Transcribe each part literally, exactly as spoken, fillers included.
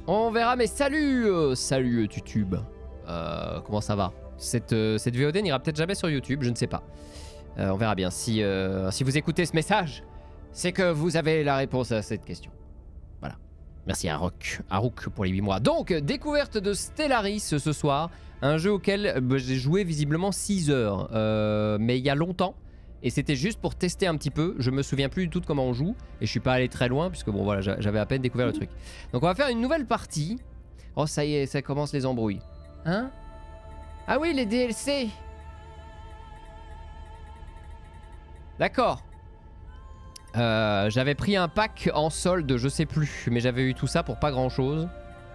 On verra, mais salut euh, Salut euh, YouTube. Euh, comment ça va? Cette, euh, cette V O D n'ira peut-être jamais sur YouTube, je ne sais pas. Euh, on verra bien. Si, euh, si vous écoutez ce message, c'est que vous avez la réponse à cette question. Voilà. Merci à Rock, à Rook pour les huit mois. Donc, découverte de Stellaris ce soir. Un jeu auquel bah, j'ai joué visiblement six heures. Euh, mais il y a longtemps. Et c'était juste pour tester un petit peu. Je me souviens plus du tout de comment on joue. Et je suis pas allé très loin, puisque bon voilà, j'avais à peine découvert le truc. Donc on va faire une nouvelle partie. Oh ça y est, ça commence les embrouilles. Hein? Ah oui, les D L C. D'accord. Euh, j'avais pris un pack en solde, je sais plus. Mais j'avais eu tout ça pour pas grand chose.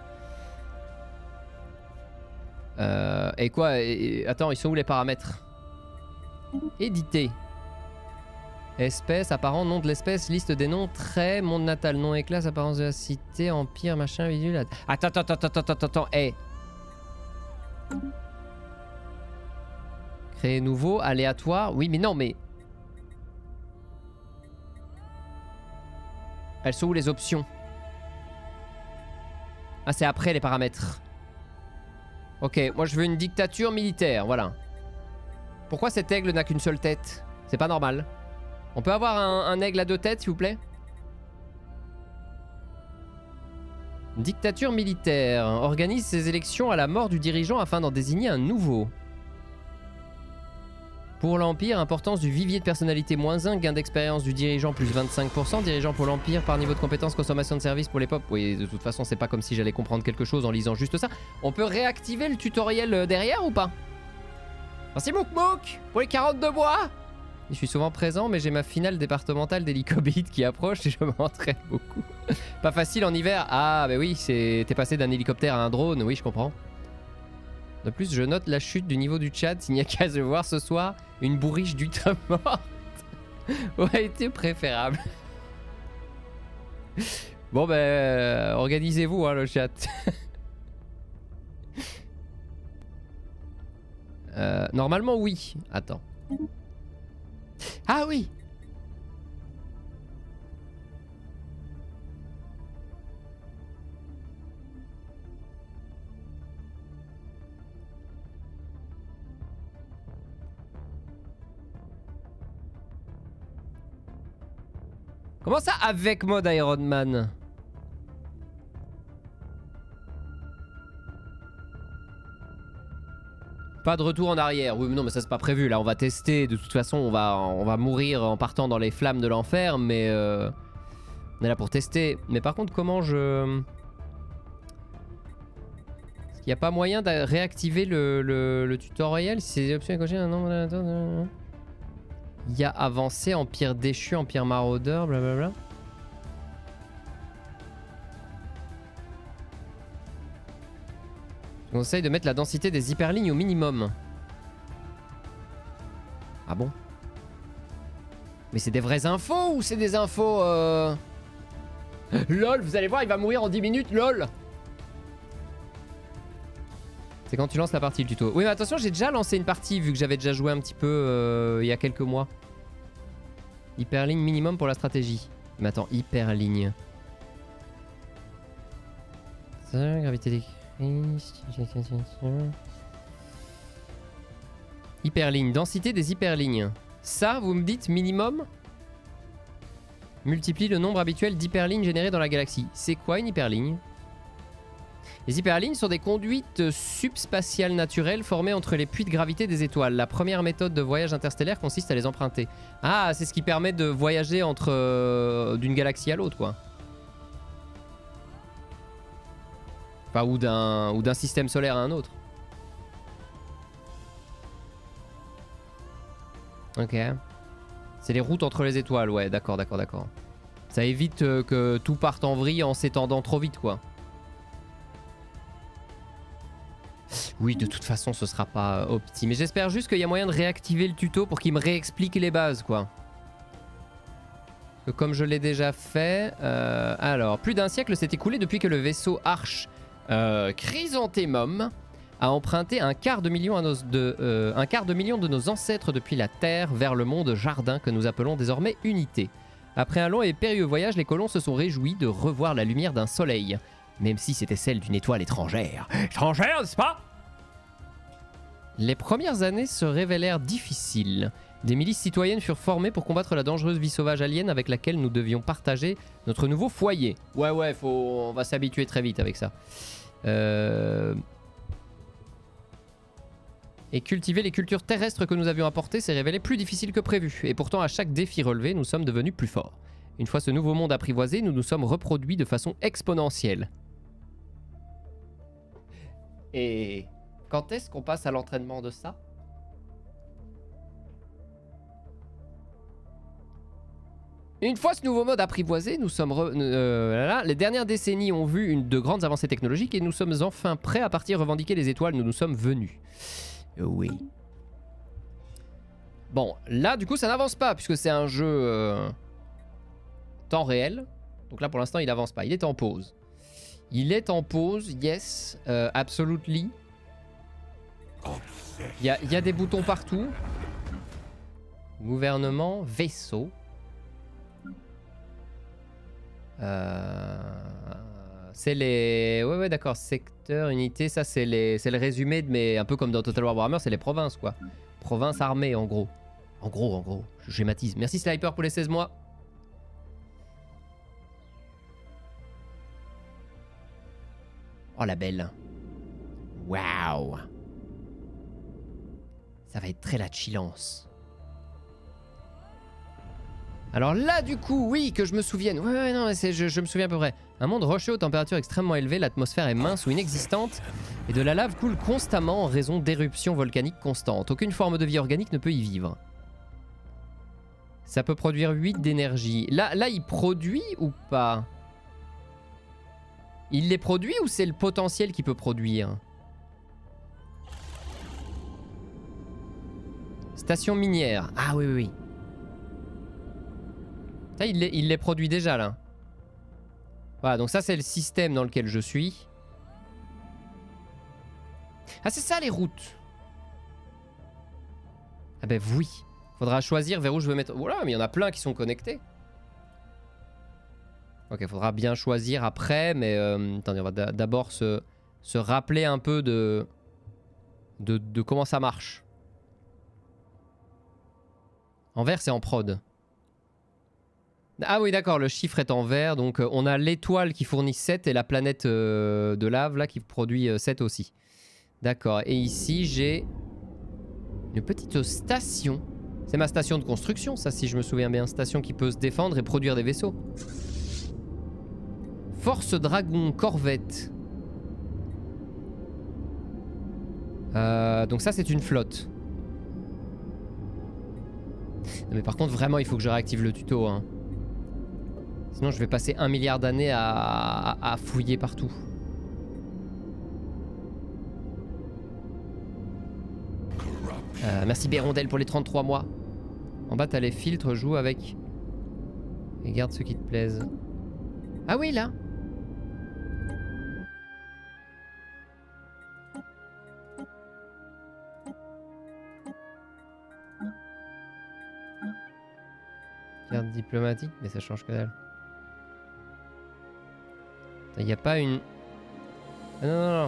Euh, et quoi et, attends, ils sont où les paramètres? Éditer. Espèce, apparent, nom de l'espèce, liste des noms, traits, monde natal, nom et classe, apparence de la cité, empire, machin, visuel. Attends, attends, attends, attends, attends, attends, hé. Hey. Créer nouveau, aléatoire. Oui, mais non, mais. Elles sont où les options? Ah, c'est après les paramètres. Ok, moi je veux une dictature militaire, voilà. Pourquoi cet aigle n'a qu'une seule tête? C'est pas normal. On peut avoir un, un aigle à deux têtes, s'il vous plaît? Dictature militaire. Organise ses élections à la mort du dirigeant afin d'en désigner un nouveau. Pour l'Empire, importance du vivier de personnalité moins un, gain d'expérience du dirigeant plus vingt-cinq pour cent, dirigeant pour l'Empire par niveau de compétence, consommation de services pour les pop. Oui, de toute façon, c'est pas comme si j'allais comprendre quelque chose en lisant juste ça. On peut réactiver le tutoriel derrière ou pas? Merci Mouk Mouk pour les quarante-deux mois. Je suis souvent présent, mais j'ai ma finale départementale d'hélicobite qui approche et je m'entraîne beaucoup. Pas facile en hiver. Ah, bah oui, t'es passé d'un hélicoptère à un drone, oui, je comprends. De plus, je note la chute du niveau du chat. S'il n'y a qu'à se voir ce soir, une bourriche d'huîtres morte aurait été préférable. Bon, ben, euh, organisez-vous, hein, le chat. euh, normalement, oui. Attends. Ah oui! Comment ça avec mode Iron Man? Pas de retour en arrière. Oui mais non mais ça c'est pas prévu. Là on va tester. De toute façon on va, on va mourir en partant dans les flammes de l'enfer. Mais euh, on est là pour tester. Mais par contre comment je... Est-ce qu'il n'y a pas moyen de réactiver le, le, le tutoriel? Si c'est des options à cocher un nombre... Il y a avancé, empire déchu, empire maraudeur, blablabla. Je conseille de mettre la densité des hyperlignes au minimum. Ah bon? Mais c'est des vraies infos ou c'est des infos euh... LOL, vous allez voir, il va mourir en dix minutes, LOL. C'est quand tu lances la partie, le tuto. Oui mais attention, j'ai déjà lancé une partie vu que j'avais déjà joué un petit peu euh, il y a quelques mois. Hyperligne minimum pour la stratégie. Mais attends, hyperligne. Ça, gravité des... Hyperligne, densité des hyperlignes. Ça, vous me dites minimum? Multiplie le nombre habituel d'hyperlignes générées dans la galaxie. C'est quoi une hyperligne? Les hyperlignes sont des conduites subspatiales naturelles formées entre les puits de gravité des étoiles. La première méthode de voyage interstellaire consiste à les emprunter. Ah, c'est ce qui permet de voyager entre euh, d'une galaxie à l'autre, quoi. Enfin, ou d'un ou d'un système solaire à un autre. Ok. C'est les routes entre les étoiles, ouais, d'accord, d'accord, d'accord. Ça évite euh, que tout parte en vrille en s'étendant trop vite, quoi. Oui, de toute façon, ce sera pas opti. Mais j'espère juste qu'il y a moyen de réactiver le tuto pour qu'il me réexplique les bases, quoi. Comme je l'ai déjà fait... Euh, alors, plus d'un siècle s'est écoulé depuis que le vaisseau Arche euh, Chrysanthemum a emprunté un quart de million, à nos, de, euh, un quart de million de nos ancêtres depuis la Terre vers le monde jardin que nous appelons désormais Unité. Après un long et périlleux voyage, les colons se sont réjouis de revoir la lumière d'un soleil. même si c'était celle d'une étoile étrangère. Étrangère, n'est-ce pas? Les premières années se révélèrent difficiles. Des milices citoyennes furent formées pour combattre la dangereuse vie sauvage alien avec laquelle nous devions partager notre nouveau foyer. Ouais, ouais, faut... on va s'habituer très vite avec ça. Euh... Et cultiver les cultures terrestres que nous avions apportées s'est révélé plus difficile que prévu. Et pourtant, à chaque défi relevé, nous sommes devenus plus forts. Une fois ce nouveau monde apprivoisé, nous nous sommes reproduits de façon exponentielle. Et quand est-ce qu'on passe à l'entraînement de ça ? Une fois ce nouveau mode apprivoisé, nous sommes re... euh, là, là, les dernières décennies ont vu une, de grandes avancées technologiques et nous sommes enfin prêts à partir revendiquer les étoiles. Nous nous sommes venus. Euh, oui. Bon, là du coup ça n'avance pas puisque c'est un jeu euh, temps réel. Donc là pour l'instant il n'avance pas, il est en pause. Il est en pause, yes, euh, absolutely. Il y a, y a des boutons partout. Gouvernement, vaisseau. Euh, c'est les... Ouais, ouais, d'accord. Secteur, unité, ça c'est les... c'est le résumé de mes... Un peu comme dans Total War Warhammer, c'est les provinces, quoi. Province armée, en gros. En gros, en gros. Je schématise. Merci Sniper pour les seize mois. Oh, la belle. Waouh. Ça va être très la chillance. Alors là, du coup, oui, que je me souvienne. Ouais, ouais, non, je, je me souviens à peu près. Un monde rocheux aux températures extrêmement élevées, l'atmosphère est mince ou inexistante, et de la lave coule constamment en raison d'éruptions volcaniques constantes. Aucune forme de vie organique ne peut y vivre. Ça peut produire huit d'énergie. Là, là, il produit ou pas? Il les produit ou c'est le potentiel qui peut produire? Station minière. Ah oui, oui, oui. Ça, il les, il les produit déjà, là. Voilà, donc ça, c'est le système dans lequel je suis. Ah, c'est ça, les routes. Ah ben oui. Faudra choisir vers où je veux mettre... Voilà, mais il y en a plein qui sont connectés. Ok, faudra bien choisir après, mais... Euh, attendez, on va d'abord se, se rappeler un peu de, de... de comment ça marche. En vert, c'est en prod. Ah oui, d'accord, le chiffre est en vert. Donc, euh, on a l'étoile qui fournit sept et la planète euh, de lave, là, qui produit euh, sept aussi. D'accord, et ici, j'ai une petite station. C'est ma station de construction, ça, si je me souviens bien. Station qui peut se défendre et produire des vaisseaux. Force Dragon, corvette. Euh, donc ça, c'est une flotte. Mais par contre, vraiment, il faut que je réactive le tuto, hein. Sinon, je vais passer un milliard d'années à, à, à fouiller partout. Euh, merci Bérondelle pour les trente-trois mois. En bas, t'as les filtres, joue avec. Et garde ceux qui te plaisent. Ah oui, là. Carte diplomatique, mais ça change que dalle. Il n'y a pas une... Ah non, non, non.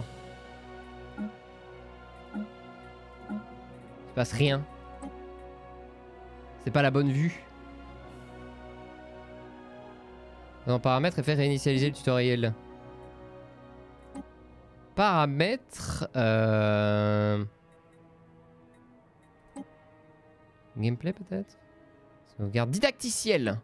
Il se passe rien. C'est pas la bonne vue. Dans paramètres et faire réinitialiser le tutoriel. Paramètres... Euh... Gameplay peut-être? Sauvegarde didacticiel.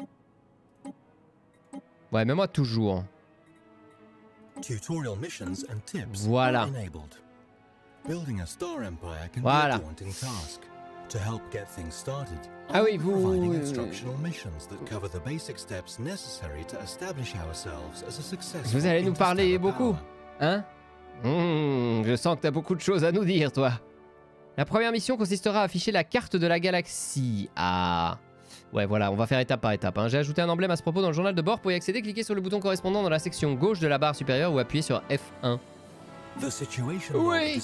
Ouais, mais moi toujours. Tutorial missions and tips voilà. Are enabled. Building a star empire can voilà. be a daunting task. To help get things started, ah oui, vous... providing instructional missions that cover the basic steps necessary to establish ourselves as a successful. Vous allez nous parler beaucoup, hein? Mmh, je sens que t'as beaucoup de choses à nous dire, toi. La première mission consistera à afficher la carte de la galaxie. Ah... Ouais, voilà, on va faire étape par étape. Hein. J'ai ajouté un emblème à ce propos dans le journal de bord. Pour y accéder, cliquez sur le bouton correspondant dans la section gauche de la barre supérieure ou appuyez sur F un. Oui.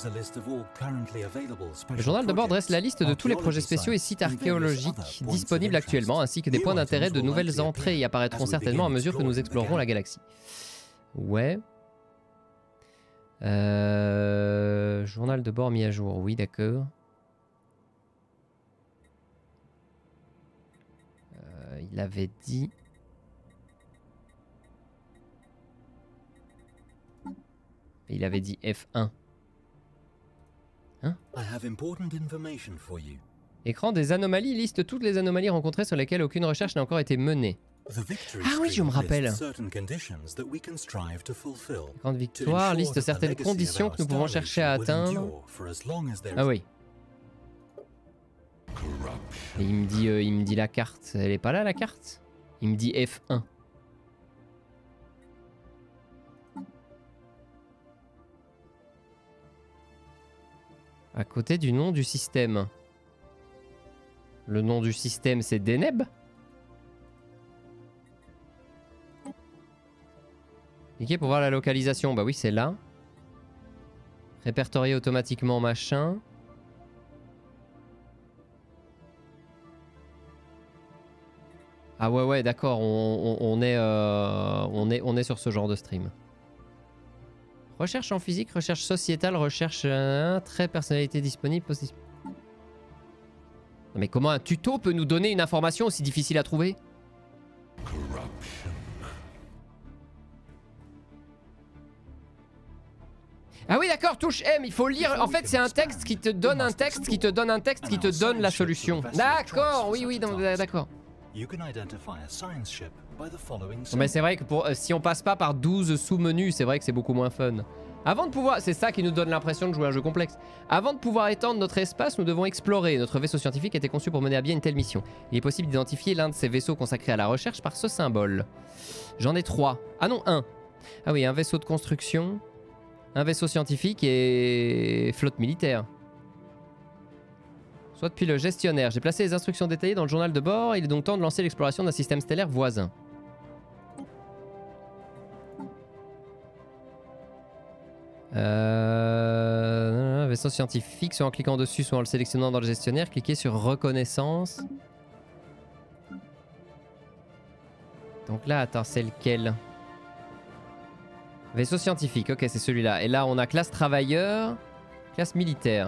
Le journal de bord dresse la liste de tous les projets spéciaux et sites archéologiques disponibles actuellement, ainsi que des points d'intérêt de nouvelles entrées y apparaîtront certainement à mesure que nous explorerons la galaxie. Ouais. Euh, journal de bord mis à jour. Oui, d'accord. Euh, il avait dit... Il avait dit F un. Hein? I have important information for you. Écran des anomalies liste toutes les anomalies rencontrées sur lesquelles aucune recherche n'a encore été menée. Ah oui, je me rappelle. Écran de victoire liste certaines conditions que nous pouvons chercher à atteindre. Ah oui. Et il me dit, euh, il me dit la carte. Elle est pas là la carte? Il me dit F un. À côté du nom du système. Le nom du système, c'est Deneb. Cliquez pour voir la localisation. Bah oui, c'est là. Répertorier automatiquement, machin. Ah ouais, ouais, d'accord. On, on, on, est, euh, on, est, on est sur ce genre de stream. Recherche en physique, recherche sociétale, recherche euh, très personnalité disponible. Non mais comment un tuto peut nous donner une information aussi difficile à trouver? Ah oui d'accord, touche M, il faut lire. En fait c'est un texte qui te donne un texte qui te donne un texte qui te donne la solution. D'accord, oui oui, d'accord. Mais c'est vrai que pour, euh, si on passe pas par douze sous-menus, c'est vrai que c'est beaucoup moins fun. Avant de pouvoir, c'est ça qui nous donne l'impression de jouer à un jeu complexe. Avant de pouvoir étendre notre espace, nous devons explorer. Notre vaisseau scientifique a été conçu pour mener à bien une telle mission. Il est possible d'identifier l'un de ces vaisseaux consacrés à la recherche par ce symbole. J'en ai trois. Ah non, un. Ah oui, un vaisseau de construction, un vaisseau scientifique et flotte militaire. Soit depuis le gestionnaire. J'ai placé les instructions détaillées dans le journal de bord. Il est donc temps de lancer l'exploration d'un système stellaire voisin. Euh... Vaisseau scientifique, soit en cliquant dessus, soit en le sélectionnant dans le gestionnaire. Cliquez sur reconnaissance. Donc là, attends, c'est lequel? Vaisseau scientifique, ok, c'est celui-là. Et là, on a classe travailleur, classe militaire.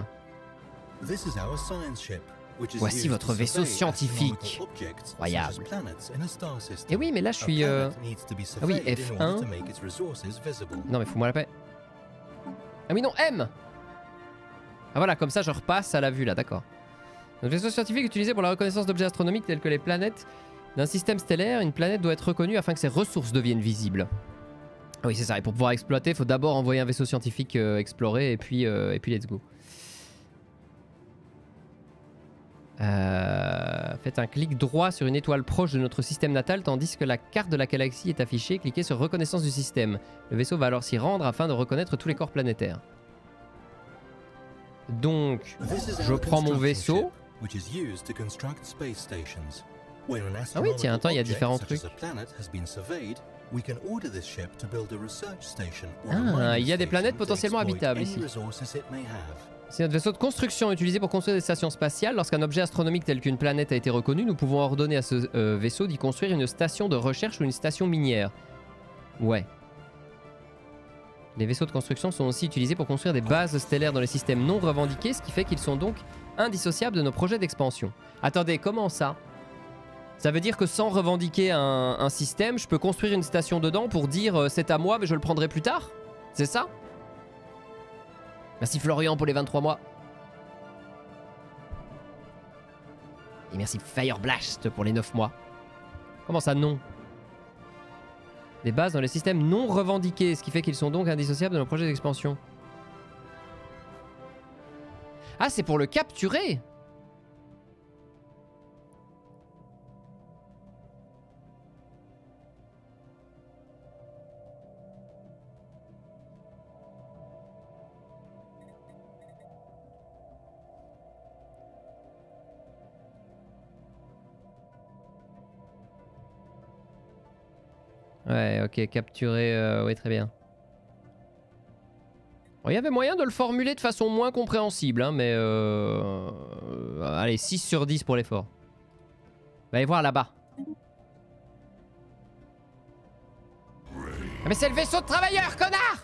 Voici votre vaisseau scientifique. Incroyable. Et oui, mais là, je suis... Euh... Ah oui, F un. Non, mais fous-moi la paix. Ah oui, non, M. Ah voilà, comme ça, je repasse à la vue, là, d'accord. Notre vaisseau scientifique utilisé pour la reconnaissance d'objets astronomiques tels que les planètes d'un système stellaire. Une planète doit être reconnue afin que ses ressources deviennent visibles. Ah oui, c'est ça. Et pour pouvoir exploiter, il faut d'abord envoyer un vaisseau scientifique euh, explorer et puis, euh, et puis let's go. Euh, faites un clic droit sur une étoile proche de notre système natal tandis que la carte de la galaxie est affichée. Cliquez sur reconnaissance du système. Le vaisseau va alors s'y rendre afin de reconnaître tous les corps planétaires. Donc, je prends mon vaisseau. Ah oui, tiens, attends, il y a différents trucs. Ah, il y a des planètes potentiellement habitables ici. C'est notre vaisseau de construction utilisé pour construire des stations spatiales. Lorsqu'un objet astronomique tel qu'une planète a été reconnu, nous pouvons ordonner à ce euh, vaisseau d'y construire une station de recherche ou une station minière. Ouais. Les vaisseaux de construction sont aussi utilisés pour construire des bases stellaires dans les systèmes non revendiqués, ce qui fait qu'ils sont donc indissociables de nos projets d'expansion. Attendez, comment ça? Ça veut dire que sans revendiquer un, un système, je peux construire une station dedans pour dire euh, c'est à moi mais je le prendrai plus tard? C'est ça? Merci Florian pour les vingt-trois mois. Et merci Fireblast pour les neuf mois. Comment ça non? Des bases dans les systèmes non revendiqués, ce qui fait qu'ils sont donc indissociables de nos projets d'expansion. Ah, c'est pour le capturer! Ouais, ok, capturer, euh, oui, très bien. Bon, il y avait moyen de le formuler de façon moins compréhensible, hein, mais... Euh... Euh, allez, six sur dix pour l'effort. Allez voir là-bas. Mais c'est le vaisseau de travailleurs, connard!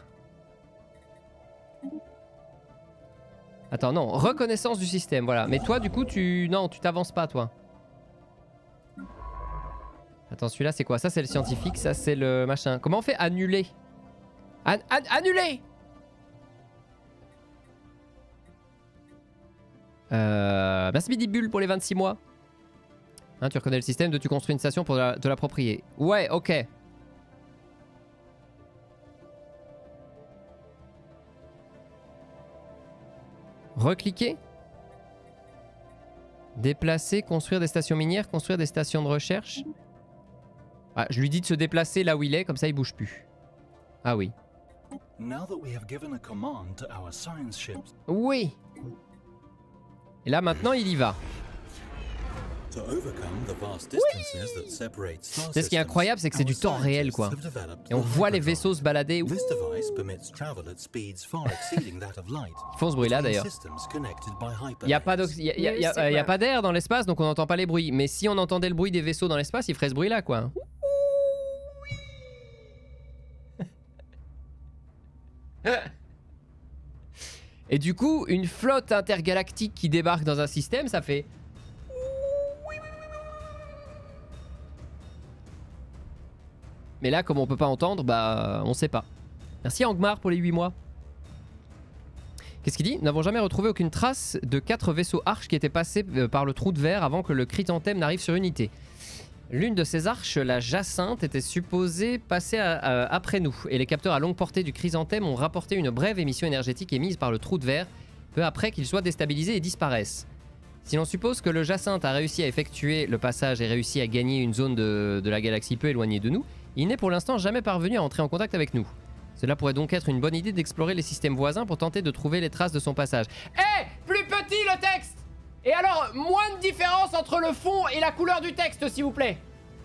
Attends, non, reconnaissance du système, voilà. Mais toi, du coup, tu... Non, tu t'avances pas, toi. Attends, celui-là, c'est quoi? Ça, c'est le scientifique, ça, c'est le machin. Comment on fait annuler? An an Annuler! Euh... Merci Bidibule pour les vingt-six mois. Hein, tu reconnais le système de tu construis une station pour te l'approprier. Ouais, ok. Recliquer. Déplacer, construire des stations minières, construire des stations de recherche. Ah, je lui dis de se déplacer là où il est, comme ça il bouge plus. Ah oui. Oui. Et là maintenant il y va. Oui. C'est ce qui est incroyable, c'est que c'est du temps réel quoi. Et on voit les vaisseaux se balader. Ils font ce bruit là d'ailleurs. Il n'y a pas d'air dans l'espace donc on n'entend pas les bruits. Mais si on entendait le bruit des vaisseaux dans l'espace, il ferait ce bruit là quoi. Et du coup, une flotte intergalactique qui débarque dans un système, ça fait... Mais là, comme on peut pas entendre, bah on sait pas. Merci Angmar pour les huit mois. Qu'est-ce qu'il dit? Nous n'avons jamais retrouvé aucune trace de quatre vaisseaux arches qui étaient passés par le trou de verre avant que le chrysanthème n'arrive sur Unité. L'une de ces arches, la Jacinthe, était supposée passer à, à, après nous. Et les capteurs à longue portée du chrysanthème ont rapporté une brève émission énergétique émise par le trou de verre, peu après qu'il soit déstabilisé et disparaisse. Si l'on suppose que le Jacinthe a réussi à effectuer le passage et réussi à gagner une zone de, de la galaxie peu éloignée de nous, il n'est pour l'instant jamais parvenu à entrer en contact avec nous. Cela pourrait donc être une bonne idée d'explorer les systèmes voisins pour tenter de trouver les traces de son passage. Eh hey, plus petit le texte! Et alors, moins de différence entre le fond et la couleur du texte, s'il vous plaît.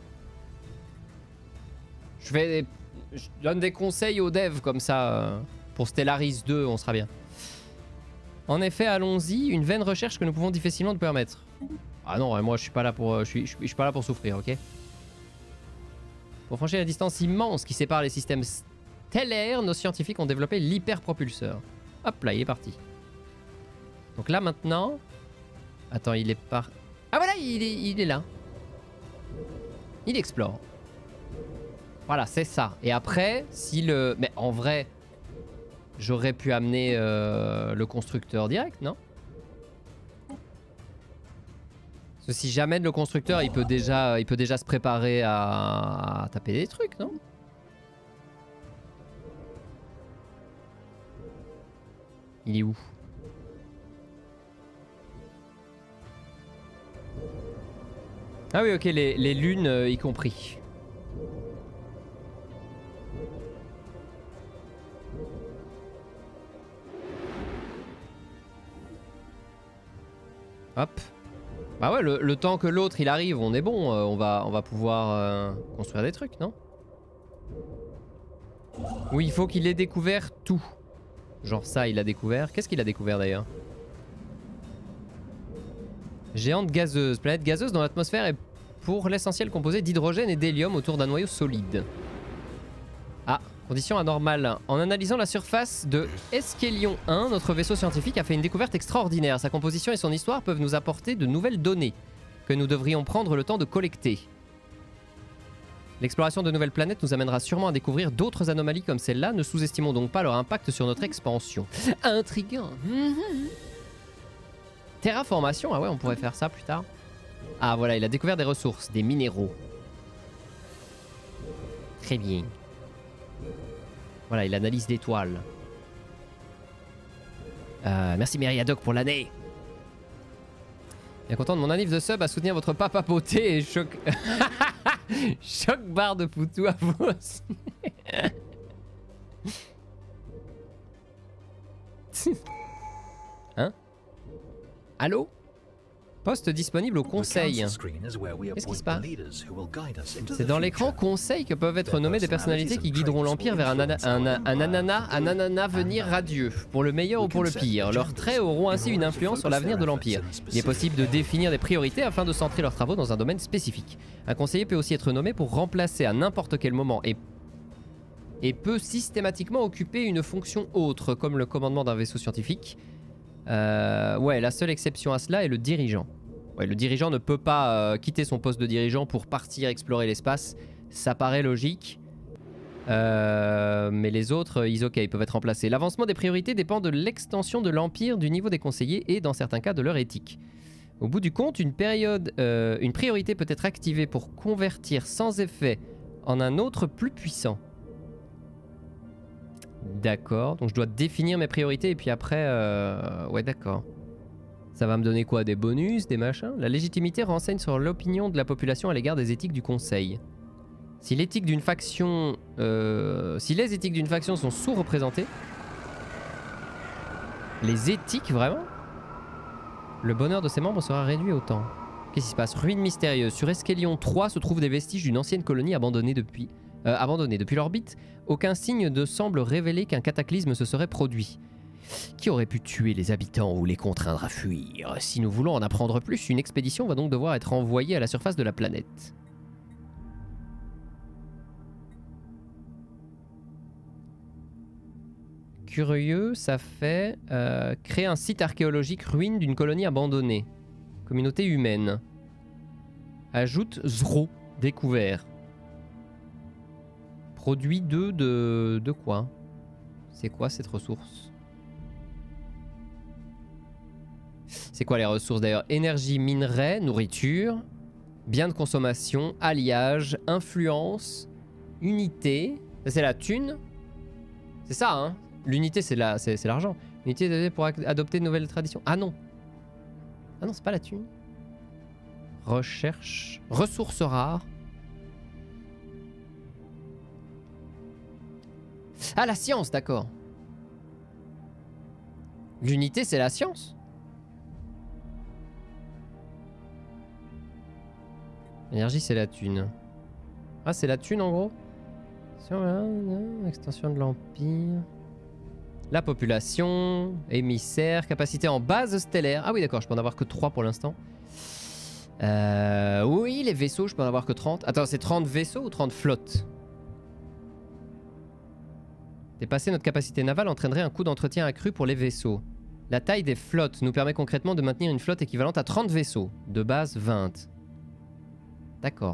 Je vais... Je donne des conseils aux devs comme ça. Euh, pour Stellaris deux, on sera bien. En effet, allons-y. Une vaine recherche que nous pouvons difficilement nous permettre. Ah non, moi je suis pas là pour... Je suis, je suis, je suis pas là pour souffrir, ok? Pour franchir la distance immense qui sépare les systèmes stellaires, nos scientifiques ont développé l'hyperpropulseur. Hop là, il est parti. Donc là maintenant... Attends, il est par... Ah voilà, il est, il est là. Il explore. Voilà, c'est ça. Et après, si le... Mais en vrai, j'aurais pu amener euh, le constructeur direct, non? Parce que si j'amène le constructeur, il peut déjà, il peut déjà se préparer à, à taper des trucs, non? Il est où? Ah oui, ok, les, les lunes euh, y compris. Hop. Bah ouais, le, le temps que l'autre il arrive, on est bon, euh, on, va, on va pouvoir euh, construire des trucs, non? Oui, il faut qu'il ait découvert tout. Genre ça, il a découvert. Qu'est-ce qu'il a découvert d'ailleurs? Géante gazeuse. Planète gazeuse dont l'atmosphère est pour l'essentiel composée d'hydrogène et d'hélium autour d'un noyau solide. Ah, condition anormale. En analysant la surface de Esquelion un, notre vaisseau scientifique a fait une découverte extraordinaire. Sa composition et son histoire peuvent nous apporter de nouvelles données que nous devrions prendre le temps de collecter. L'exploration de nouvelles planètes nous amènera sûrement à découvrir d'autres anomalies comme celle-là. Ne sous-estimons donc pas leur impact sur notre expansion. Intriguant. Terraformation, ah ouais, on pourrait faire ça plus tard. Ah voilà, il a découvert des ressources, des minéraux. Très bien. Voilà, il analyse d'étoiles. Euh, merci Myriadoc pour l'année. Bien content de mon anniv de sub à soutenir votre papa poté et choc... choc barre de Poutou à vous aussi. Hein? Allô? Poste disponible au conseil. Qu'est-ce qui se passe? C'est dans l'écran conseil que peuvent être nommées des personnalités qui guideront l'Empire vers un, un, un, un ananas, un ananas venir radieux, pour le meilleur ou pour le pire. Leurs traits auront ainsi une influence sur l'avenir de l'Empire. Il est possible de définir des priorités afin de centrer leurs travaux dans un domaine spécifique. Un conseiller peut aussi être nommé pour remplacer à n'importe quel moment et et peut systématiquement occuper une fonction autre, comme le commandement d'un vaisseau scientifique. Euh, ouais, la seule exception à cela est le dirigeant. Ouais, le dirigeant ne peut pas euh, quitter son poste de dirigeant pour partir explorer l'espace. Ça paraît logique. Euh, mais les autres, ils, ok, ils peuvent être remplacés. L'avancement des priorités dépend de l'extension de l'Empire, du niveau des conseillers et, dans certains cas, de leur éthique. Au bout du compte, une, période, euh, une priorité peut être activée pour convertir sans effet en un autre plus puissant. D'accord, donc je dois définir mes priorités et puis après... Euh... Ouais, d'accord. Ça va me donner quoi? Des bonus, des machins? La légitimité renseigne sur l'opinion de la population à l'égard des éthiques du Conseil. Si l'éthique d'une faction... Euh... Si les éthiques d'une faction sont sous-représentées... Les éthiques, vraiment? Le bonheur de ses membres sera réduit autant. Qu'est-ce qui se passe? Ruine mystérieuse. Sur Escalion trois se trouvent des vestiges d'une ancienne colonie abandonnée depuis... Euh, abandonnée depuis l'orbite. Aucun signe ne semble révéler qu'un cataclysme se serait produit. Qui aurait pu tuer les habitants ou les contraindre à fuir? Si nous voulons en apprendre plus, une expédition va donc devoir être envoyée à la surface de la planète. Curieux, ça fait euh, créer un site archéologique ruine d'une colonie abandonnée. Communauté humaine. Ajoute Zro, découvert. Produit deux de... de quoi? C'est quoi cette ressource? C'est quoi les ressources d'ailleurs? Énergie, minerai, nourriture, biens de consommation, alliage, influence, unité. Ça c'est la thune. C'est ça hein? L'unité c'est la... c'est l'argent. Unité pour adopter de nouvelles traditions. Ah non. Ah non c'est pas la thune. Recherche. Ressources rares. Ah, la science, d'accord. L'unité, c'est la science. L'énergie, c'est la thune. Ah, c'est la thune, en gros. Extension de l'Empire. La population. Émissaire. Capacité en base stellaire. Ah oui, d'accord, je peux en avoir que trois pour l'instant. Euh, oui, les vaisseaux, je peux en avoir que trente. Attends, c'est trente vaisseaux ou trente flottes? Dépasser notre capacité navale entraînerait un coût d'entretien accru pour les vaisseaux. La taille des flottes nous permet concrètement de maintenir une flotte équivalente à trente vaisseaux. De base, vingt. D'accord.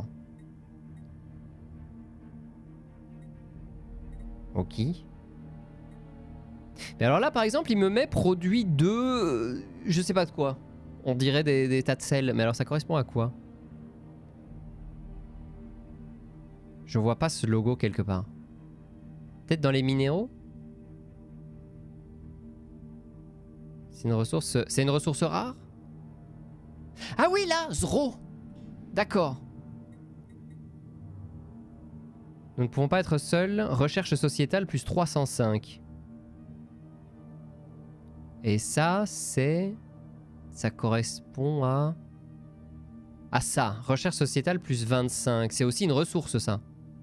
Ok. Mais alors là, par exemple, il me met produit de... Euh, je sais pas de quoi. On dirait des, des tas de sel. Mais alors ça correspond à quoi? Je vois pas ce logo quelque part. Peut-être dans les minéraux? C'est une ressource... C'est une ressource rare? Ah oui, là, Zro. D'accord. Nous ne pouvons pas être seuls. Recherche sociétale plus trois cent cinq. Et ça, c'est... Ça correspond à... À ça. Recherche sociétale plus vingt-cinq. C'est aussi une ressource, ça.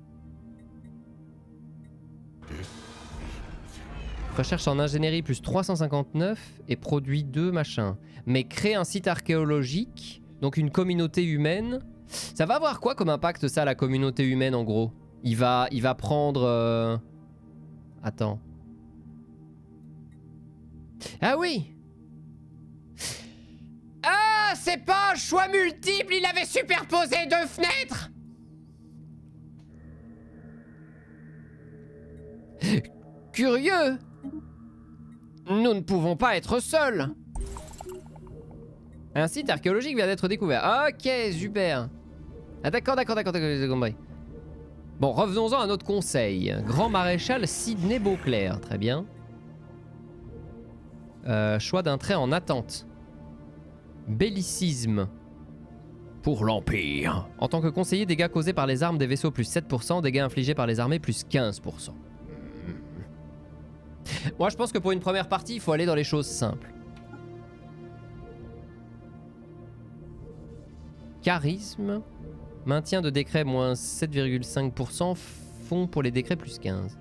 Recherche en ingénierie plus trois cent cinquante-neuf et produit deux machin. Mais crée un site archéologique, donc une communauté humaine. Ça va avoir quoi comme impact ça, la communauté humaine en gros? Il va, il va prendre... Euh... Attends. Ah oui! Ah, c'est pas un choix multiple, il avait superposé deux fenêtres! Curieux! Nous ne pouvons pas être seuls. Un site archéologique vient d'être découvert. Ok, super. Ah d'accord, d'accord, d'accord, d'accord, j'ai compris. Bon, revenons-en à notre conseil. Grand maréchal Sidney Beauclair, très bien. Euh, choix d'un trait en attente. Bellicisme. Pour l'Empire. En tant que conseiller, dégâts causés par les armes des vaisseaux plus sept pour cent, dégâts infligés par les armées plus quinze pour cent. Moi je pense que pour une première partie il faut aller dans les choses simples. Charisme. Maintien de décret moins sept virgule cinq pour cent. Fonds pour les décrets plus quinze.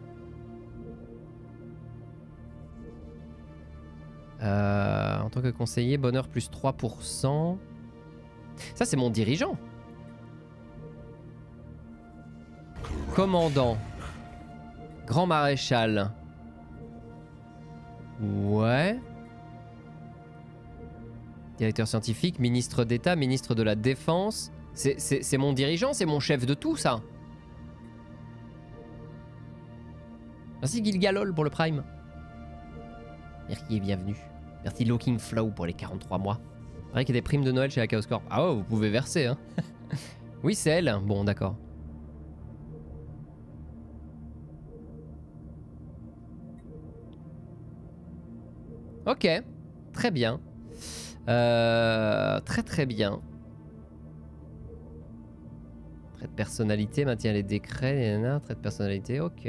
Euh, en tant que conseiller, bonheur plus trois pour cent. Ça c'est mon dirigeant. Commandant. Grand maréchal. Ouais. Directeur scientifique, ministre d'État, ministre de la Défense. C'est mon dirigeant, c'est mon chef de tout ça. Merci Gilgalol pour le Prime. Merci et bienvenue. Merci Looking Flow pour les quarante-trois mois. C'est vrai qu'il y a des primes de Noël chez la Chaos Corp. Ah ouais, vous pouvez verser hein. Oui c'est elle. Bon d'accord. Ok, très bien. Euh, très très bien. Trait de personnalité, maintient les décrets, nanana, trait de personnalité, ok.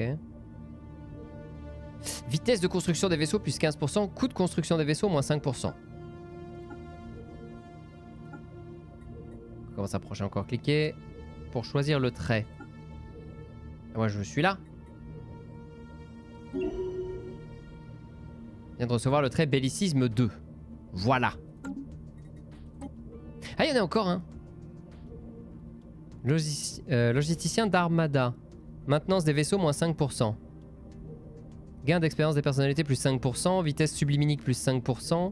Vitesse de construction des vaisseaux plus quinze pour cent, coût de construction des vaisseaux moins cinq pour cent. On commence à approcher encore, cliquer pour choisir le trait. Moi je suis là. Je viens de recevoir le trait bellicisme deux. Voilà. Ah, il y en a encore un. Hein. Logis euh, logisticien d'Armada. Maintenance des vaisseaux, moins cinq pour cent. Gain d'expérience des personnalités, plus cinq pour cent. Vitesse sublimique, plus cinq pour cent.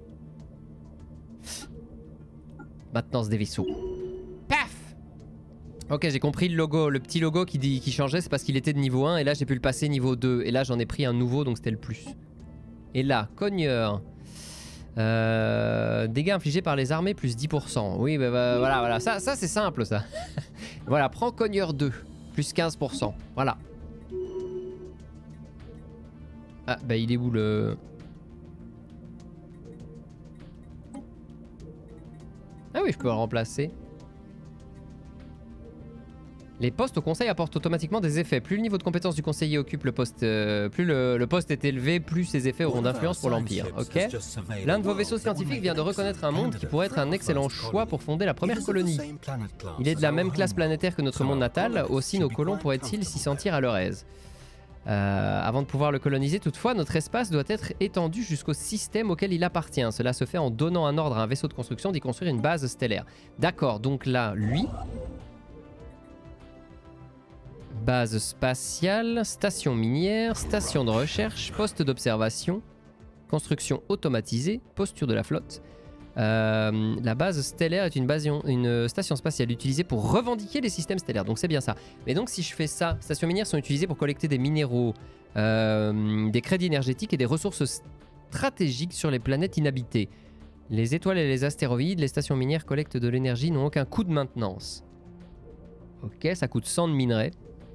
Maintenance des vaisseaux. Paf! Ok, j'ai compris le logo. Le petit logo qui, dit, qui changeait, c'est parce qu'il était de niveau un. Et là, j'ai pu le passer niveau deux. Et là, j'en ai pris un nouveau, donc c'était le plus. Et là, cogneur. Euh, dégâts infligés par les armées, plus dix pour cent. Oui, bah, bah, voilà, voilà. Ça, ça c'est simple, ça. Voilà, prends cogneur deux, plus quinze pour cent. Voilà. Ah, bah il est où le... Ah oui, je peux le remplacer. Les postes au conseil apportent automatiquement des effets. Plus le niveau de compétence du conseiller occupe le poste, euh, plus le, le poste est élevé, plus ses effets auront d'influence pour l'Empire. Ok. L'un de vos vaisseaux scientifiques vient de reconnaître un monde qui pourrait être un excellent choix pour fonder la première colonie. Il est de la même classe planétaire que notre monde natal, aussi nos colons pourraient-ils s'y sentir à leur aise. Euh, avant de pouvoir le coloniser, toutefois, notre espace doit être étendu jusqu'au système auquel il appartient. Cela se fait en donnant un ordre à un vaisseau de construction d'y construire une base stellaire. D'accord, donc là, lui... Base spatiale, station minière, station de recherche, poste d'observation, construction automatisée, posture de la flotte. Euh, la base stellaire est une, base, une station spatiale utilisée pour revendiquer les systèmes stellaires. Donc c'est bien ça. Mais donc si je fais ça, stations minières sont utilisées pour collecter des minéraux, euh, des crédits énergétiques et des ressources stratégiques sur les planètes inhabitées. Les étoiles et les astéroïdes, les stations minières collectent de l'énergie, n'ont aucun coût de maintenance. Ok, ça coûte cent de minerais.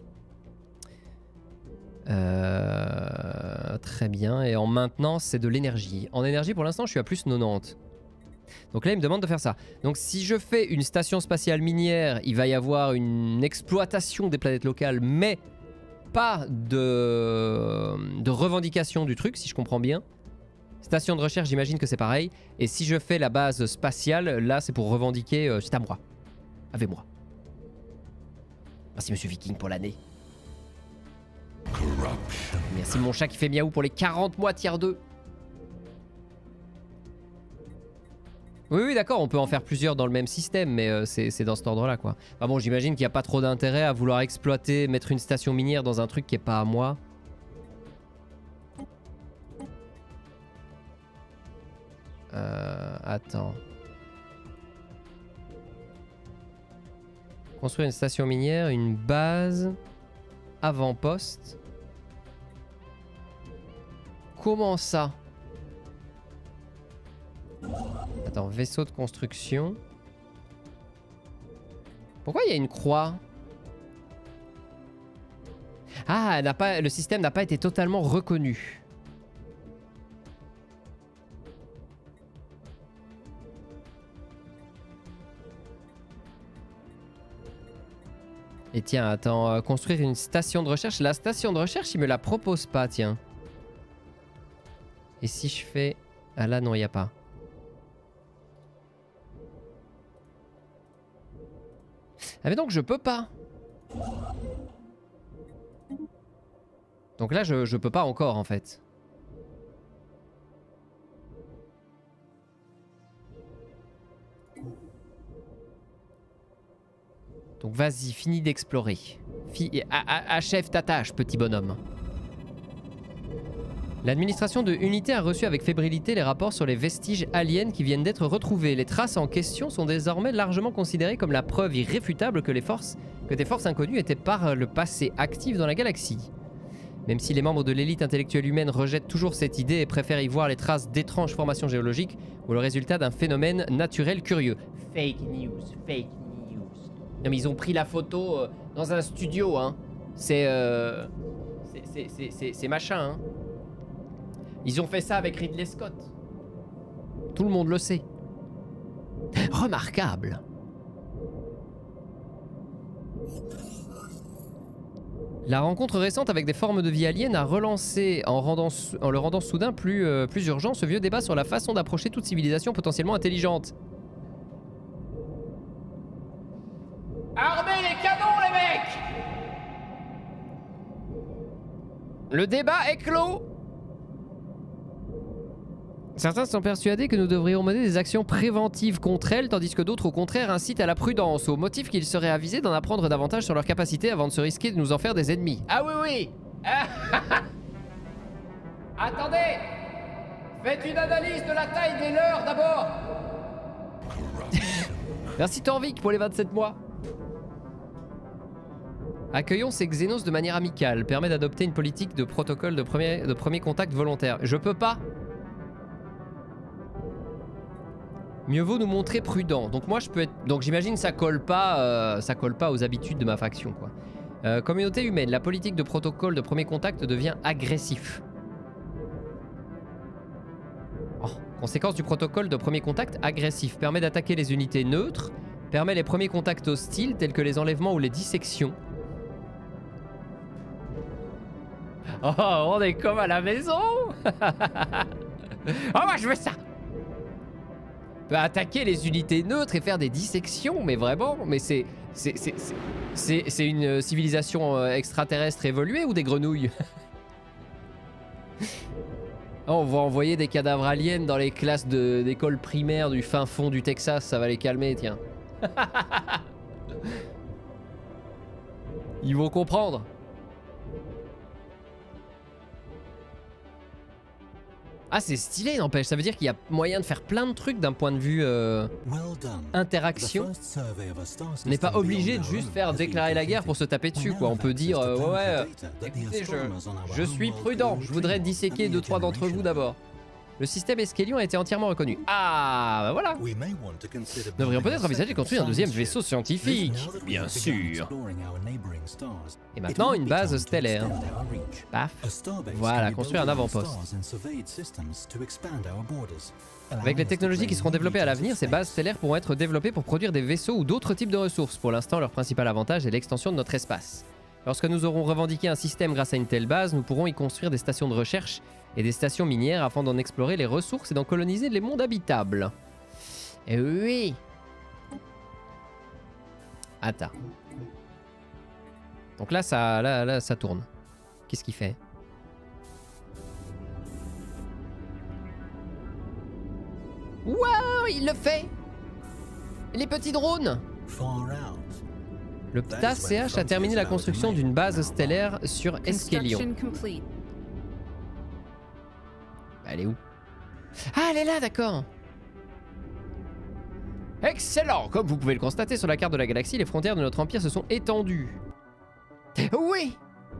Euh, très bien. Et en maintenance, c'est de l'énergie. En énergie, pour l'instant, je suis à plus quatre-vingt-dix. Donc là, il me demande de faire ça. Donc si je fais une station spatiale minière, il va y avoir une exploitation des planètes locales, mais pas de, de revendication du truc, si je comprends bien. Station de recherche, j'imagine que c'est pareil. Et si je fais la base spatiale, là, c'est pour revendiquer... Euh, c'est à moi. Avec moi. Merci, Monsieur Viking, pour l'année. Merci mon chat qui fait miaou pour les quarante mois tiers deux. Oui oui d'accord, on peut en faire plusieurs dans le même système, mais euh, c'est dans cet ordre là quoi. Enfin bon, j'imagine qu'il n'y a pas trop d'intérêt à vouloir exploiter, mettre une station minière dans un truc qui est pas à moi. Euh, attends. Construire une station minière, une base, avant-poste. Comment ça? Attends, vaisseau de construction. Pourquoi il y a une croix? Ah, elle n'a pas, le système n'a pas été totalement reconnu. Et tiens, attends, euh, construire une station de recherche. La station de recherche, il me la propose pas, tiens. Et si je fais... Ah là, non, il n'y a pas. Ah mais donc, je peux pas. Donc là, je, je peux pas encore, en fait. Donc vas-y, finis d'explorer. Achève ta tâche, petit bonhomme. L'administration de Unité a reçu avec fébrilité les rapports sur les vestiges aliens qui viennent d'être retrouvés. Les traces en question sont désormais largement considérées comme la preuve irréfutable que, les forces, que des forces inconnues étaient par le passé actives dans la galaxie. Même si les membres de l'élite intellectuelle humaine rejettent toujours cette idée et préfèrent y voir les traces d'étranges formations géologiques ou le résultat d'un phénomène naturel curieux. Fake news, fake news. Non mais ils ont pris la photo euh, dans un studio, hein. C'est... Euh, c'est machin, hein. Ils ont fait ça avec Ridley Scott. Tout le monde le sait. Remarquable. La rencontre récente avec des formes de vie aliens a relancé, en, rendant, en le rendant soudain plus, euh, plus urgent, ce vieux débat sur la façon d'approcher toute civilisation potentiellement intelligente. Armez les canons, les mecs! Le débat est clos. Certains sont persuadés que nous devrions mener des actions préventives contre elles, tandis que d'autres au contraire incitent à la prudence, au motif qu'ils seraient avisés d'en apprendre davantage sur leurs capacités avant de se risquer de nous en faire des ennemis. Ah oui oui. Attendez. Faites une analyse de la taille des leurs d'abord. Merci Torvik pour les vingt-sept mois. Accueillons ces Xénos de manière amicale, permet d'adopter une politique de protocole de premier, de premier contact volontaire. Je peux pas. Mieux vaut nous montrer prudents. Donc moi je peux être... Donc j'imagine ça colle pas, euh, ça colle pas aux habitudes de ma faction quoi. Euh, communauté humaine, la politique de protocole de premier contact devient agressif. Oh. Conséquence du protocole de premier contact agressif. Permet d'attaquer les unités neutres. Permet les premiers contacts hostiles tels que les enlèvements ou les dissections. Oh, on est comme à la maison. Oh moi je veux ça. Peut attaquer les unités neutres et faire des dissections, mais vraiment, mais c'est c'est c'est c'est une civilisation extraterrestre évoluée ou des grenouilles? Oh, on va envoyer des cadavres aliens dans les classes d'école primaire du fin fond du Texas, ça va les calmer, tiens. Ils vont comprendre. Ah c'est stylé n'empêche, ça veut dire qu'il y a moyen de faire plein de trucs d'un point de vue euh, interaction. On n'est pas obligé de juste faire déclarer la guerre pour se taper dessus quoi, on peut dire euh, ouais ouais, écoutez je, je suis prudent, je voudrais disséquer deux trois d'entre vous d'abord. Le système Escalion a été entièrement reconnu. Ah bah voilà. Nous devrions peut-être envisager de construire un deuxième vaisseau scientifique. Bien sûr. Et maintenant une base stellaire. Paf. Voilà, construire un avant-poste. Avec les technologies qui seront développées à l'avenir, ces bases stellaires pourront être développées pour produire des vaisseaux ou d'autres types de ressources. Pour l'instant, leur principal avantage est l'extension de notre espace. Lorsque nous aurons revendiqué un système grâce à une telle base, nous pourrons y construire des stations de recherche et des stations minières afin d'en explorer les ressources et d'en coloniser les mondes habitables. Et oui. Attends. Donc là, ça, là, là, ça tourne. Qu'est-ce qu'il fait? Waouh, il le fait. Les petits drones. Le P T A C H a terminé la construction d'une base stellaire sur Escalion. Elle est où? Ah, elle est là, d'accord. Excellent. Comme vous pouvez le constater sur la carte de la galaxie, les frontières de notre empire se sont étendues. Oui.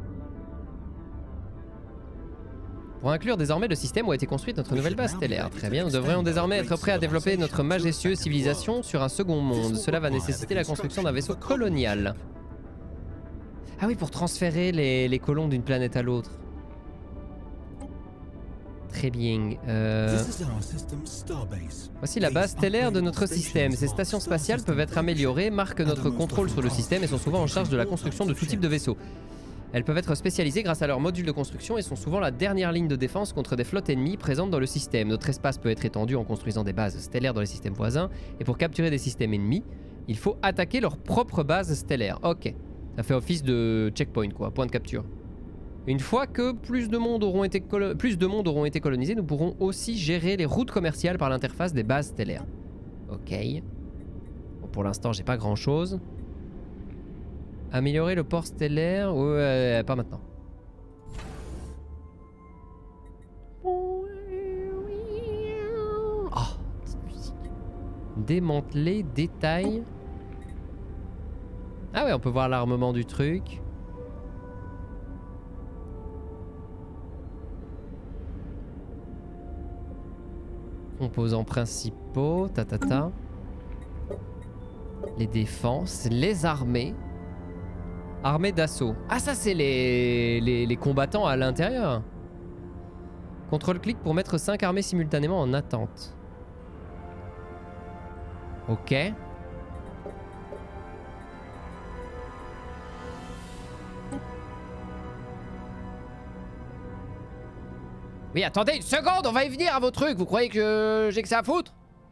Pour inclure désormais le système où a été construite notre nouvelle base stellaire. Très bien, nous devrions désormais être prêts à développer notre majestueuse civilisation sur un second monde. Cela va nécessiter la construction d'un vaisseau colonial. Ah oui, pour transférer les, les colons d'une planète à l'autre. Très bien. Euh... Voici la base stellaire de notre système. Ces stations spatiales peuvent être améliorées, marquent notre contrôle sur le système et sont souvent en charge de la construction de tout type de vaisseaux. Elles peuvent être spécialisées grâce à leur module de construction et sont souvent la dernière ligne de défense contre des flottes ennemies présentes dans le système. Notre espace peut être étendu en construisant des bases stellaires dans les systèmes voisins. Et pour capturer des systèmes ennemis, il faut attaquer leur propre base stellaire. Ok, ça fait office de checkpoint quoi, point de capture. Une fois que plus de mondes auront été, plus de mondes auront été colonisés, nous pourrons aussi gérer les routes commerciales par l'interface des bases stellaires. Ok. Bon, pour l'instant, j'ai pas grand chose. Améliorer le port stellaire? Ouais, pas maintenant. Démanteler, détail. Ah ouais, on peut voir l'armement du truc. Composants principaux, ta ta ta. Les défenses, les armées. Armée d'assaut. Ah ça c'est les... les... les combattants à l'intérieur. Contrôle-clic pour mettre cinq armées simultanément en attente. Ok. Oui, attendez une seconde, on va y venir à vos trucs. Vous croyez que j'ai que ça à foutre?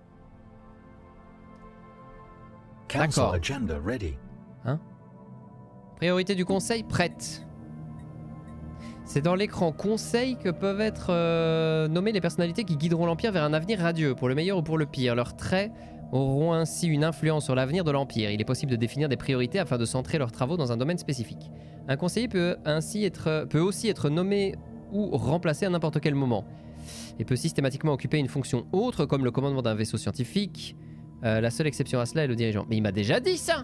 D'accord. Hein? Priorité du conseil, prête. C'est dans l'écran conseil que peuvent être euh, nommées les personnalités qui guideront l'Empire vers un avenir radieux, pour le meilleur ou pour le pire. Leurs traits auront ainsi une influence sur l'avenir de l'Empire. Il est possible de définir des priorités afin de centrer leurs travaux dans un domaine spécifique. Un conseiller peut, ainsi être, peut aussi être nommé ou remplacé à n'importe quel moment. Et peut systématiquement occuper une fonction autre, comme le commandement d'un vaisseau scientifique. Euh, la seule exception à cela est le dirigeant. Mais il m'a déjà dit ça!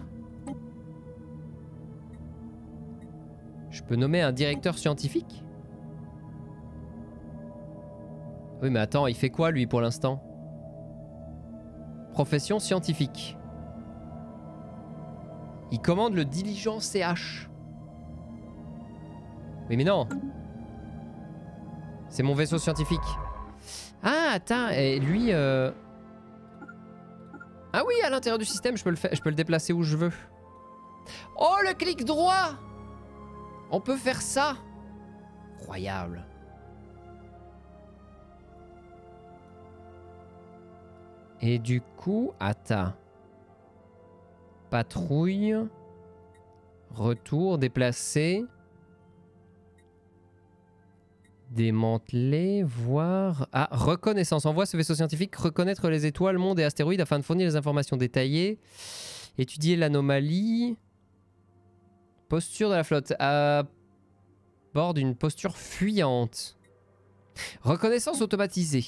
Je peux nommer un directeur scientifique? Oui, mais attends, il fait quoi lui pour l'instant? Profession scientifique. Il commande le diligent C H. Oui, mais non. C'est mon vaisseau scientifique. Ah, attends, et lui... Euh... Ah oui, à l'intérieur du système, je peux, le faire, je peux le déplacer où je veux. Oh, le clic droit! On peut faire ça? Incroyable. Et du coup, attends. Patrouille. Retour, déplacer. Démanteler, voir... Ah, reconnaissance. Envoie ce vaisseau scientifique reconnaître les étoiles, mondes et astéroïdes afin de fournir les informations détaillées. Étudier l'anomalie. Posture de la flotte. À bord d'une posture fuyante. Reconnaissance automatisée.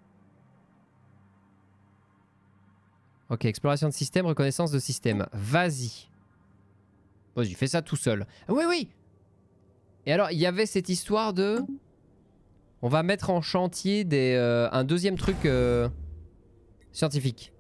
Ok, exploration de système, reconnaissance de système. Vas-y. Vas-y, fais ça tout seul. Ah, oui, oui. Et alors, il y avait cette histoire de... On va mettre en chantier des, euh, un deuxième truc euh, scientifique.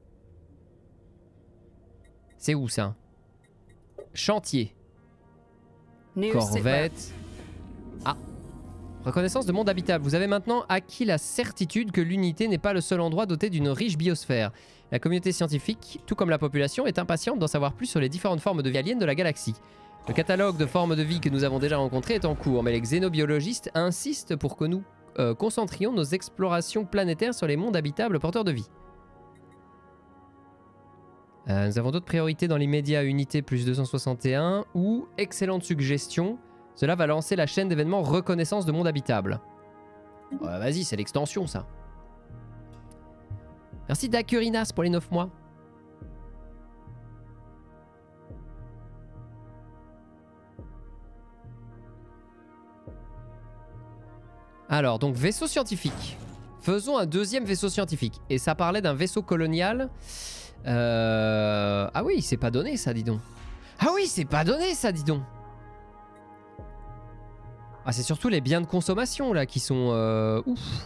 C'est où ça? Chantier. Corvette. Ah. Reconnaissance de monde habitable. Vous avez maintenant acquis la certitude que l'unité n'est pas le seul endroit doté d'une riche biosphère. La communauté scientifique, tout comme la population, est impatiente d'en savoir plus sur les différentes formes de vie aliens de la galaxie. Le catalogue de formes de vie que nous avons déjà rencontrées est en cours, mais les xénobiologistes insistent pour que nous euh, concentrions nos explorations planétaires sur les mondes habitables porteurs de vie. Euh, nous avons d'autres priorités dans l'immédiat, unité plus deux cent soixante et un ou excellente suggestion. Cela va lancer la chaîne d'événements reconnaissance de monde habitable. Ouais, vas-y, c'est l'extension ça. Merci Dakurinas pour les neuf mois. Alors, donc vaisseau scientifique. Faisons un deuxième vaisseau scientifique. Et ça parlait d'un vaisseau colonial. Euh... Ah oui, c'est pas donné ça, dis donc. Ah oui, c'est pas donné ça, dis donc. Ah, c'est surtout les biens de consommation là qui sont euh, ouf.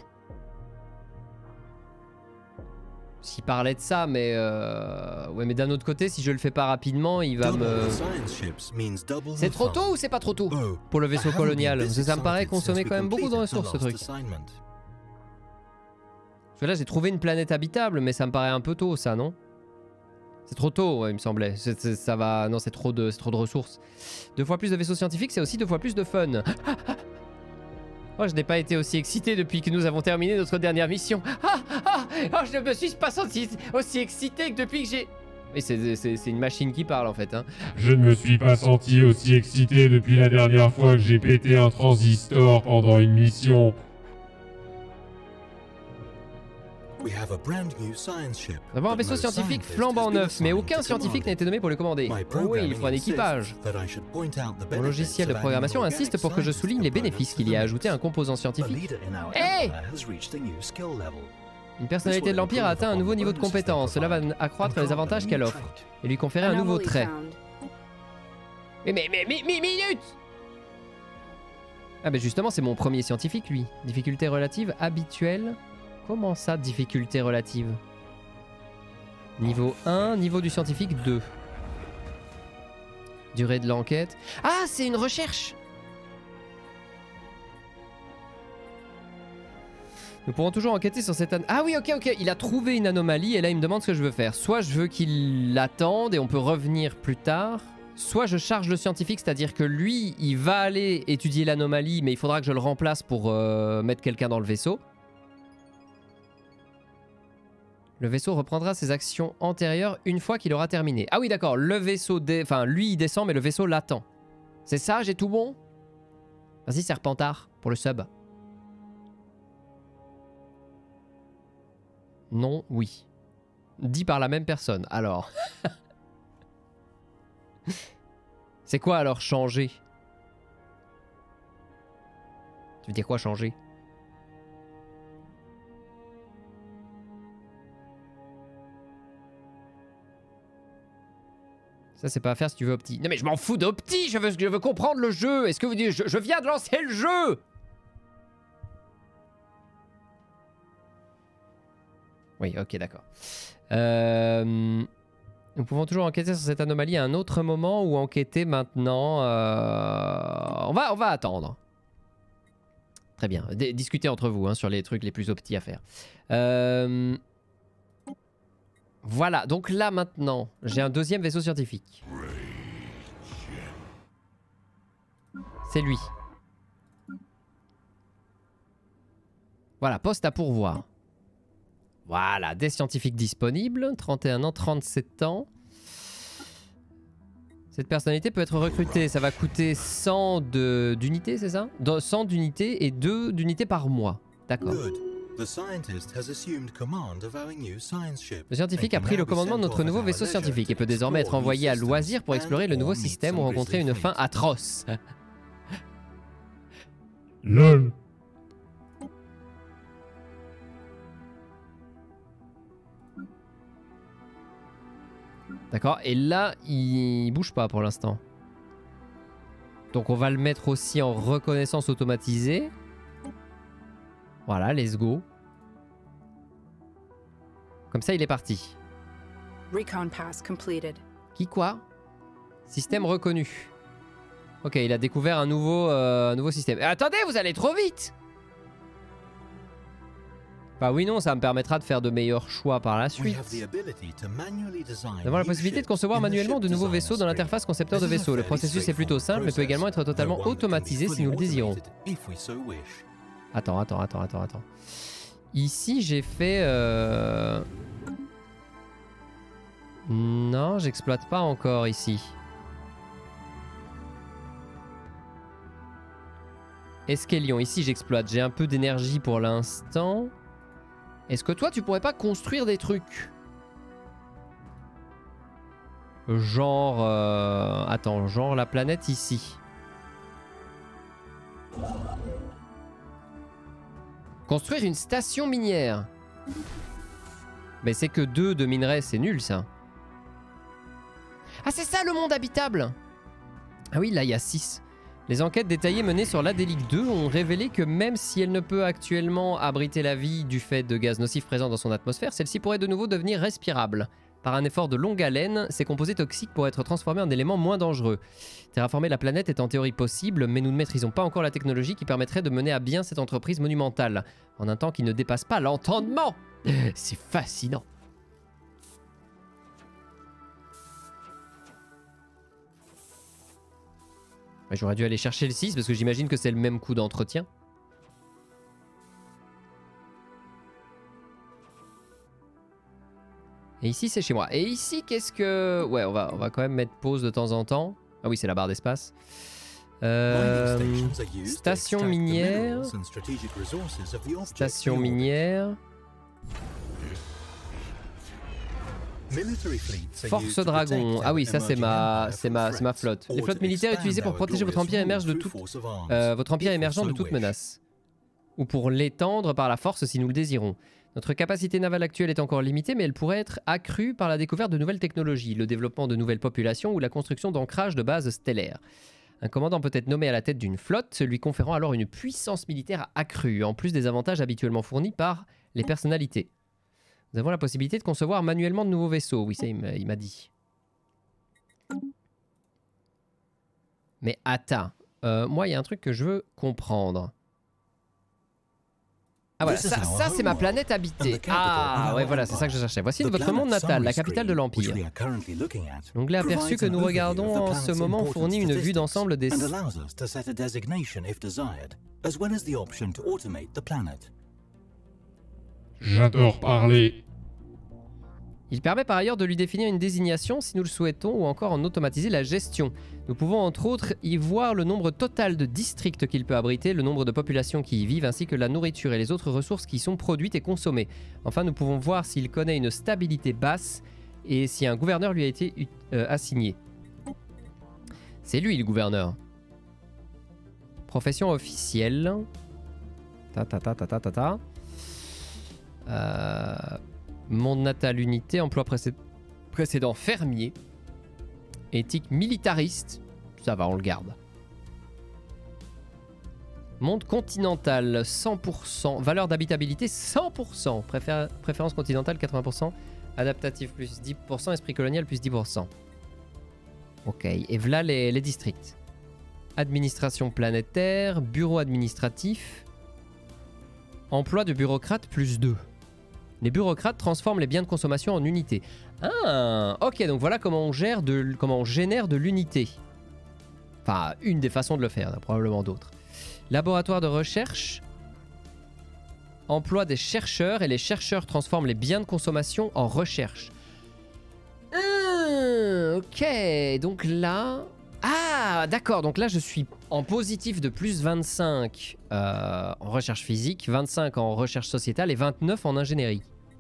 S'il parlait de ça, mais euh... ouais, mais d'un autre côté, si je le fais pas rapidement, il va me. C'est trop tôt ou c'est pas trop tôt pour le vaisseau colonial? Parce que ça me paraît consommer quand même beaucoup de ressources ce truc. Parce que là, j'ai trouvé une planète habitable, mais ça me paraît un peu tôt, ça, non? C'est trop tôt, ouais, il me semblait. C est, c est, ça va, non, c'est trop de, c'est trop de ressources. Deux fois plus de vaisseaux scientifiques, c'est aussi deux fois plus de fun. Oh, je n'ai pas été aussi excité depuis que nous avons terminé notre dernière mission. Ah, ah, oh, je ne me suis pas senti aussi excité que depuis que j'ai... Oui, c'est une machine qui parle en fait. Hein. Je ne me suis pas senti aussi excité depuis la dernière fois que j'ai pété un transistor pendant une mission. Nous avons un vaisseau scientifique flambant neuf, mais aucun scientifique n'a été nommé pour le commander. Oh oui, il faut un équipage. Mon logiciel de programmation insiste pour que je souligne les bénéfices qu'il y a à ajouter un composant scientifique. Hé hey Une personnalité de l'Empire a atteint un nouveau niveau de compétence. Cela va accroître les avantages qu'elle offre et lui conférer un nouveau trait. Mais mais mais mais, mais minute. Ah ben justement c'est mon premier scientifique lui. Difficulté relative habituelle. Comment ça difficulté relative? Niveau un, niveau du scientifique deux. Durée de l'enquête. Ah c'est une recherche. Nous pourrons toujours enquêter sur cette... Ah oui, ok, ok. Il a trouvé une anomalie et là, il me demande ce que je veux faire. Soit je veux qu'il l'attende et on peut revenir plus tard. Soit je charge le scientifique, c'est-à-dire que lui, il va aller étudier l'anomalie, mais il faudra que je le remplace pour euh, mettre quelqu'un dans le vaisseau. Le vaisseau reprendra ses actions antérieures une fois qu'il aura terminé. Ah oui, d'accord. Le vaisseau... Dé... Enfin, lui, il descend, mais le vaisseau l'attend. C'est ça, j'ai tout bon? Vas-y, Serpentard, pour le sub. Non, oui. Dit par la même personne. Alors. C'est quoi alors changer? Tu veux dire quoi changer? Ça c'est pas à faire si tu veux Opti. Non mais je m'en fous d'Opti, je veux, je veux comprendre le jeu. Est-ce que vous dites je, je viens de lancer le jeu? Oui, ok, d'accord. Euh, nous pouvons toujours enquêter sur cette anomalie à un autre moment ou enquêter maintenant. Euh, on, va, on va attendre. Très bien. D discutez entre vous hein, sur les trucs les plus optis à faire. Euh, voilà, donc là maintenant, j'ai un deuxième vaisseau scientifique. C'est lui. Voilà, poste à pourvoir. Voilà, des scientifiques disponibles, trente et un ans, trente-sept ans. Cette personnalité peut être recrutée, ça va coûter cent d'unités, c'est ça? cent d'unités et deux d'unités par mois. D'accord. Le scientifique a pris le commandement de notre nouveau vaisseau scientifique et peut désormais être envoyé à loisir pour explorer le nouveau système ou rencontrer une fin atroce. LOL. D'accord, et là, il bouge pas pour l'instant. Donc on va le mettre aussi en reconnaissance automatisée. Voilà, let's go. Comme ça, il est parti. Recon pass completed. Qui quoi? Système reconnu. Ok, il a découvert un nouveau, euh, un nouveau système. Attendez, vous allez trop vite! Bah oui, non, ça me permettra de faire de meilleurs choix par la suite. Nous avons la possibilité de concevoir manuellement de nouveaux vaisseaux dans l'interface concepteur de vaisseau. Le processus est plutôt simple, mais peut également être totalement automatisé si nous le désirons. Attends, attends, attends, attends, attends. Ici, j'ai fait... Euh... Non, j'exploite pas encore ici. Escalion, ici j'exploite. J'ai un peu d'énergie pour l'instant. Est-ce que toi, tu pourrais pas construire des trucs? Genre... Euh... Attends, genre la planète ici. Construire une station minière. Mais c'est que deux de minerais, c'est nul ça. Ah, c'est ça le monde habitable! Ah oui, là il y a six. Les enquêtes détaillées menées sur l'Adélique deux ont révélé que même si elle ne peut actuellement abriter la vie du fait de gaz nocifs présents dans son atmosphère, celle-ci pourrait de nouveau devenir respirable. Par un effort de longue haleine, ces composés toxiques pourraient être transformés en éléments moins dangereux. Terraformer la planète est en théorie possible, mais nous ne maîtrisons pas encore la technologie qui permettrait de mener à bien cette entreprise monumentale, en un temps qui ne dépasse pas l'entendement. C'est fascinant. J'aurais dû aller chercher le six parce que j'imagine que c'est le même coût d'entretien. Et ici c'est chez moi. Et ici qu'est-ce que... Ouais, on va, on va quand même mettre pause de temps en temps. Ah oui, c'est la barre d'espace. Euh, station minière. Station minière. Force Dragon. Ah oui, ça c'est ma, c'est ma, c'est ma flotte. Les flottes militaires utilisées pour protéger votre empire émergent de toute, euh, votre empire émergent de toute menace, ou pour l'étendre par la force si nous le désirons. Notre capacité navale actuelle est encore limitée, mais elle pourrait être accrue par la découverte de nouvelles technologies, le développement de nouvelles populations ou la construction d'ancrages de bases stellaires. Un commandant peut être nommé à la tête d'une flotte, lui conférant alors une puissance militaire accrue, en plus des avantages habituellement fournis par les personnalités. Nous avons la possibilité de concevoir manuellement de nouveaux vaisseaux. Oui, ça, il m'a- il m'a dit. Mais attends, euh, moi, il y a un truc que je veux comprendre. Ah voilà, ça, ça c'est ma planète habitée. Ah ouais, voilà, c'est ça que je cherchais. Voici votre monde natal, la capitale de l'Empire. L'onglet aperçu que nous regardons en ce moment fournit une vue d'ensemble des... J'adore parler. Il permet par ailleurs de lui définir une désignation si nous le souhaitons ou encore en automatiser la gestion. Nous pouvons entre autres y voir le nombre total de districts qu'il peut abriter, le nombre de populations qui y vivent ainsi que la nourriture et les autres ressources qui y sont produites et consommées. Enfin, nous pouvons voir s'il connaît une stabilité basse et si un gouverneur lui a été euh, assigné. C'est lui le gouverneur. Profession officielle. Ta ta ta ta ta ta ta. Euh... Monde natal unité, emploi précé- précédent fermier. Éthique militariste, ça va, on le garde. Monde continental, cent pour cent. Valeur d'habitabilité, cent pour cent. Préfé- préférence continentale, quatre-vingts pour cent. Adaptatif, plus dix pour cent. Esprit colonial, plus dix pour cent. Ok, et voilà les, les districts. Administration planétaire, bureau administratif. Emploi de bureaucrate, plus deux. Les bureaucrates transforment les biens de consommation en unités. Ah, ok, donc voilà comment on gère de, comment on génère de l'unité. Enfin, une des façons de le faire, il y en a probablement d'autres. Laboratoire de recherche. Emploi des chercheurs et les chercheurs transforment les biens de consommation en recherche. Ah, ok, donc là... Ah, d'accord, donc là je suis en positif de plus vingt-cinq euh, en recherche physique, vingt-cinq en recherche sociétale et vingt-neuf en ingénierie.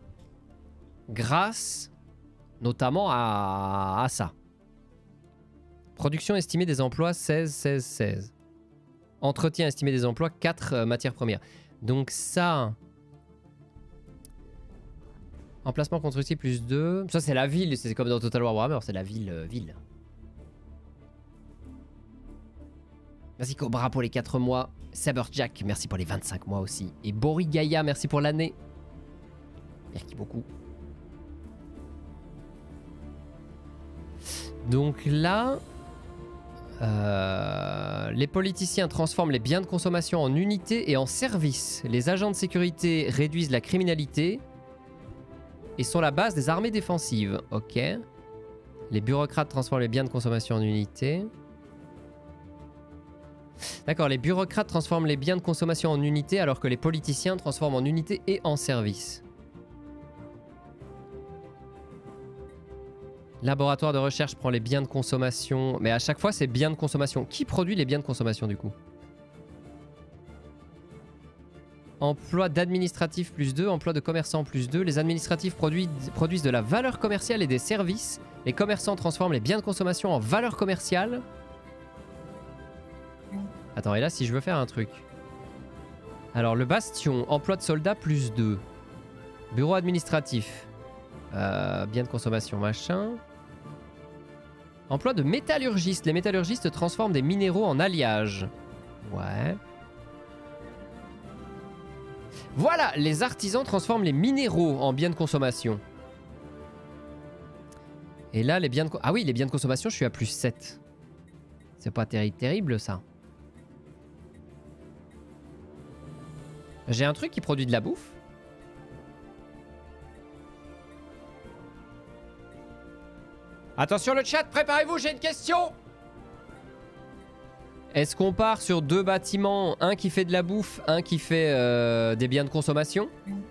Grâce notamment à, à ça. Production estimée des emplois seize, seize, seize. Entretien estimé des emplois quatre euh, matières premières. Donc ça... Emplacement constructif plus deux. Ça c'est la ville, c'est comme dans Total War Warhammer, c'est la ville, euh, ville. Merci Cobra pour les quatre mois. Saberjack, merci pour les vingt-cinq mois aussi. Et Borigaya, merci pour l'année. Merci beaucoup. Donc là, euh, les politiciens transforment les biens de consommation en unités et en services. Les agents de sécurité réduisent la criminalité et sont la base des armées défensives. Ok. Les bureaucrates transforment les biens de consommation en unités. D'accord, les bureaucrates transforment les biens de consommation en unités alors que les politiciens transforment en unités et en services. Laboratoire de recherche prend les biens de consommation... Mais à chaque fois, c'est biens de consommation. Qui produit les biens de consommation du coup? Emploi d'administratif plus deux, emploi de commerçant plus deux. Les administratifs produisent, produisent de la valeur commerciale et des services. Les commerçants transforment les biens de consommation en valeur commerciale. Attends, et là, si je veux faire un truc. Alors, le bastion, emploi de soldats plus deux. Bureau administratif. Euh, biens de consommation, machin. Emploi de métallurgiste. Les métallurgistes transforment des minéraux en alliage. Ouais. Voilà, les artisans transforment les minéraux en biens de consommation. Et là, les biens de... Ah oui, les biens de consommation, je suis à plus sept. C'est pas terri terrible, ça. J'ai un truc qui produit de la bouffe. Attention le chat, préparez-vous, j'ai une question. Est-ce qu'on part sur deux bâtiments, un qui fait de la bouffe, un qui fait euh, des biens de consommation?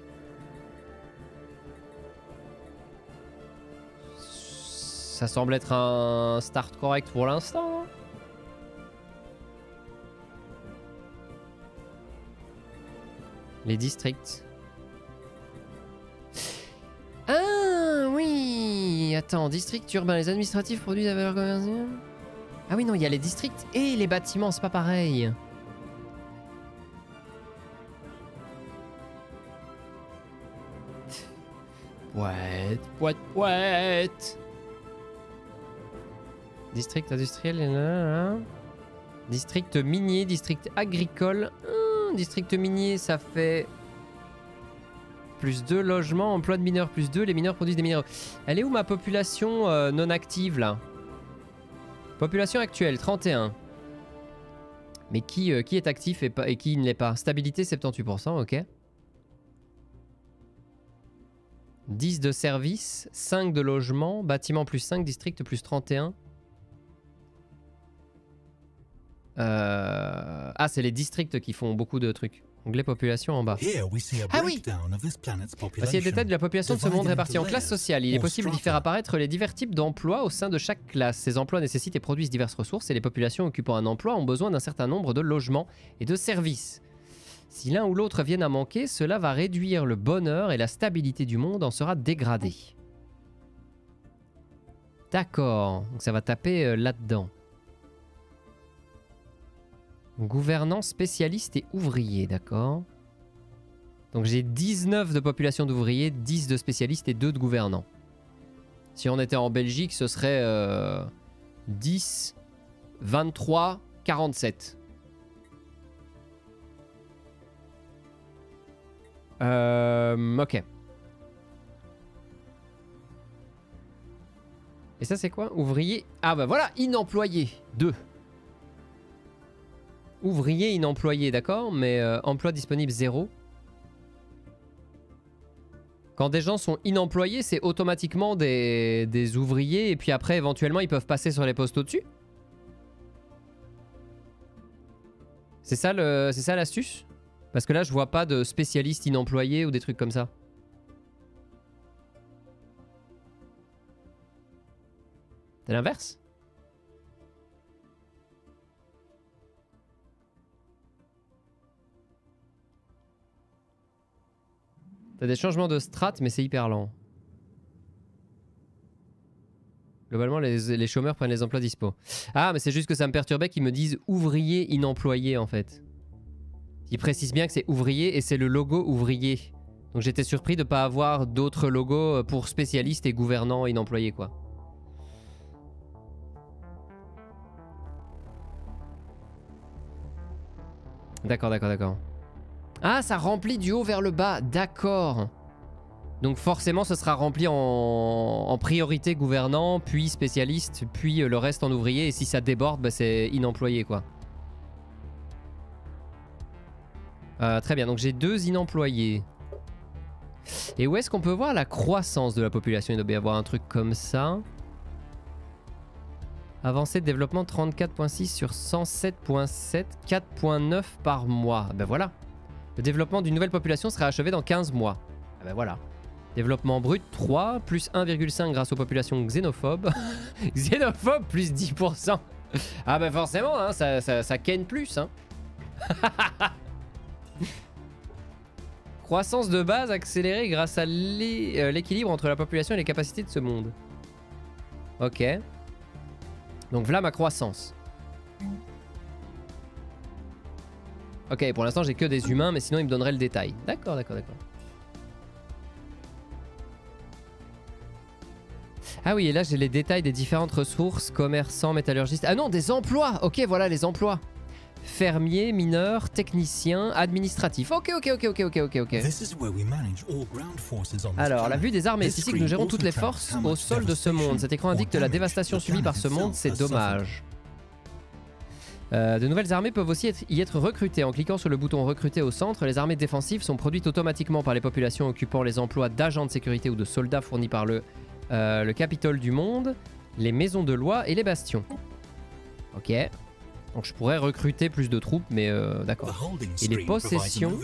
Ça semble être un start correct pour l'instant. Les districts. Ah oui. Attends, district urbain, les administratifs produisent la valeur commerciale. Ah oui non, il y a les districts et les bâtiments, c'est pas pareil. pouet, pouet, pouet. District industriel, nanana. District minier, district agricole. Hum, district minier, ça fait plus deux logements, emploi de mineurs plus deux, les mineurs produisent des minéraux. Elle est où ma population euh, non active là? Population actuelle, trente et un. Mais qui, euh, qui est actif et, pas, et qui ne l'est pas? Stabilité soixante-dix-huit pour cent, ok. dix de service, cinq de logement, bâtiment plus cinq, district plus trente et un. Euh... Ah, c'est les districts qui font beaucoup de trucs. Onglet population en bas. Ah oui! Voici les détails de la population de ce monde répartie en classes sociales. Il est possible d'y faire apparaître les divers types d'emplois au sein de chaque classe. Ces emplois nécessitent et produisent diverses ressources et les populations occupant un emploi ont besoin d'un certain nombre de logements et de services. Si l'un ou l'autre viennent à manquer, cela va réduire le bonheur et la stabilité du monde en sera dégradée. D'accord, donc ça va taper euh, là-dedans. Gouvernants, spécialistes et ouvriers, d'accord. Donc j'ai dix-neuf de population d'ouvriers, dix de spécialistes et deux de gouvernants. Si on était en Belgique, ce serait euh, dix, vingt-trois, quarante-sept. Euh, ok. Et ça c'est quoi? Ouvrier. Ah bah voilà, inemployé. deux. Ouvrier inemployé, d'accord, mais euh, emploi disponible zéro. Quand des gens sont inemployés, c'est automatiquement des, des ouvriers et puis après éventuellement ils peuvent passer sur les postes au-dessus. C'est ça le, c'est ça l'astuce? Parce que là je vois pas de spécialistes inemployés ou des trucs comme ça. C'est l'inverse? T'as des changements de strat, mais c'est hyper lent. Globalement, les, les chômeurs prennent les emplois dispo. Ah, mais c'est juste que ça me perturbait qu'ils me disent ouvrier inemployé en fait. Ils précisent bien que c'est ouvrier et c'est le logo ouvrier. Donc j'étais surpris de ne pas avoir d'autres logos pour spécialistes et gouvernants inemployés quoi. D'accord, d'accord, d'accord. Ah, ça remplit du haut vers le bas. D'accord. Donc forcément, ce sera rempli en, en priorité gouvernant, puis spécialiste, puis le reste en ouvrier. Et si ça déborde, bah, c'est inemployé, quoi. Euh, très bien, donc j'ai deux inemployés. Et où est-ce qu'on peut voir la croissance de la population? Il doit y avoir un truc comme ça. Avancée de développement trente-quatre virgule six sur cent sept virgule sept, quatre virgule neuf par mois. Ben voilà. Le développement d'une nouvelle population sera achevé dans quinze mois. Ah ben voilà. Développement brut trois, plus un virgule cinq grâce aux populations xénophobes. Xénophobes, plus dix pour cent. Ah ben forcément, hein, ça, ça, ça ken plus. Hein. Croissance de base accélérée grâce à l'équilibre entre la population et les capacités de ce monde. Ok. Donc voilà ma croissance. Ok, pour l'instant j'ai que des humains, mais sinon il me donnerait le détail. D'accord, d'accord, d'accord. Ah oui, et là j'ai les détails des différentes ressources, commerçants, métallurgistes. Ah non, des emplois. Ok, voilà les emplois. Fermier, mineur, technicien, administratif. Ok, ok, ok, ok, ok, ok, ok. Alors, la vue des armées. C'est ici que nous gérons toutes les forces au sol de ce monde. Cet écran indique que la dévastation subie par ce monde, c'est dommage. Euh, de nouvelles armées peuvent aussi être, y être recrutées. En cliquant sur le bouton recruter au centre, les armées défensives sont produites automatiquement par les populations occupant les emplois d'agents de sécurité ou de soldats fournis par le, euh, le Capitole du monde, les maisons de loi et les bastions. Ok. Donc je pourrais recruter plus de troupes, mais euh, d'accord. Et les possessions.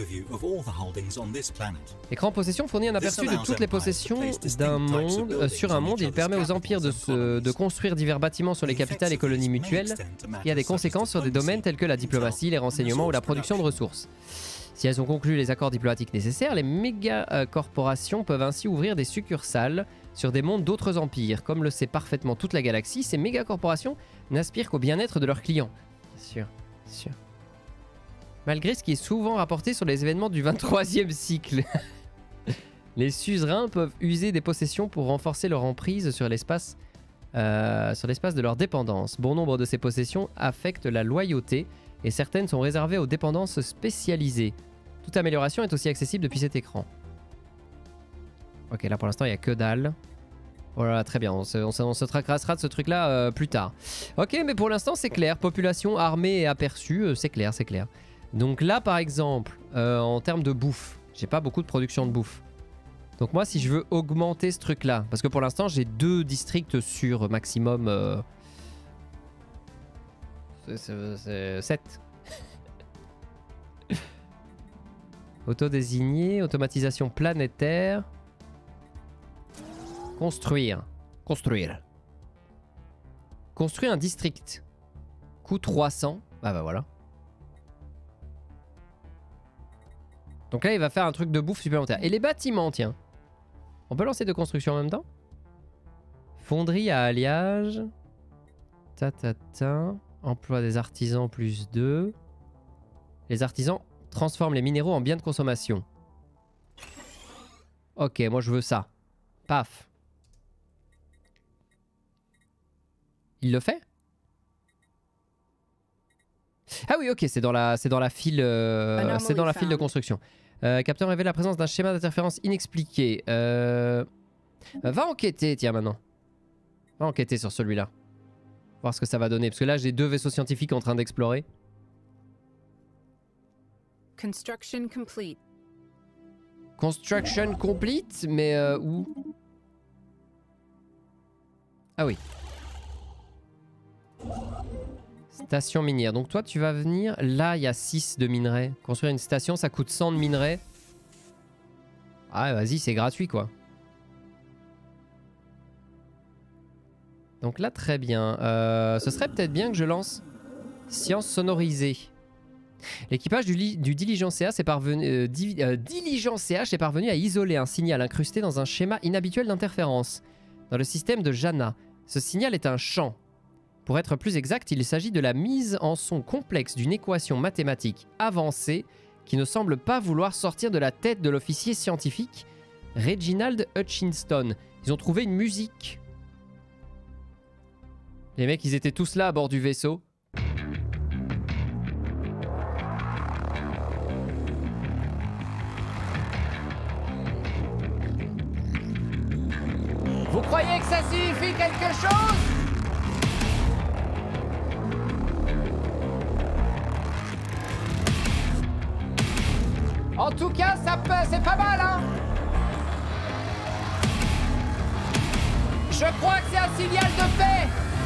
L'écran possession fournit un aperçu de toutes les possessions d'un monde. Euh, sur un monde, il permet aux empires de, se, de construire divers bâtiments sur les capitales et colonies mutuelles, qui a des conséquences sur des domaines tels que la diplomatie, les renseignements ou la production de ressources. Si elles ont conclu les accords diplomatiques nécessaires, les méga-corporations peuvent ainsi ouvrir des succursales sur des mondes d'autres empires. Comme le sait parfaitement toute la galaxie, ces méga-corporations n'aspirent qu'au bien-être de leurs clients. Sûr, sûr. Malgré ce qui est souvent rapporté sur les événements du vingt-troisième cycle. Les suzerains peuvent user des possessions pour renforcer leur emprise sur l'espace euh, sur l'espace de leur dépendance. Bon nombre de ces possessions affectent la loyauté et certaines sont réservées aux dépendances spécialisées. Toute amélioration est aussi accessible depuis cet écran. Ok, là pour l'instant il n'y a que dalle. Voilà, très bien, on se, on se, on se tracrassera de ce truc là euh, plus tard. Ok, mais pour l'instant c'est clair, population, armée et aperçu, euh, c'est clair, c'est clair. Donc là par exemple, euh, en termes de bouffe, j'ai pas beaucoup de production de bouffe. Donc moi si je veux augmenter ce truc là, parce que pour l'instant j'ai deux districts sur maximum euh, c'est sept. Auto-désigné, automatisation planétaire. Construire. Construire. Construire un district. Coût trois cents. Ah bah voilà. Donc là il va faire un truc de bouffe supplémentaire. Et les bâtiments, tiens. On peut lancer deux constructions en même temps? Fonderie à alliage. Ta ta ta. Emploi des artisans plus deux. Les artisans transforment les minéraux en biens de consommation. Ok, moi je veux ça. Paf. Il le fait? Ah oui, ok, c'est dans la, c'est dans la file, euh, c'est dans la file de construction. Euh, capteur révèle la présence d'un schéma d'interférence inexpliqué. Euh, va enquêter, tiens maintenant. Va enquêter sur celui-là. Voir ce que ça va donner, parce que là j'ai deux vaisseaux scientifiques en train d'explorer. Construction complete. Construction complete, mais euh, où? Ah oui. Station minière. Donc toi tu vas venir. Là il y a six de minerais. Construire une station ça coûte cent de minerais. Ah vas-y c'est gratuit quoi. Donc là très bien. Euh, ce serait peut-être bien que je lance science sonorisée. L'équipage du, du Diligence C H est parvenu, euh, di, euh, Diligence C H est parvenu à isoler un signal incrusté dans un schéma inhabituel d'interférence dans le système de Jana. Ce signal est un chant. Pour être plus exact, il s'agit de la mise en son complexe d'une équation mathématique avancée qui ne semble pas vouloir sortir de la tête de l'officier scientifique Reginald Hutchinson. Ils ont trouvé une musique. Les mecs, ils étaient tous là à bord du vaisseau. Vous croyez que ça signifie quelque chose? En tout cas, ça peut, c'est pas mal, hein? Je crois que c'est un signal de paix.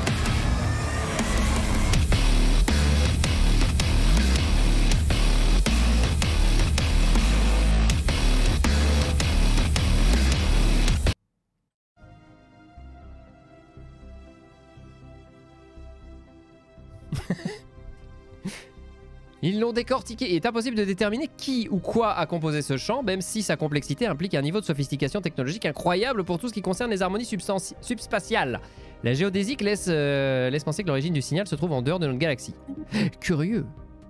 Ils l'ont décortiqué. Il est impossible de déterminer qui ou quoi a composé ce chant, même si sa complexité implique un niveau de sophistication technologique incroyable pour tout ce qui concerne les harmonies subspatiales. La géodésique laisse, euh, laisse penser que l'origine du signal se trouve en dehors de notre galaxie. Curieux.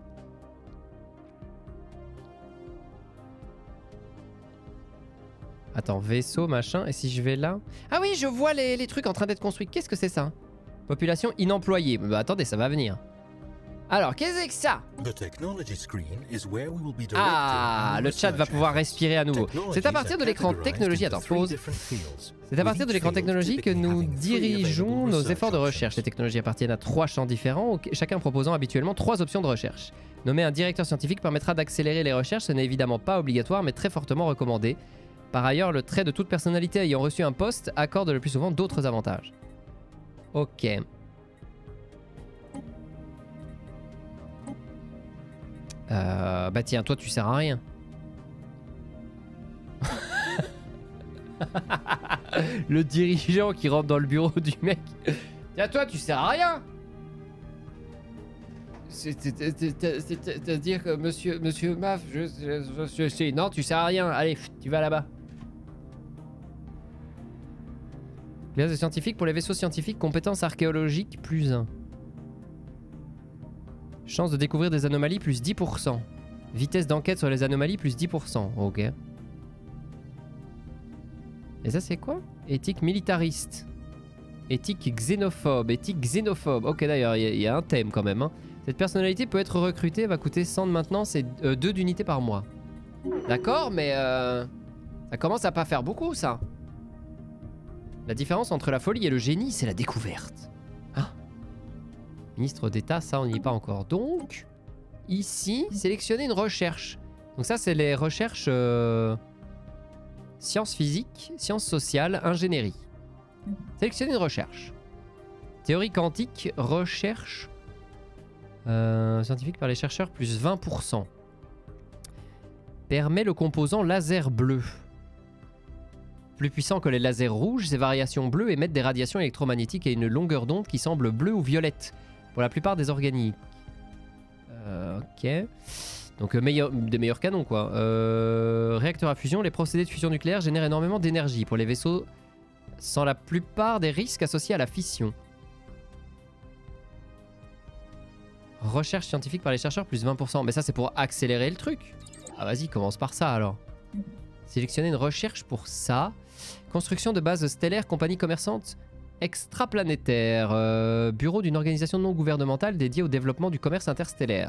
Attends, vaisseau, machin, et si je vais là... Ah oui, je vois les, les trucs en train d'être construits. Qu'est-ce que c'est ça? Population inemployée. Bah attendez, ça va venir. Alors, qu'est-ce que c'est que ça? Ah, le chat va pouvoir respirer à nouveau. C'est à partir de l'écran technologie... Attends, pause. C'est à partir de l'écran technologie que nous dirigeons nos efforts de recherche. Les technologies appartiennent à trois champs différents, chacun proposant habituellement trois options de recherche. Nommer un directeur scientifique permettra d'accélérer les recherches. Ce n'est évidemment pas obligatoire, mais très fortement recommandé. Par ailleurs, le trait de toute personnalité ayant reçu un poste accorde le plus souvent d'autres avantages. Ok. Euh, bah tiens, toi tu sers à rien. Le dirigeant qui rentre dans le bureau du mec. Tiens, toi tu sers à rien. C'est-à-dire que monsieur, monsieur Maf, je, je, je, je, non, tu sers à rien. Allez, tu vas là-bas. Classe de scientifique pour les vaisseaux scientifiques, compétences archéologiques plus un. Chance de découvrir des anomalies plus dix pour cent. Vitesse d'enquête sur les anomalies plus dix pour cent. Ok. Et ça c'est quoi? Éthique militariste. Éthique xénophobe. Éthique xénophobe. Ok d'ailleurs, il y, y a un thème quand même. Hein. Cette personnalité peut être recrutée, va coûter cent de maintenance et euh, deux d'unités par mois. D'accord, mais euh, ça commence à pas faire beaucoup ça. La différence entre la folie et le génie, c'est la découverte. Ah. Ministre d'État, ça on n'y est pas encore. Donc, ici, sélectionner une recherche. Donc ça c'est les recherches euh, sciences physiques, sciences sociales, ingénierie. Sélectionner une recherche. Théorie quantique, recherche euh, scientifique par les chercheurs, plus vingt pour cent. Permet le composant laser bleu. Plus puissant que les lasers rouges, ces variations bleues émettent des radiations électromagnétiques et une longueur d'onde qui semble bleue ou violette pour la plupart des organiques. Euh, ok. Donc euh, meilleur, des meilleurs canons quoi. Euh, réacteur à fusion, les procédés de fusion nucléaire génèrent énormément d'énergie pour les vaisseaux sans la plupart des risques associés à la fission. Recherche scientifique par les chercheurs, plus vingt pour cent. Mais ça c'est pour accélérer le truc. Ah vas-y, commence par ça alors. Sélectionner une recherche pour ça. Construction de base stellaire, compagnie commerçante extraplanétaire. Euh, bureau d'une organisation non gouvernementale dédiée au développement du commerce interstellaire.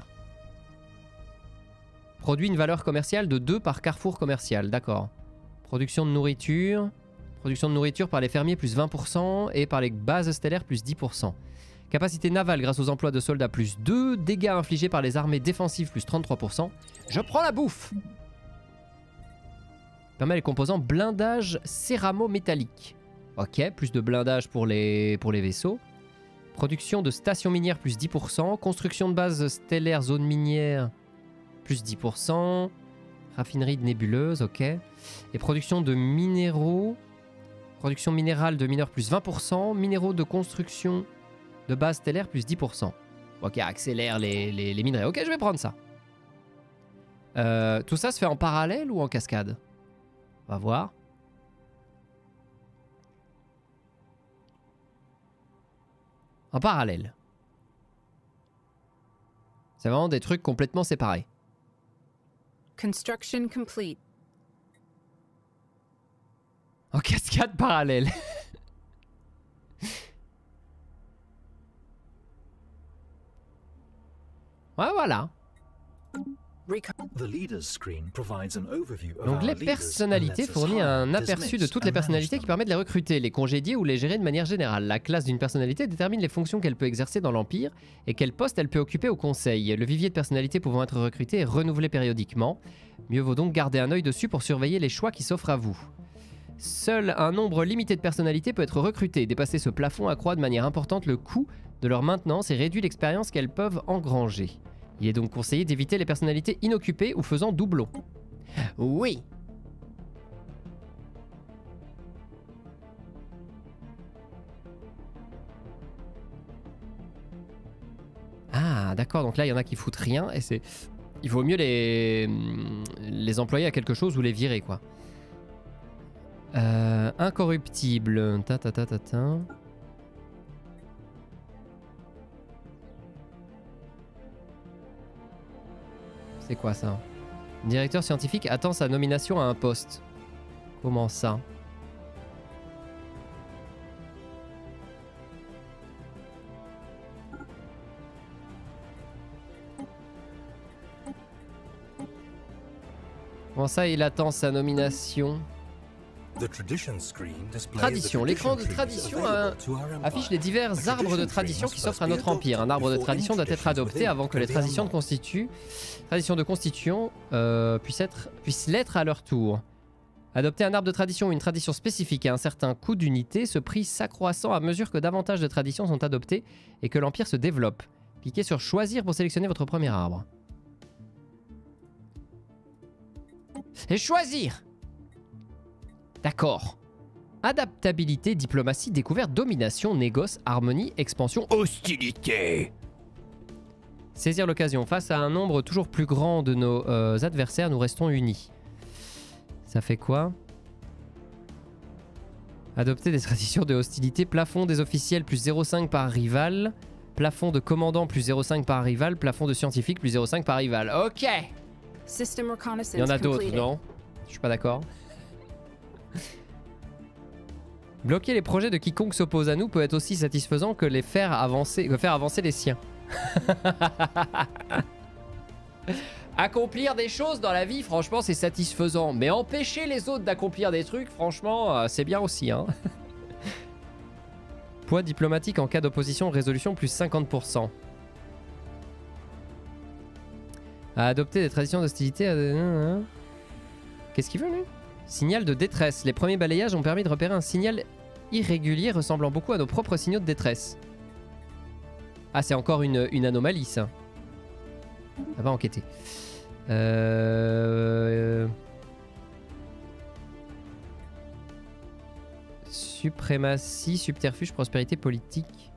Produit une valeur commerciale de deux par carrefour commercial, d'accord. Production de nourriture. Production de nourriture par les fermiers, plus vingt pour cent. Et par les bases stellaires, plus dix pour cent. Capacité navale grâce aux emplois de soldats, plus deux. Dégâts infligés par les armées défensives, plus trente-trois pour cent. Je prends la bouffe. Permet les composants blindage céramo-métallique. Ok, plus de blindage pour les, pour les vaisseaux. Production de stations minières, plus dix pour cent. Construction de base stellaire, zone minière, plus dix pour cent. Raffinerie de nébuleuse, ok. Et production de minéraux. Production minérale de mineurs, plus vingt pour cent. Minéraux de construction de base stellaire, plus dix pour cent. Ok, accélère les, les, les minerais. Ok, je vais prendre ça. Euh, tout ça se fait en parallèle ou en cascade? On va voir. En parallèle. C'est vraiment des trucs complètement séparés. Construction complete. En cascade parallèle. Ouais, voilà. L'onglet personnalités fournit un aperçu de toutes les personnalités qui permet de les recruter, les congédier ou les gérer de manière générale. La classe d'une personnalité détermine les fonctions qu'elle peut exercer dans l'Empire et quel poste elle peut occuper au Conseil. Le vivier de personnalités pouvant être recruté est renouvelé périodiquement. Mieux vaut donc garder un œil dessus pour surveiller les choix qui s'offrent à vous. Seul un nombre limité de personnalités peut être recruté. Dépasser ce plafond accroît de manière importante le coût de leur maintenance et réduit l'expérience qu'elles peuvent engranger. Il est donc conseillé d'éviter les personnalités inoccupées ou faisant doublon. Oui. Ah, d'accord. Donc là, il y en a qui foutent rien et c'est... Il vaut mieux les... les employer à quelque chose ou les virer, quoi. Euh, incorruptible. Ta ta ta ta ta. C'est quoi ça? Directeur scientifique attend sa nomination à un poste. Comment ça? Comment ça il attend sa nomination? Tradition. L'écran de tradition euh, affiche les divers arbres de tradition qui s'offrent à notre empire. Un arbre de tradition doit être adopté avant que les traditions de constitu... traditions de constitution euh, puissent être, puissent l'être à leur tour. Adopter un arbre de tradition ou une tradition spécifique à un certain coût d'unité, ce prix s'accroissant à mesure que davantage de traditions sont adoptées et que l'empire se développe. Cliquez sur choisir pour sélectionner votre premier arbre. Et choisir! D'accord. Adaptabilité, diplomatie, découverte, domination, négoce, harmonie, expansion, hostilité. Saisir l'occasion. Face à un nombre toujours plus grand de nos euh, adversaires, nous restons unis. Ça fait quoi? Adopter des traditions de hostilité. Plafond des officiels plus zéro virgule cinq par rival. Plafond de commandant plus zéro virgule cinq par rival. Plafond de scientifique plus zéro virgule cinq par rival. Ok. System reconnaissance Il y en a d'autres, completed. non? Je suis pas d'accord. Bloquer les projets de quiconque s'oppose à nous peut être aussi satisfaisant que les faire avancer, que faire avancer les siens. Accomplir des choses dans la vie, franchement, c'est satisfaisant. Mais empêcher les autres d'accomplir des trucs, franchement, euh, c'est bien aussi. Hein. Poids diplomatique en cas d'opposition, résolution plus cinquante pour cent. À adopter des traditions d'hostilité. À... Qu'est-ce qu'il veut, lui? Signal de détresse. Les premiers balayages ont permis de repérer un signal irrégulier ressemblant beaucoup à nos propres signaux de détresse. Ah, c'est encore une, une anomalie, ça. On va enquêter. Euh... Suprématie, subterfuge, prospérité politique.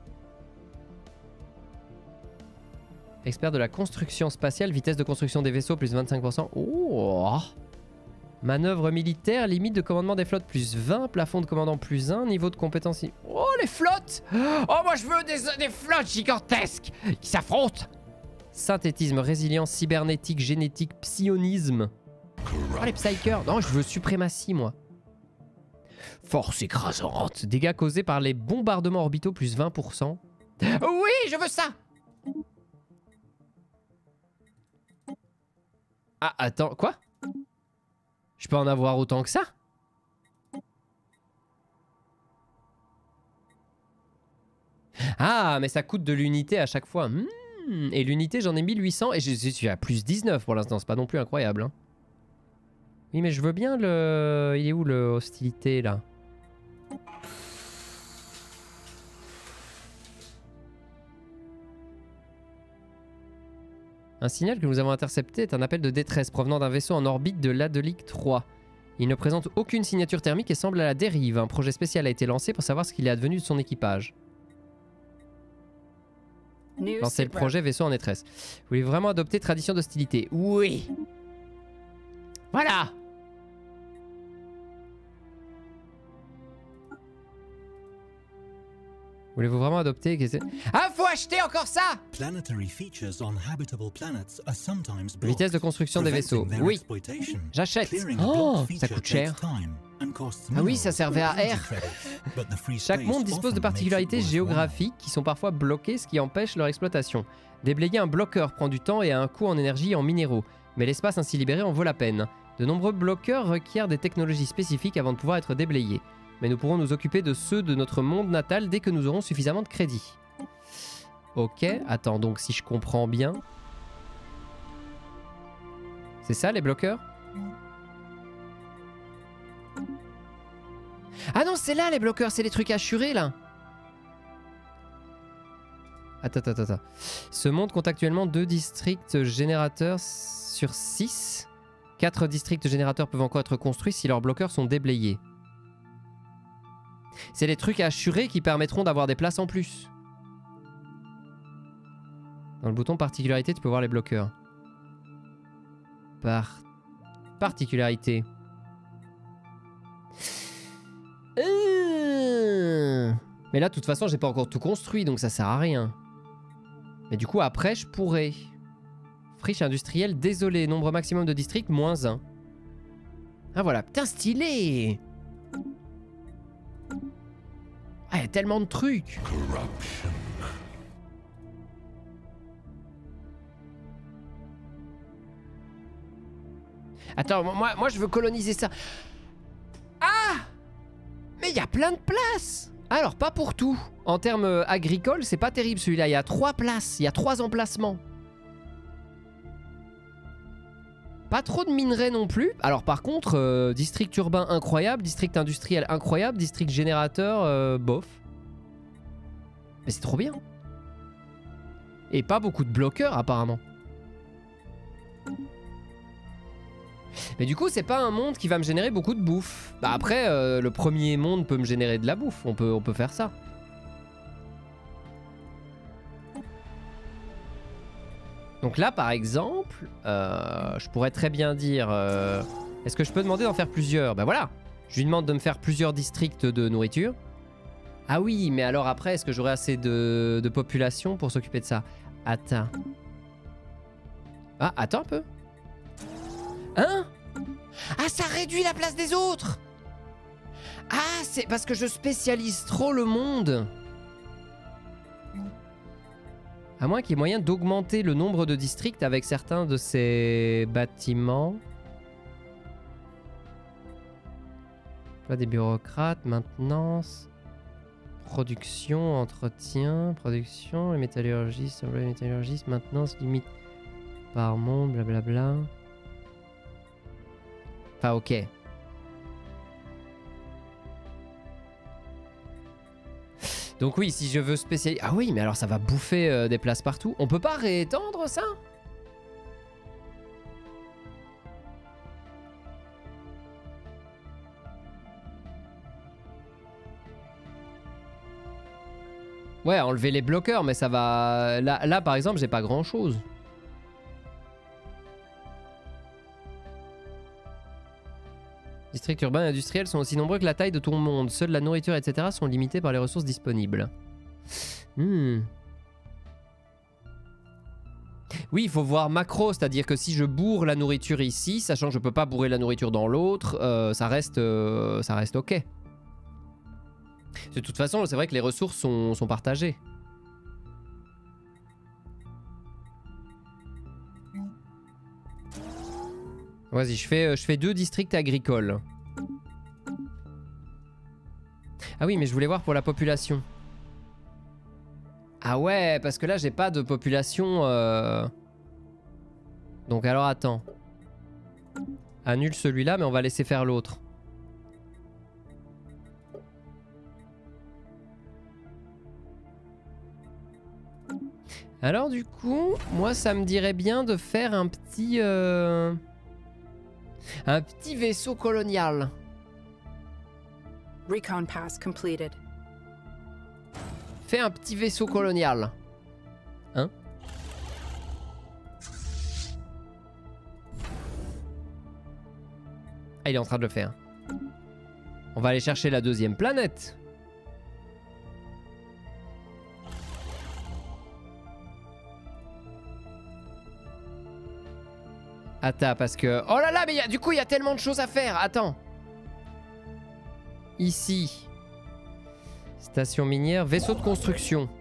Expert de la construction spatiale, vitesse de construction des vaisseaux plus vingt-cinq pour cent. Oh! Manœuvre militaire, limite de commandement des flottes plus vingt, plafond de commandant plus un, niveau de compétence... Oh, les flottes! Oh, moi je veux des, des flottes gigantesques qui s'affrontent! Synthétisme, résilience, cybernétique, génétique, psionisme. Oh, les psychers! Non, je veux suprématie, moi. Force écrasante. Dégâts causés par les bombardements orbitaux plus vingt pour cent. Oui, je veux ça! Ah, attends, quoi? Je peux en avoir autant que ça? Ah, mais ça coûte de l'unité à chaque fois. Mmh. Et l'unité, j'en ai mille huit cents et je suis à plus dix-neuf pour l'instant. C'est pas non plus incroyable. Hein. Oui, mais je veux bien le... Il est où le hostilité, là? Un signal que nous avons intercepté est un appel de détresse provenant d'un vaisseau en orbite de l'Adelic trois. Il ne présente aucune signature thermique et semble à la dérive. Un projet spécial a été lancé pour savoir ce qu'il est advenu de son équipage. Lancer le projet vaisseau en détresse. Vous voulez vraiment adopter tradition d'hostilité? Oui. Voilà. Voulez-vous vraiment adopter? Ah, faut acheter encore ça! Vitesse de construction des vaisseaux. Oui. J'achète. Oh, ça coûte cher. Ah oui, ça servait à R. Chaque monde dispose de particularités géographiques qui sont parfois bloquées, ce qui empêche leur exploitation. Déblayer un bloqueur prend du temps et a un coût en énergie et en minéraux. Mais l'espace ainsi libéré en vaut la peine. De nombreux bloqueurs requièrent des technologies spécifiques avant de pouvoir être déblayés. Mais nous pourrons nous occuper de ceux de notre monde natal dès que nous aurons suffisamment de crédit. Ok, attends, donc si je comprends bien... C'est ça les bloqueurs? Ah non, c'est là les bloqueurs, c'est les trucs assurés là. Attends, attends, attends. Ce monde compte actuellement deux districts générateurs sur six. quatre districts générateurs peuvent encore être construits si leurs bloqueurs sont déblayés. C'est les trucs assurés qui permettront d'avoir des places en plus. Dans le bouton particularité, tu peux voir les bloqueurs. Par... Particularité. Euh... Mais là, de toute façon, j'ai pas encore tout construit, donc ça sert à rien. Mais du coup, après, je pourrais. Friche industrielle, désolé. Nombre maximum de districts, moins un. Ah voilà, putain, stylé! Ah, il y a tellement de trucs. Corruption. Attends, moi, moi je veux coloniser ça. Ah! Mais il y a plein de places. Alors, pas pour tout. En termes agricoles, c'est pas terrible celui-là. Il y a trois places, il y a trois emplacements. Pas trop de minerais non plus. Alors par contre, euh, district urbain incroyable, district industriel incroyable, district générateur euh, bof. Mais c'est trop bien. Et pas beaucoup de bloqueurs apparemment. Mais du coup, c'est pas un monde qui va me générer beaucoup de bouffe. Bah après, euh, le premier monde peut me générer de la bouffe. On peut, on peut faire ça. Donc là, par exemple, euh, je pourrais très bien dire... Euh, est-ce que je peux demander d'en faire plusieurs? Bah voilà. Je lui demande de me faire plusieurs districts de nourriture. Ah oui, mais alors après, est-ce que j'aurai assez de, de population pour s'occuper de ça? Attends. Ah, attends un peu. Hein? Ah, ça réduit la place des autres! Ah, c'est parce que je spécialise trop le monde. À moins qu'il y ait moyen d'augmenter le nombre de districts avec certains de ces bâtiments. Là, des bureaucrates, maintenance, production, entretien, production, les métallurgistes, les métallurgistes, maintenance, limite par monde, blablabla. Enfin, ok. Donc oui, si je veux spécialiser... Ah oui, mais alors ça va bouffer euh, des places partout. On peut pas réétendre ça? Ouais, enlever les bloqueurs, mais ça va... Là, là par exemple, j'ai pas grand-chose. Districts urbains et industriels sont aussi nombreux que la taille de ton monde. Seule la nourriture, et cetera sont limités par les ressources disponibles. Hmm. Oui, il faut voir macro, c'est-à-dire que si je bourre la nourriture ici, sachant que je peux pas bourrer la nourriture dans l'autre, euh, ça reste, euh, ça reste ok. De toute façon, c'est vrai que les ressources sont, sont partagées. Vas-y, je fais, je fais deux districts agricoles. Ah oui, mais je voulais voir pour la population. Ah ouais, parce que là, j'ai pas de population... Euh... Donc alors, attends. Annule celui-là, mais on va laisser faire l'autre. Alors du coup, moi ça me dirait bien de faire un petit... Euh... Un petit vaisseau colonial. Recon pass completed. Fais un petit vaisseau colonial. Hein? Ah, il est en train de le faire. On va aller chercher la deuxième planète. Attends, parce que... Oh là là, mais y a... du coup, il y a tellement de choses à faire. Attends. Ici. Station minière, vaisseau de construction.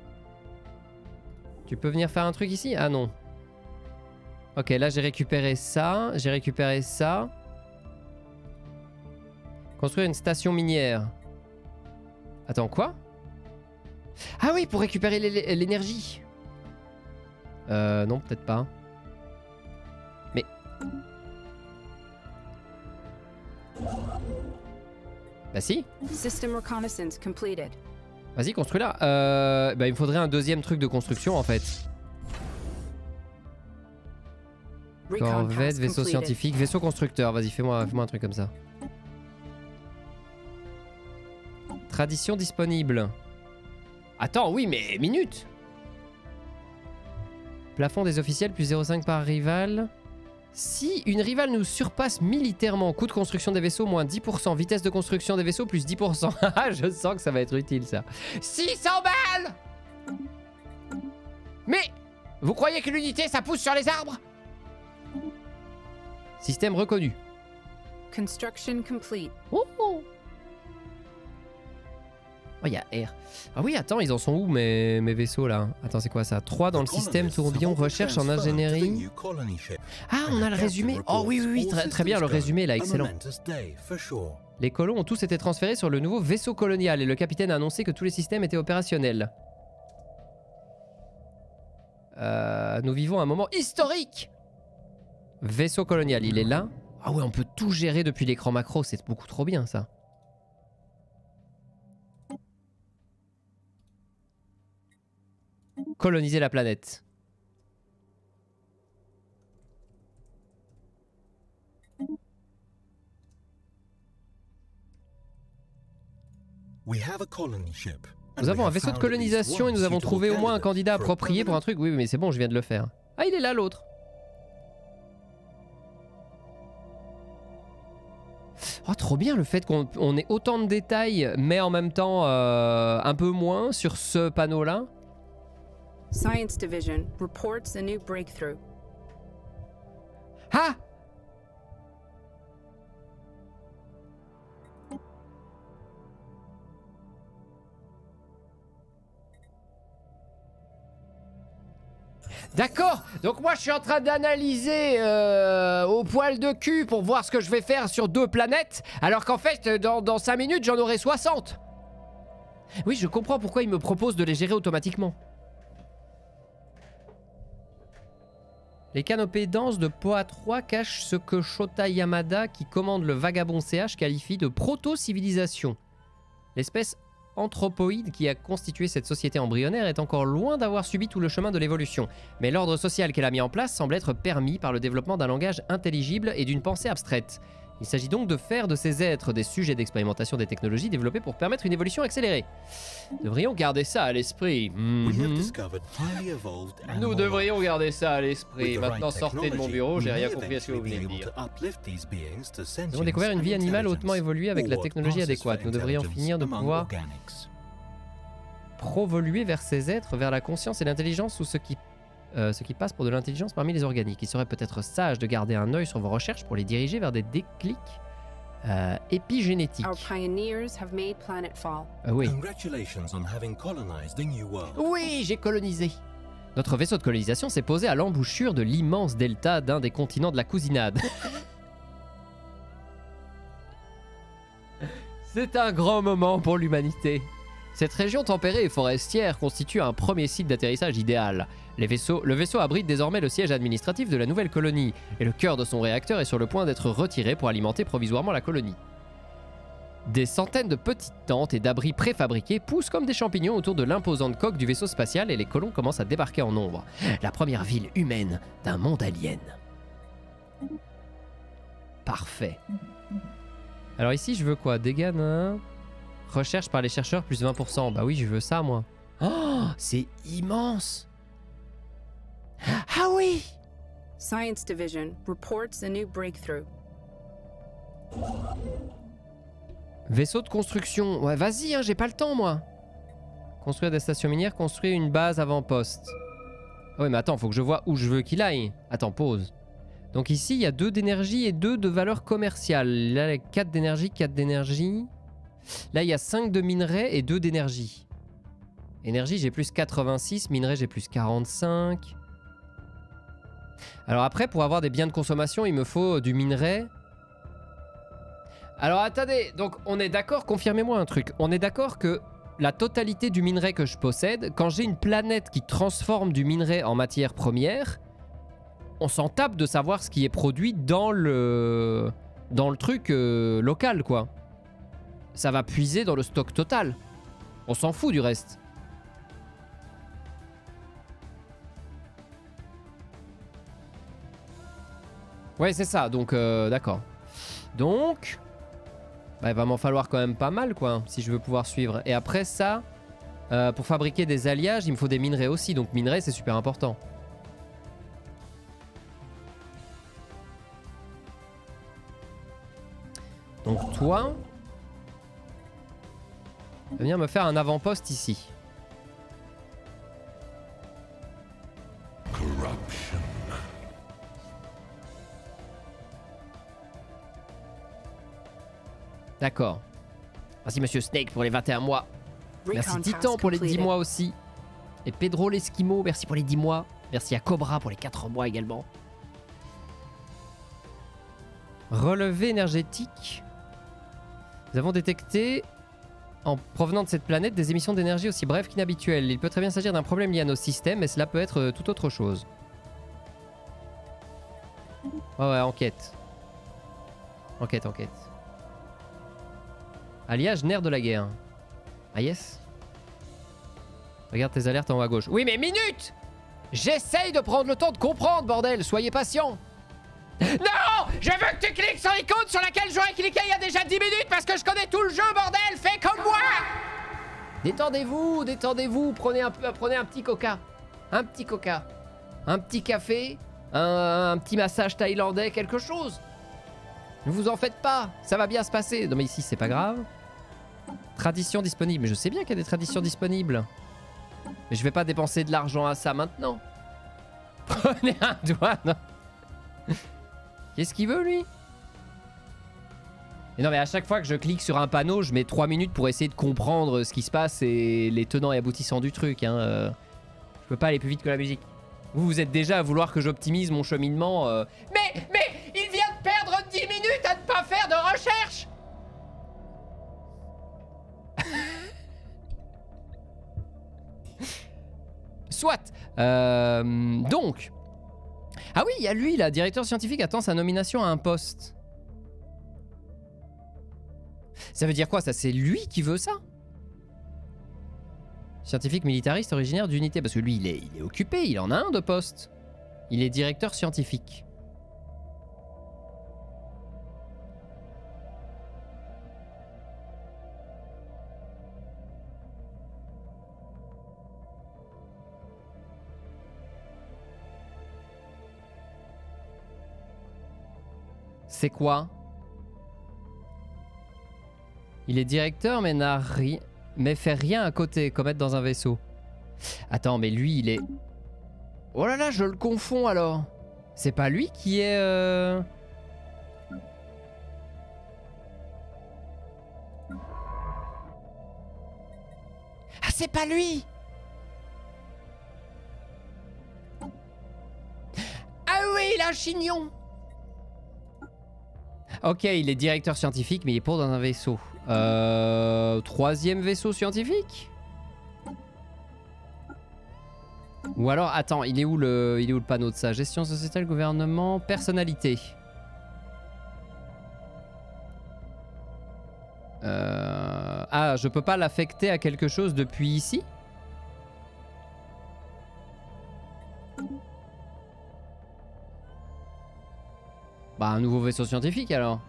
Tu peux venir faire un truc ici? Ah non. Ok, là, j'ai récupéré ça. J'ai récupéré ça. Construire une station minière. Attends, quoi? Ah oui, pour récupérer l'énergie. Euh, non, peut-être pas. Mais... Bah si. System reconnaissance completed. Vas-y, construis-la. Euh, bah il me faudrait un deuxième truc de construction en fait. Corvette, vaisseau scientifique, vaisseau constructeur. Vas-y, fais-moi fais-moi un truc comme ça. Tradition disponible. Attends, oui, mais minute. Plafond des officiels, plus zéro virgule cinq par rival. Si une rivale nous surpasse militairement, coût de construction des vaisseaux, moins dix pour cent. Vitesse de construction des vaisseaux, plus dix pour cent. Je sens que ça va être utile, ça. six cents balles. Mais vous croyez que l'unité, ça pousse sur les arbres? Système reconnu. Construction complete. Oh, oh. Oh, il y a R. Ah oui, attends, ils en sont où mes, mes vaisseaux là? Attends, c'est quoi ça? trois dans le système tourbillon, recherche en ingénierie. Ah, on a le résumé. Oh oui, oui, oui, très, très bien, le résumé là, excellent. Les colons ont tous été transférés sur le nouveau vaisseau colonial et le capitaine a annoncé que tous les systèmes étaient opérationnels. Euh, nous vivons un moment historique. Vaisseau colonial, il est là. Ah ouais, on peut tout gérer depuis l'écran macro, c'est beaucoup trop bien ça. Coloniser la planète. Nous avons un vaisseau de colonisation et nous avons trouvé au moins un candidat approprié pour un truc. Oui, mais c'est bon, je viens de le faire. Ah, il est là l'autre. Oh, trop bien le fait qu'on on ait autant de détails, mais en même temps euh, un peu moins sur ce panneau-là. Science Division reports a new breakthrough. Ah! D'accord. Donc moi je suis en train d'analyser euh, au poil de cul pour voir ce que je vais faire sur deux planètes, alors qu'en fait dans, dans cinq minutes j'en aurai soixante. Oui, je comprends pourquoi il me propose de les gérer automatiquement. Les canopées denses de Poa trois cachent ce que Shota Yamada, qui commande le vagabond C H, qualifie de proto-civilisation. L'espèce anthropoïde qui a constitué cette société embryonnaire est encore loin d'avoir subi tout le chemin de l'évolution. Mais l'ordre social qu'elle a mis en place semble être permis par le développement d'un langage intelligible et d'une pensée abstraite. Il s'agit donc de faire de ces êtres des sujets d'expérimentation des technologies développées pour permettre une évolution accélérée. Devrions garder ça à l'esprit. Mm-hmm. Nous devrions garder ça à l'esprit. Maintenant, sortez de mon bureau, j'ai rien compris à ce que vous venez de dire. Nous avons découvert une vie animale hautement évoluée avec la technologie adéquate. Nous devrions finir de pouvoir provoluer vers ces êtres, vers la conscience et l'intelligence, ou ce qui Euh, ce qui passe pour de l'intelligence parmi les organiques. Il serait peut-être sage de garder un œil sur vos recherches pour les diriger vers des déclics euh, épigénétiques. Our pioneers have made planet fall. Euh, oui. Congratulations on having colonized a new world. Oui, j'ai colonisé. Notre vaisseau de colonisation s'est posé à l'embouchure de l'immense delta d'un des continents de la cousinade. C'est un grand moment pour l'humanité. Cette région tempérée et forestière constitue un premier site d'atterrissage idéal. Les vaisseaux, le vaisseau abrite désormais le siège administratif de la nouvelle colonie, et le cœur de son réacteur est sur le point d'être retiré pour alimenter provisoirement la colonie. Des centaines de petites tentes et d'abris préfabriqués poussent comme des champignons autour de l'imposante coque du vaisseau spatial et les colons commencent à débarquer en nombre. La première ville humaine d'un monde alien. Parfait. Alors ici, je veux quoi? Dégâts, nan. Recherche par les chercheurs, plus vingt pour cent. Bah oui, je veux ça, moi. Oh, c'est immense. Ah oui! Science Division reports a new breakthrough. Vaisseau de construction. Ouais, vas-y, hein, j'ai pas le temps, moi. Construire des stations minières, construire une base avant-poste. Ah ouais, mais attends, faut que je vois où je veux qu'il aille. Attends, pause. Donc ici, il y a deux d'énergie et deux de valeur commerciale. Là, quatre d'énergie, quatre d'énergie. Là, il y a cinq de minerais et deux d'énergie. Énergie, j'ai plus quatre-vingt-six. Minerais, j'ai plus quarante-cinq. Alors après, pour avoir des biens de consommation, il me faut du minerai. Alors attendez, donc on est d'accord, confirmez-moi un truc. On est d'accord que la totalité du minerai que je possède, quand j'ai une planète qui transforme du minerai en matière première, on s'en tape de savoir ce qui est produit dans le, dans le truc euh, local, quoi. Ça va puiser dans le stock total. On s'en fout du reste. Ouais, c'est ça, donc euh, d'accord. Donc, bah, il va m'en falloir quand même pas mal, quoi, si je veux pouvoir suivre. Et après ça, euh, pour fabriquer des alliages, il me faut des minerais aussi. Donc minerais, c'est super important. Donc toi, tu vas venir me faire un avant-poste ici. Corruption. D'accord. Merci Monsieur Snake pour les vingt et un mois. Merci Recon Titan task pour les dix completed. mois aussi. Et Pedro l'Esquimau, merci pour les dix mois. Merci à Cobra pour les quatre mois également. Relevé énergétique. Nous avons détecté, en provenant de cette planète, des émissions d'énergie aussi brèves qu'inhabituelles. Il peut très bien s'agir d'un problème lié à nos systèmes, mais cela peut être euh, tout autre chose. Ouais, ouais, enquête. Enquête, enquête. Alliage nerf de la guerre. Ah yes. Regarde tes alertes en haut à gauche. Oui mais minute! J'essaye de prendre le temps de comprendre, bordel. Soyez patient. Non! Je veux que tu cliques sur l'icône sur laquelle j'aurais cliqué il y a déjà dix minutes parce que je connais tout le jeu, bordel. Fais comme moi! Détendez-vous, détendez-vous. Prenez un, prenez un petit coca. Un petit coca. Un petit café. Un, un petit massage thaïlandais, quelque chose. Ne vous en faites pas. Ça va bien se passer. Non mais ici, c'est pas grave. Tradition disponible. Je sais bien qu'il y a des traditions disponibles. Mais je vais pas dépenser de l'argent à ça maintenant. Prenez un doigt. Non. Qu'est-ce qu'il veut lui? Et non mais à chaque fois que je clique sur un panneau, je mets trois minutes pour essayer de comprendre ce qui se passe et les tenants et aboutissants du truc. Hein. Euh, je peux pas aller plus vite que la musique. Vous, vous êtes déjà à vouloir que j'optimise mon cheminement. Euh... Mais, mais, il vient de perdre dix minutes à ne pas faire de recherche. Soit. Euh, donc. Ah oui, il y a lui, là, directeur scientifique attend sa nomination à un poste. Ça veut dire quoi, ça? C'est lui qui veut ça? Scientifique militariste originaire d'unité. Parce que lui, il est, il est occupé, il en a un de poste. Il est directeur scientifique. C'est quoi? Il est directeur mais n'a rien, mais fait rien à côté, comme être dans un vaisseau. Attends, mais lui, il est... Oh là là, je le confonds alors. C'est pas lui qui est... Euh... Ah, c'est pas lui! Ah oui, il a un chignon! Ok, il est directeur scientifique, mais il est pour dans un vaisseau. Euh, troisième vaisseau scientifique? Ou alors, attends, il est où le, il est où le panneau de ça? Gestion sociétale, gouvernement, personnalité. Euh, ah, je peux pas l'affecter à quelque chose depuis ici? Bah, un nouveau vaisseau scientifique alors.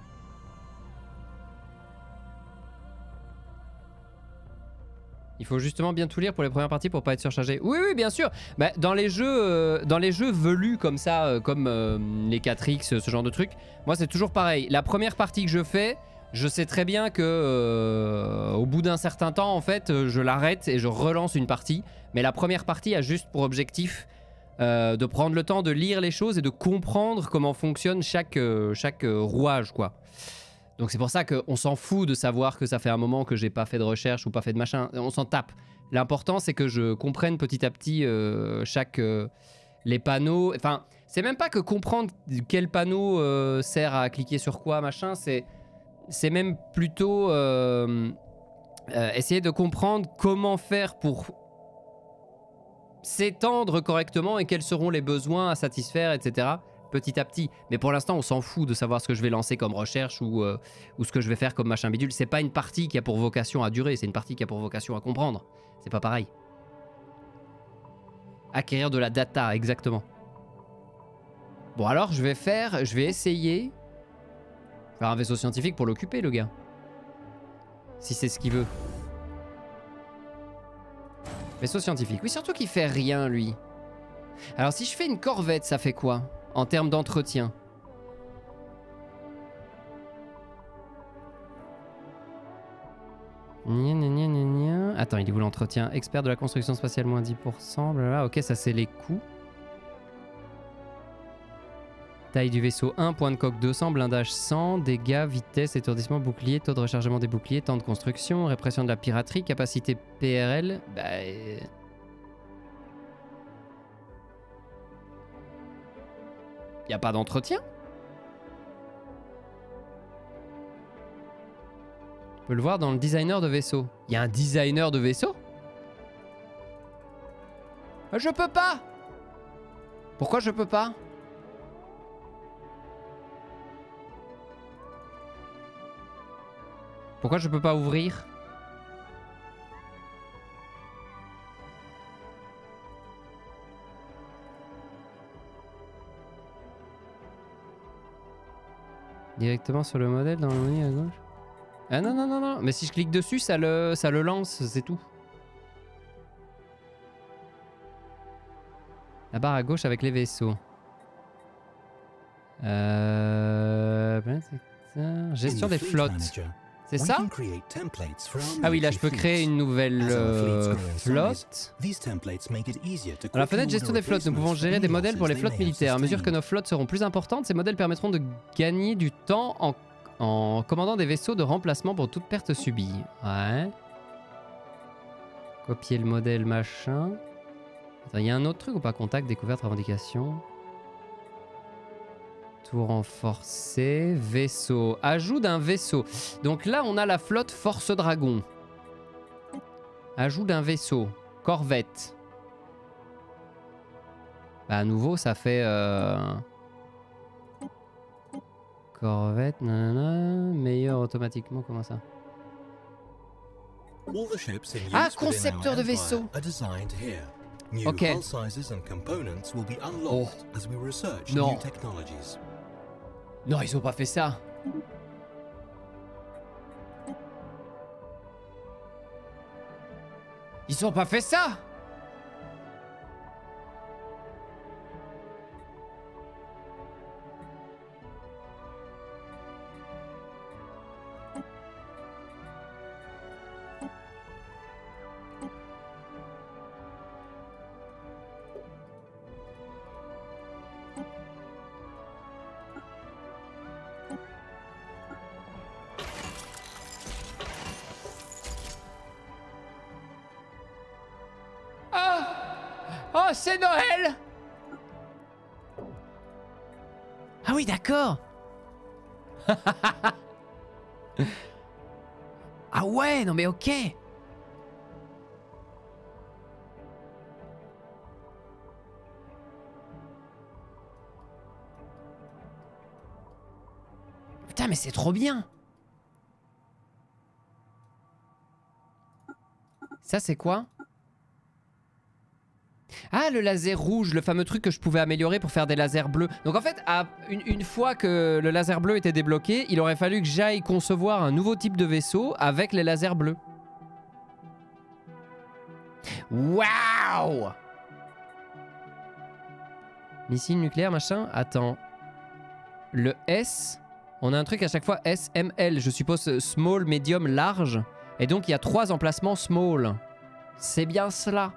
Il faut justement bien tout lire pour les premières parties pour pas être surchargé. Oui, oui, bien sûr. Bah, dans les jeux, euh, dans les jeux velus comme ça, euh, comme euh, les quatre X, ce genre de trucs, moi c'est toujours pareil. La première partie que je fais, je sais très bien que euh, au bout d'un certain temps, en fait, je l'arrête et je relance une partie. Mais la première partie a juste pour objectif Euh, de prendre le temps de lire les choses et de comprendre comment fonctionne chaque, euh, chaque euh, rouage, quoi. Donc c'est pour ça qu'on s'en fout de savoir que ça fait un moment que j'ai pas fait de recherche ou pas fait de machin. On s'en tape. L'important, c'est que je comprenne petit à petit euh, chaque... Euh, les panneaux... Enfin, c'est même pas que comprendre quel panneau euh, sert à cliquer sur quoi, machin. C'est, c'est même plutôt euh, euh, essayer de comprendre comment faire pour... s'étendre correctement et quels seront les besoins à satisfaire, et cetera. Petit à petit. Mais pour l'instant, on s'en fout de savoir ce que je vais lancer comme recherche ou, euh, ou ce que je vais faire comme machin bidule. C'est pas une partie qui a pour vocation à durer, c'est une partie qui a pour vocation à comprendre. C'est pas pareil. Acquérir de la data, exactement. Bon alors, je vais faire, je vais essayer faire un vaisseau scientifique pour l'occuper, le gars. Si c'est ce qu'il veut. Vaisseau scientifique. Oui, surtout qu'il fait rien, lui. Alors, si je fais une corvette, ça fait quoi en termes d'entretien? Gna, gna, gna, gna, gna. Attends, il est où l'entretien? Expert de la construction spatiale, moins dix pour cent. Blablabla. Ok, ça, c'est les coûts. Taille du vaisseau un, point de coque deux cents, blindage cent, dégâts, vitesse, étourdissement, bouclier, taux de rechargement des boucliers, temps de construction, répression de la piraterie, capacité P R L. Bah... Euh... Y a pas d'entretien? On peut le voir dans le designer de vaisseau. Y a un designer de vaisseau? Je peux pas! Pourquoi je peux pas? Pourquoi je peux pas ouvrir? Directement sur le modèle dans le menu à gauche? Ah non, non, non, non. Mais si je clique dessus, ça le, ça le lance, c'est tout. La barre à gauche avec les vaisseaux. Euh... Gestion des flottes. C'est ça? Ah oui, là je peux créer une nouvelle euh, flotte. Dans la fenêtre gestion des flottes, nous pouvons gérer des modèles pour les flottes militaires. À mesure que nos flottes seront plus importantes, ces modèles permettront de gagner du temps en, en commandant des vaisseaux de remplacement pour toute perte subie. Ouais. Copier le modèle machin. Attends, il y a un autre truc ou pas? Contact, découverte, revendication. Tout renforcé, vaisseau. Ajout d'un vaisseau. Donc là, on a la flotte Force Dragon. Ajout d'un vaisseau. Corvette. Bah, à nouveau, ça fait... Euh... Corvette, nanana, meilleur automatiquement, comment ça? All the ships in use Ah, within concepteur our de empire vaisseau. are designed here. New Ok. hull sizes and components will be unlocked as we research Non. new technologies. Non, ils ont pas fait ça. Ils ont pas fait ça. Oh, c'est Noël! Ah oui, d'accord. Ah ouais, non mais ok. Putain, mais c'est trop bien. Ça, c'est quoi? Ah, le laser rouge, le fameux truc que je pouvais améliorer pour faire des lasers bleus. Donc en fait, à une, une fois que le laser bleu était débloqué, il aurait fallu que j'aille concevoir un nouveau type de vaisseau avec les lasers bleus. Waouh! Missile nucléaire, machin. Attends. Le S, on a un truc à chaque fois S M L. Je suppose small, medium, large. Et donc il y a trois emplacements small. C'est bien cela.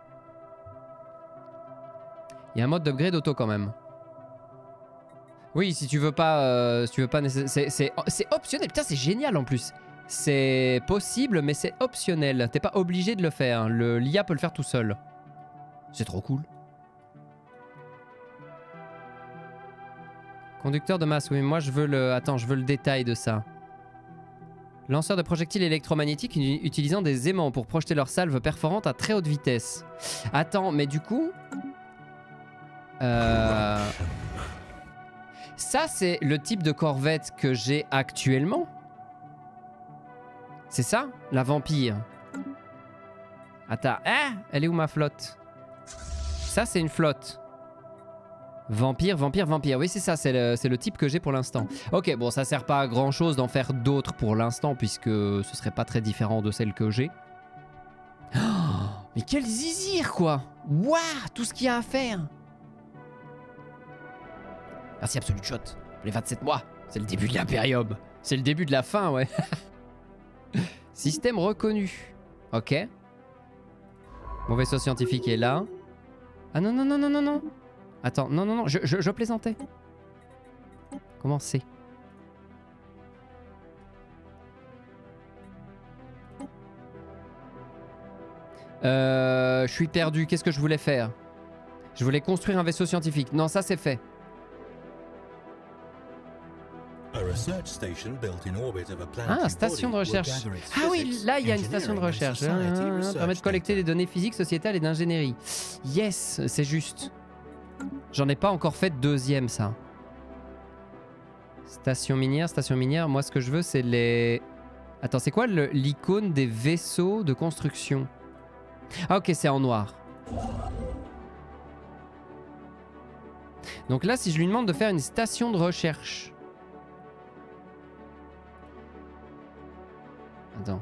Il y a un mode d'upgrade auto quand même. Oui, si tu veux pas... Euh, si tu veux pas c'est optionnel. Putain, c'est génial en plus. C'est possible, mais c'est optionnel. T'es pas obligé de le faire. L'I A peut le faire tout seul. C'est trop cool. Conducteur de masse. Oui, moi je veux le... Attends, je veux le détail de ça. Lanceur de projectiles électromagnétiques utilisant des aimants pour projeter leurs salves perforantes à très haute vitesse. Attends, mais du coup... Euh... Ça, c'est le type de corvette que j'ai actuellement. C'est ça? La vampire. Attends. Ah, elle est où ma flotte? Ça, c'est une flotte. Vampire, vampire, vampire. Oui, c'est ça. C'est le, c'est le type que j'ai pour l'instant. Ok, bon, ça sert pas à grand chose d'en faire d'autres pour l'instant, puisque ce serait pas très différent de celle que j'ai. Oh, mais quel zizir, quoi! Waouh, tout ce qu'il y a à faire! Merci Absolute Shot. Les vingt-sept mois. C'est le début de l'Imperium. C'est le début de la fin, ouais. Système reconnu. Ok. Mon vaisseau scientifique est là. Ah non, non, non, non, non, non. Attends, non, non, non, je, je, je plaisantais. Comment c'est? Euh... Je suis perdu. Qu'est-ce que je voulais faire? Je voulais construire un vaisseau scientifique. Non, ça c'est fait. Ah, station de recherche. Ah oui, là il y a une station de recherche. Ah, ah, permet de collecter des données physiques, sociétales et d'ingénierie. Yes, c'est juste. J'en ai pas encore fait de deuxième, ça. Station minière, station minière. Moi, ce que je veux, c'est les... Attends, c'est quoi l'icône des vaisseaux de construction? Ah ok, c'est en noir. Donc là, si je lui demande de faire une station de recherche... Attends.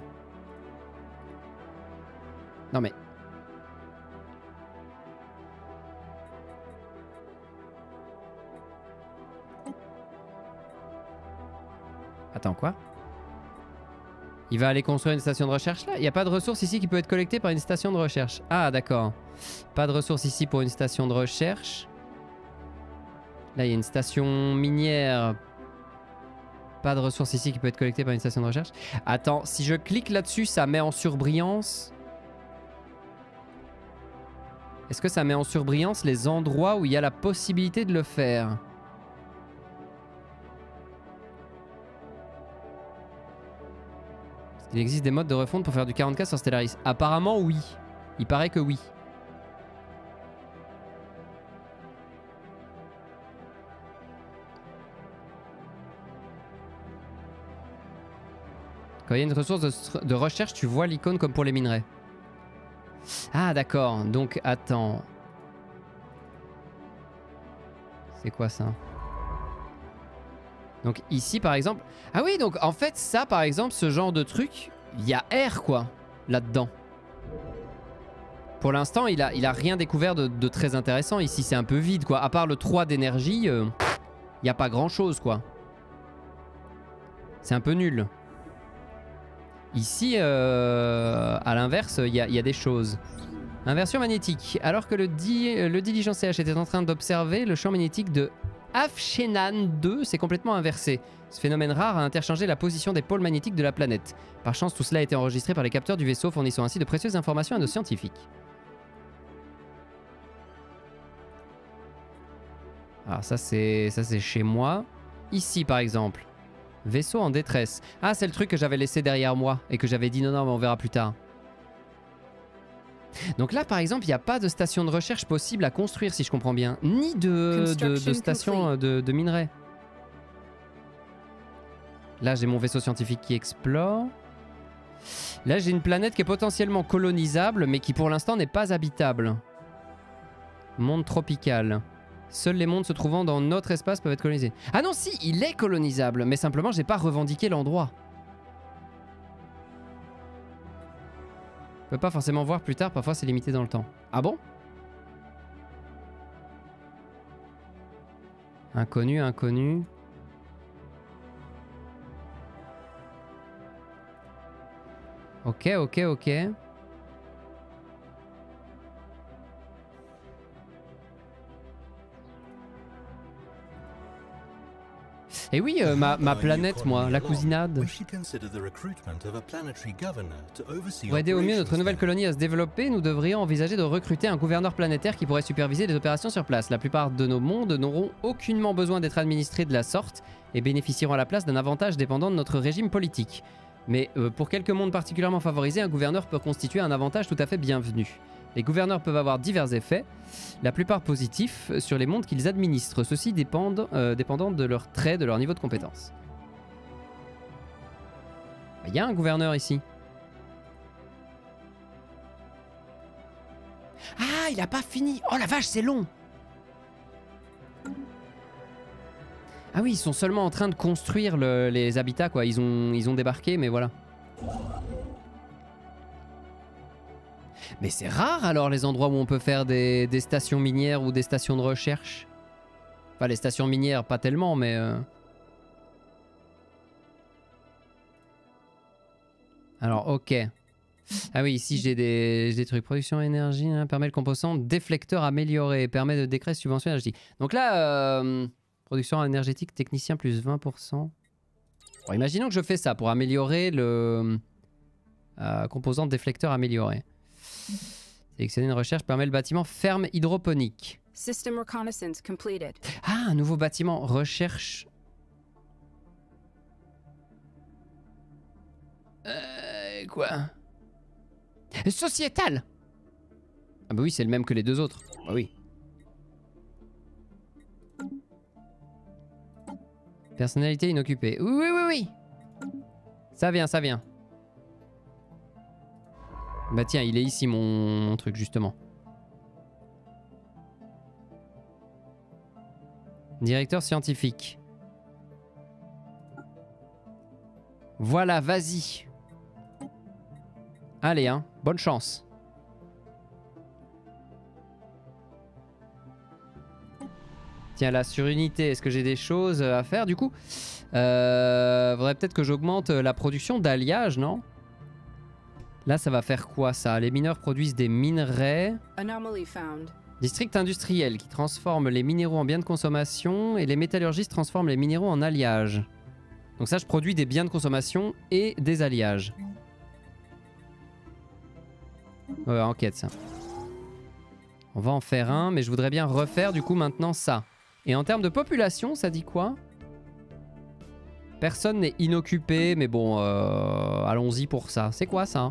Non mais... Attends, quoi? Il va aller construire une station de recherche là? Il n'y a pas de ressources ici qui peut être collectée par une station de recherche. Ah d'accord. Pas de ressources ici pour une station de recherche. Là il y a une station minière. Pas de ressources ici qui peut être collectée par une station de recherche. Attends, si je clique là-dessus, ça met en surbrillance. Est-ce que ça met en surbrillance les endroits où il y a la possibilité de le faire? Est-ce qu'il existe des modes de refonte pour faire du quarante K sur Stellaris? Apparemment oui. Il paraît que oui. Quand il y a une ressource de, de recherche, tu vois l'icône comme pour les minerais. Ah d'accord, donc attends. C'est quoi ça? Donc ici par exemple... Ah oui, donc en fait ça par exemple, ce genre de truc, il y a R quoi, là-dedans. Pour l'instant, il a, il a rien découvert de, de très intéressant. Ici c'est un peu vide quoi, à part le trois d'énergie, il euh, n'y a pas grand chose quoi. C'est un peu nul. Ici, euh, à l'inverse, il y, y a des choses. Inversion magnétique. Alors que le, di le Diligence C H était en train d'observer, le champ magnétique de Afshenan deux s'est complètement inversé. Ce phénomène rare a interchangé la position des pôles magnétiques de la planète. Par chance, tout cela a été enregistré par les capteurs du vaisseau, fournissant ainsi de précieuses informations à nos scientifiques. Alors ça, c'est ça c'est chez moi. Ici, par exemple. Vaisseau en détresse. Ah, c'est le truc que j'avais laissé derrière moi et que j'avais dit non, non, mais on verra plus tard. Donc là, par exemple, il n'y a pas de station de recherche possible à construire, si je comprends bien. Ni de, de, de station de, de minerai. Là, j'ai mon vaisseau scientifique qui explore. Là, j'ai une planète qui est potentiellement colonisable, mais qui pour l'instant n'est pas habitable. Monde tropical. Seuls les mondes se trouvant dans notre espace peuvent être colonisés. Ah non, si, il est colonisable, mais simplement, j'ai pas revendiqué l'endroit. On peut pas forcément voir plus tard, parfois c'est limité dans le temps. Ah bon? Inconnu, inconnu. Ok, ok, ok. Et oui, euh, ma, ma planète, moi, la cousinade. Pour aider au mieux notre nouvelle colonie à se développer, nous devrions envisager de recruter un gouverneur planétaire qui pourrait superviser les opérations sur place. La plupart de nos mondes n'auront aucunement besoin d'être administrés de la sorte et bénéficieront à la place d'un avantage dépendant de notre régime politique. Mais euh, pour quelques mondes particulièrement favorisés, un gouverneur peut constituer un avantage tout à fait bienvenu. Les gouverneurs peuvent avoir divers effets, la plupart positifs, sur les mondes qu'ils administrent. Ceux-ci dépendent, euh, dépendant de leurs traits, de leur niveau de compétence. Il y a un gouverneur ici. Ah, il a pas fini. Oh la vache, c'est long. Ah oui, ils sont seulement en train de construire le, les habitats, quoi. Ils ont, ils ont débarqué, mais voilà. Mais c'est rare alors les endroits où on peut faire des, des stations minières ou des stations de recherche. Enfin les stations minières pas tellement mais... Euh... Alors ok. Ah oui ici j'ai des, des trucs. Production énergie hein, permet le composant déflecteur amélioré. Permet de décret subvention énergétique. Donc là euh, production énergétique technicien plus vingt pour cent. Bon, imaginons que je fais ça pour améliorer le euh, composant déflecteur amélioré. Sélectionner une recherche permet le bâtiment ferme hydroponique. System reconnaissance completed. Ah, un nouveau bâtiment. Recherche. Euh, quoi? Sociétal. Ah bah oui, c'est le même que les deux autres. Bah oui. Personnalité inoccupée. Oui, oui, oui, oui. Ça vient, ça vient. Bah tiens, il est ici mon, mon truc justement. Directeur scientifique. Voilà, vas-y. Allez, hein, bonne chance. Tiens, là, sur Unité, est-ce que j'ai des choses à faire du coup? euh, Faudrait peut-être que j'augmente la production d'alliage, non? Là, ça va faire quoi, ça? Les mineurs produisent des minerais. Anomaly found. District industriel qui transforme les minéraux en biens de consommation et les métallurgistes transforment les minéraux en alliages. Donc ça, je produis des biens de consommation et des alliages. Ouais, enquête, ça. On va en faire un, mais je voudrais bien refaire du coup maintenant ça. Et en termes de population, ça dit quoi? Personne n'est inoccupé, mais bon, euh, allons-y pour ça. C'est quoi ça?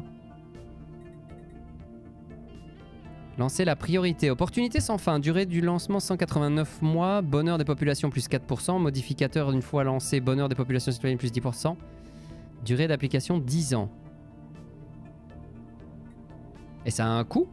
Lancer la priorité. Opportunité sans fin. Durée du lancement cent quatre-vingt-neuf mois. Bonheur des populations plus quatre pour cent. Modificateur une fois lancé. Bonheur des populations citoyennes plus dix pour cent. Durée d'application dix ans. Et ça a un coût?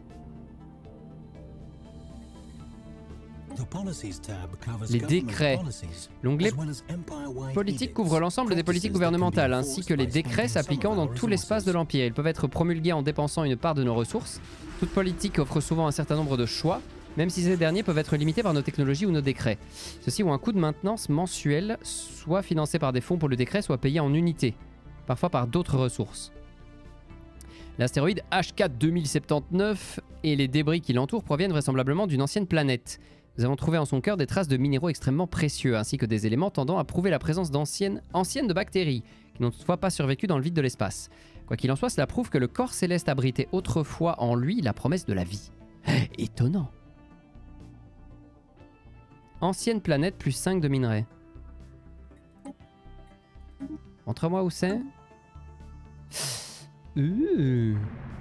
Les décrets. L'onglet politique couvre l'ensemble des politiques gouvernementales ainsi que les décrets s'appliquant dans tout l'espace de l'Empire. Ils peuvent être promulgués en dépensant une part de nos ressources. Toute politique offre souvent un certain nombre de choix, même si ces derniers peuvent être limités par nos technologies ou nos décrets. Ceux-ci ont un coût de maintenance mensuel, soit financé par des fonds pour le décret, soit payé en unités, parfois par d'autres ressources. L'astéroïde H quatre deux mille soixante-dix-neuf et les débris qui l'entourent proviennent vraisemblablement d'une ancienne planète. Nous avons trouvé en son cœur des traces de minéraux extrêmement précieux, ainsi que des éléments tendant à prouver la présence d'anciennes anciennes de bactéries, qui n'ont toutefois pas survécu dans le vide de l'espace. Quoi qu'il en soit, cela prouve que le corps céleste abritait autrefois en lui la promesse de la vie. Étonnant. Ancienne planète plus cinq de minerais. Montre-moi où c'est. Euh.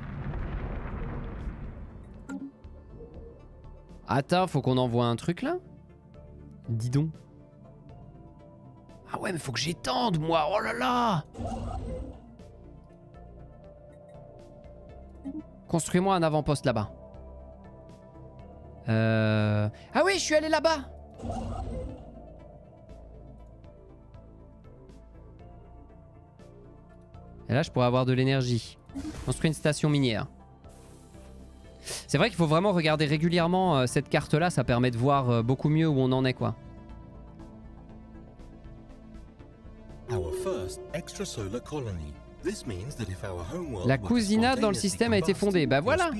Attends, faut qu'on envoie un truc là? Dis donc. Ah ouais, mais faut que j'étende moi, oh là là! Construis-moi un avant-poste là-bas. Euh... Ah oui, je suis allé là-bas! Et là, je pourrais avoir de l'énergie. Construire une station minière. C'est vrai qu'il faut vraiment regarder régulièrement euh, cette carte-là, ça permet de voir euh, beaucoup mieux où on en est, quoi. La cousina dans le système a été fondée, bah voilà!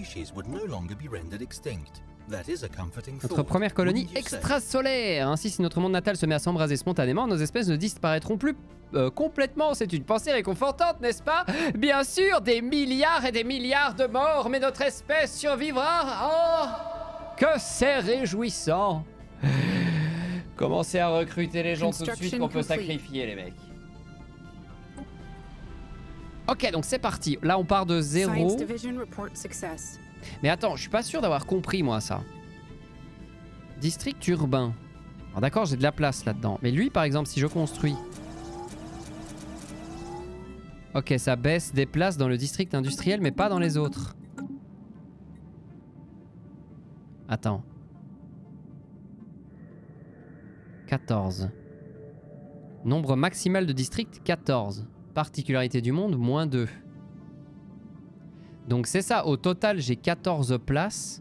Notre première colonie extrasolaire. Ainsi, si notre monde natal se met à s'embraser spontanément, nos espèces ne disparaîtront plus euh, complètement. C'est une pensée réconfortante, n'est-ce pas? Bien sûr, des milliards et des milliards de morts, mais notre espèce survivra. Oh, que c'est réjouissant. Commencez à recruter les gens tout de suite qu'on peut sacrifier, les mecs. Ok, donc c'est parti. Là, on part de zéro. Mais attends, je suis pas sûr d'avoir compris, moi, ça. District urbain. Alors d'accord, j'ai de la place là-dedans. Mais lui, par exemple, si je construis... Ok, ça baisse des places dans le district industriel, mais pas dans les autres. Attends. quatorze. Nombre maximal de districts, quatorze. Particularité du monde, moins deux. Donc c'est ça, au total j'ai quatorze places.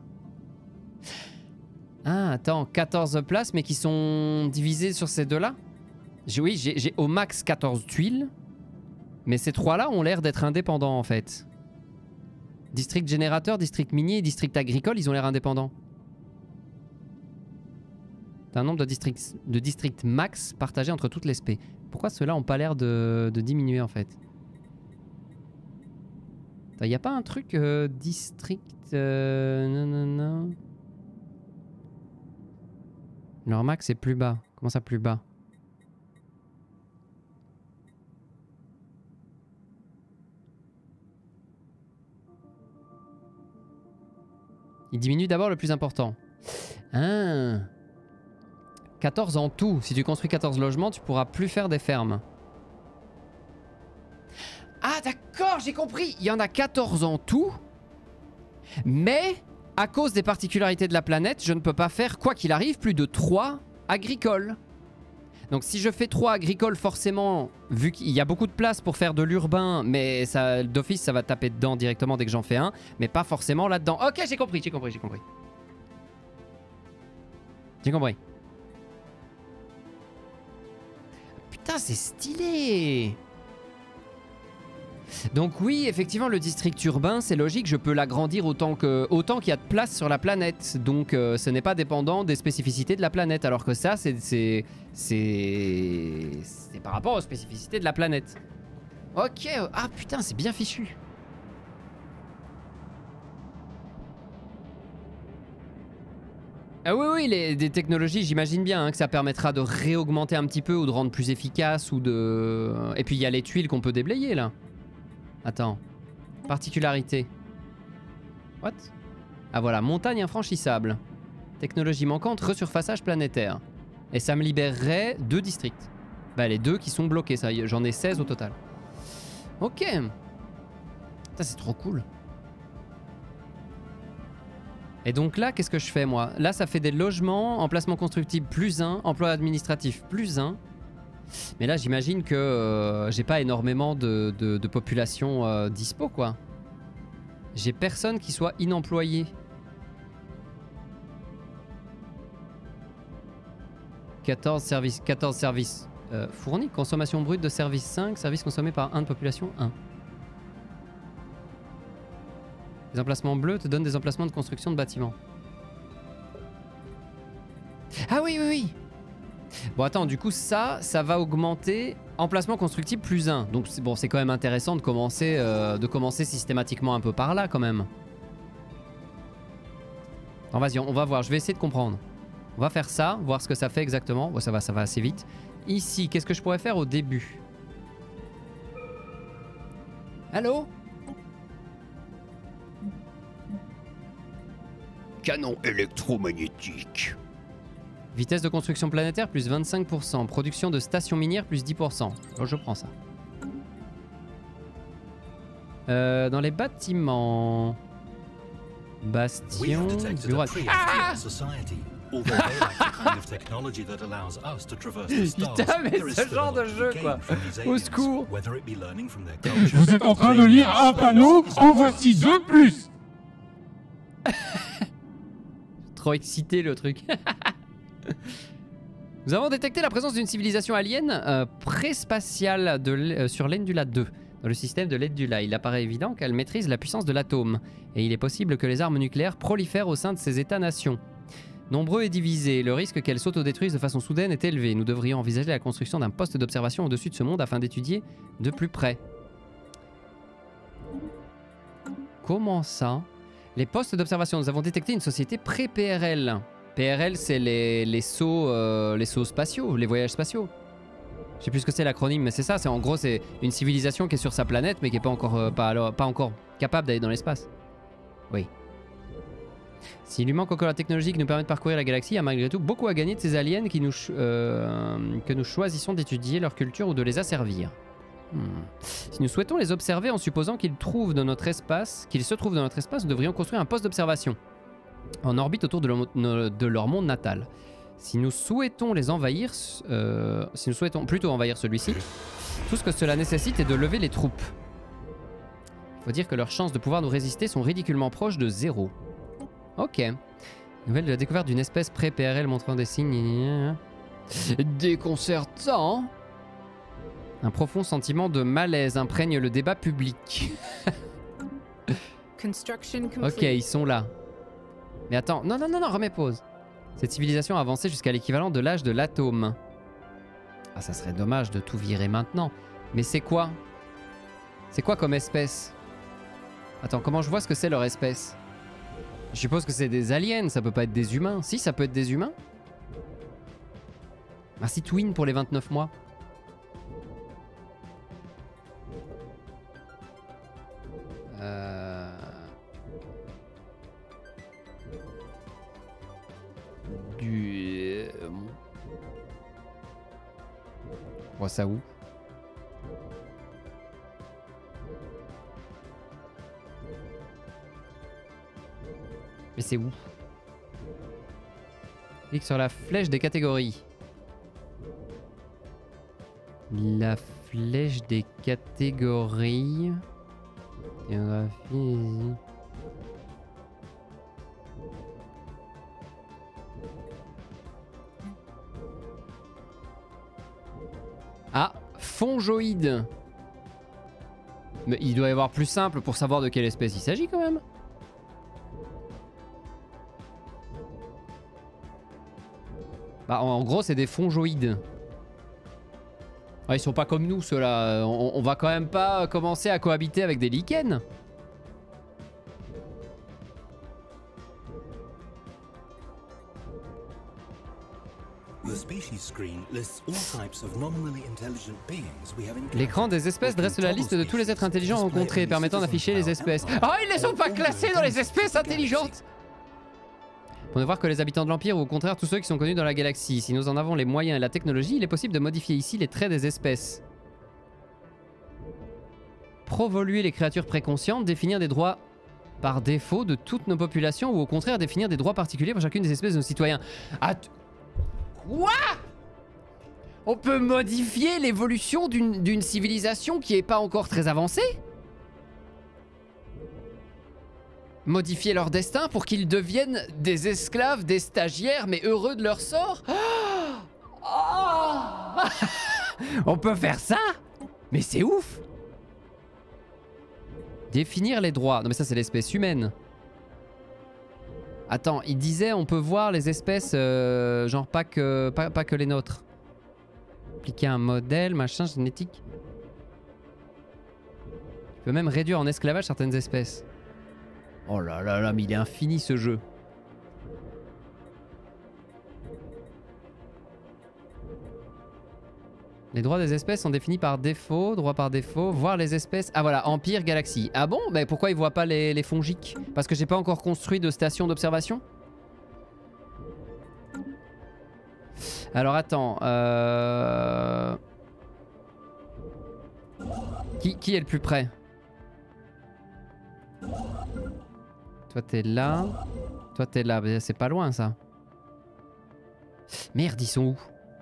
Ah attends, quatorze places mais qui sont divisées sur ces deux-là. Oui, j'ai au max quatorze tuiles. Mais ces trois-là ont l'air d'être indépendants en fait. District générateur, district minier et district agricole, ils ont l'air indépendants. T'as un nombre de districts, de districts max partagés entre toutes les spé. Pourquoi ceux-là ont pas l'air de, de diminuer en fait? Il n'y a pas un truc euh, district... Euh, non, non, non. Leur max est plus bas. Comment ça plus bas? Il diminue d'abord le plus important. Ah. quatorze en tout. Si tu construis quatorze logements, tu pourras plus faire des fermes. Ah d'accord, j'ai compris. Il y en a quatorze en tout. Mais, à cause des particularités de la planète, je ne peux pas faire, quoi qu'il arrive, plus de trois agricoles. Donc si je fais trois agricoles, forcément, vu qu'il y a beaucoup de place pour faire de l'urbain, mais ça, d'office, ça va taper dedans directement dès que j'en fais un. Mais pas forcément là-dedans. Ok, j'ai compris, j'ai compris, j'ai compris. J'ai compris. Putain, c'est stylé! Donc oui, effectivement, le district urbain, c'est logique, je peux l'agrandir autant que autant qu'il y a de place sur la planète. Donc euh, ce n'est pas dépendant des spécificités de la planète. Alors que ça, c'est c'est c'est par rapport aux spécificités de la planète. Ok, ah putain, c'est bien fichu. Ah oui, oui, les, des technologies, j'imagine bien hein, que ça permettra de réaugmenter un petit peu ou de rendre plus efficace ou de... Et puis il y a les tuiles qu'on peut déblayer là. Attends. Particularité. What? Ah voilà, montagne infranchissable. Technologie manquante, resurfaçage planétaire. Et ça me libérerait deux districts. Bah les deux qui sont bloqués, ça, j'en ai seize au total. Ok. Ça c'est trop cool. Et donc là, qu'est-ce que je fais moi? Là, ça fait des logements, emplacement constructible plus un, emploi administratif plus un. Mais là, j'imagine que euh, j'ai pas énormément de, de, de population euh, dispo, quoi. J'ai personne qui soit inemployé. quatorze services, quatorze services euh, fournis. Consommation brute de service cinq, services consommés par un de population un. Les emplacements bleus te donnent des emplacements de construction de bâtiments. Ah oui, oui, oui. Bon, attends, du coup, ça, ça va augmenter emplacement constructible plus un. Donc, c'est bon, c'est quand même intéressant de commencer, euh, de commencer systématiquement un peu par là, quand même. Alors, vas-y, on va voir. Je vais essayer de comprendre. On va faire ça, voir ce que ça fait exactement. Bon, ça va, ça va assez vite. Ici, qu'est-ce que je pourrais faire au début? Allô? Canon électromagnétique. Vitesse de construction planétaire plus vingt-cinq pour cent. Production de stations minières plus dix pour cent. Oh, je prends ça. Euh, dans les bâtiments... Bastion... Bureau... Ah putain, mais ce genre de jeu, quoi. Au secours. Vous êtes en train de lire un panneau, en voici deux plus. Trop excité le truc. Nous avons détecté la présence d'une civilisation alien euh, pré-spatiale euh, sur l'Endula deux. Dans le système de l'Endula, il apparaît évident qu'elle maîtrise la puissance de l'atome. Et il est possible que les armes nucléaires prolifèrent au sein de ces États-nations. Nombreux et divisés, le risque qu'elles s'autodétruisent de façon soudaine est élevé. Nous devrions envisager la construction d'un poste d'observation au-dessus de ce monde afin d'étudier de plus près. Comment ça? Les postes d'observation, nous avons détecté une société pré-P R L. P R L, c'est les, les, sauts, euh, les sauts spatiaux, les voyages spatiaux. Je sais plus ce que c'est l'acronyme, mais c'est ça. C'est en gros, c'est une civilisation qui est sur sa planète, mais qui n'est pas encore, euh, pas, alors, pas encore capable d'aller dans l'espace. Oui. S'il lui manque encore la technologie qui nous permet de parcourir la galaxie, il y a malgré tout beaucoup à gagner de ces aliens qui nous euh, que nous choisissons d'étudier leur culture ou de les asservir. Hmm. Si nous souhaitons les observer en supposant qu'ils trouvent dans notre espace, qu'ils se trouvent dans notre espace, nous devrions construire un poste d'observation en orbite autour de leur, de leur monde natal. Si nous souhaitons les envahir, euh, si nous souhaitons plutôt envahir celui-ci, tout ce que cela nécessite est de lever les troupes. Il faut dire que leurs chances de pouvoir nous résister sont ridiculement proches de zéro. Ok. Nouvelle de la découverte d'une espèce pré-P R L montrant des signes... déconcertant. Un profond sentiment de malaise imprègne le débat public. Ok, ils sont là. Mais attends, non, non, non, non, remets pause. Cette civilisation a avancé jusqu'à l'équivalent de l'âge de l'atome. Ah, ça serait dommage de tout virer maintenant. Mais c'est quoi? C'est quoi comme espèce? Attends, comment je vois ce que c'est leur espèce? Je suppose que c'est des aliens, ça peut pas être des humains. Si, ça peut être des humains. Merci Twin pour les vingt-neuf mois. Euh... Du... On voit ça où? Mais c'est où? Clique sur la flèche des catégories. La flèche des catégories. Géographie. Ah, fongoïde. Mais il doit y avoir plus simple pour savoir de quelle espèce il s'agit quand même. Bah, en gros, c'est des fongoïdes. Ah, ils sont pas comme nous, ceux-là. On, on va quand même pas commencer à cohabiter avec des lichens. L'écran des espèces dresse la liste de tous les êtres intelligents rencontrés, permettant d'afficher les espèces. Oh, ils les ont pas classés dans les espèces intelligentes! Pour ne voir que les habitants de l'Empire ou au contraire tous ceux qui sont connus dans la galaxie. Si nous en avons les moyens et la technologie, il est possible de modifier ici les traits des espèces. Provoluer les créatures préconscientes, définir des droits par défaut de toutes nos populations ou au contraire définir des droits particuliers pour chacune des espèces de nos citoyens. Ah, quoi? On peut modifier l'évolution d'une civilisation qui n'est pas encore très avancée? Modifier leur destin pour qu'ils deviennent des esclaves, des stagiaires, mais heureux de leur sort? Oh. On peut faire ça? Mais c'est ouf! Définir les droits. Non mais ça c'est l'espèce humaine. Attends, il disait on peut voir les espèces, euh, genre pas que, pas, pas que les nôtres. Appliquer un modèle, machin, génétique. Tu peux même réduire en esclavage certaines espèces. Oh là là là, mais il est infini ce jeu. Les droits des espèces sont définis par défaut, droit par défaut, voir les espèces... Ah voilà, Empire, Galaxie. Ah bon? Mais pourquoi ils voient pas les, les fongiques? Parce que j'ai pas encore construit de station d'observation? Alors attends, euh... Qui, qui est le plus près? Toi t'es là, toi t'es là, c'est pas loin ça. Merde, ils sont où?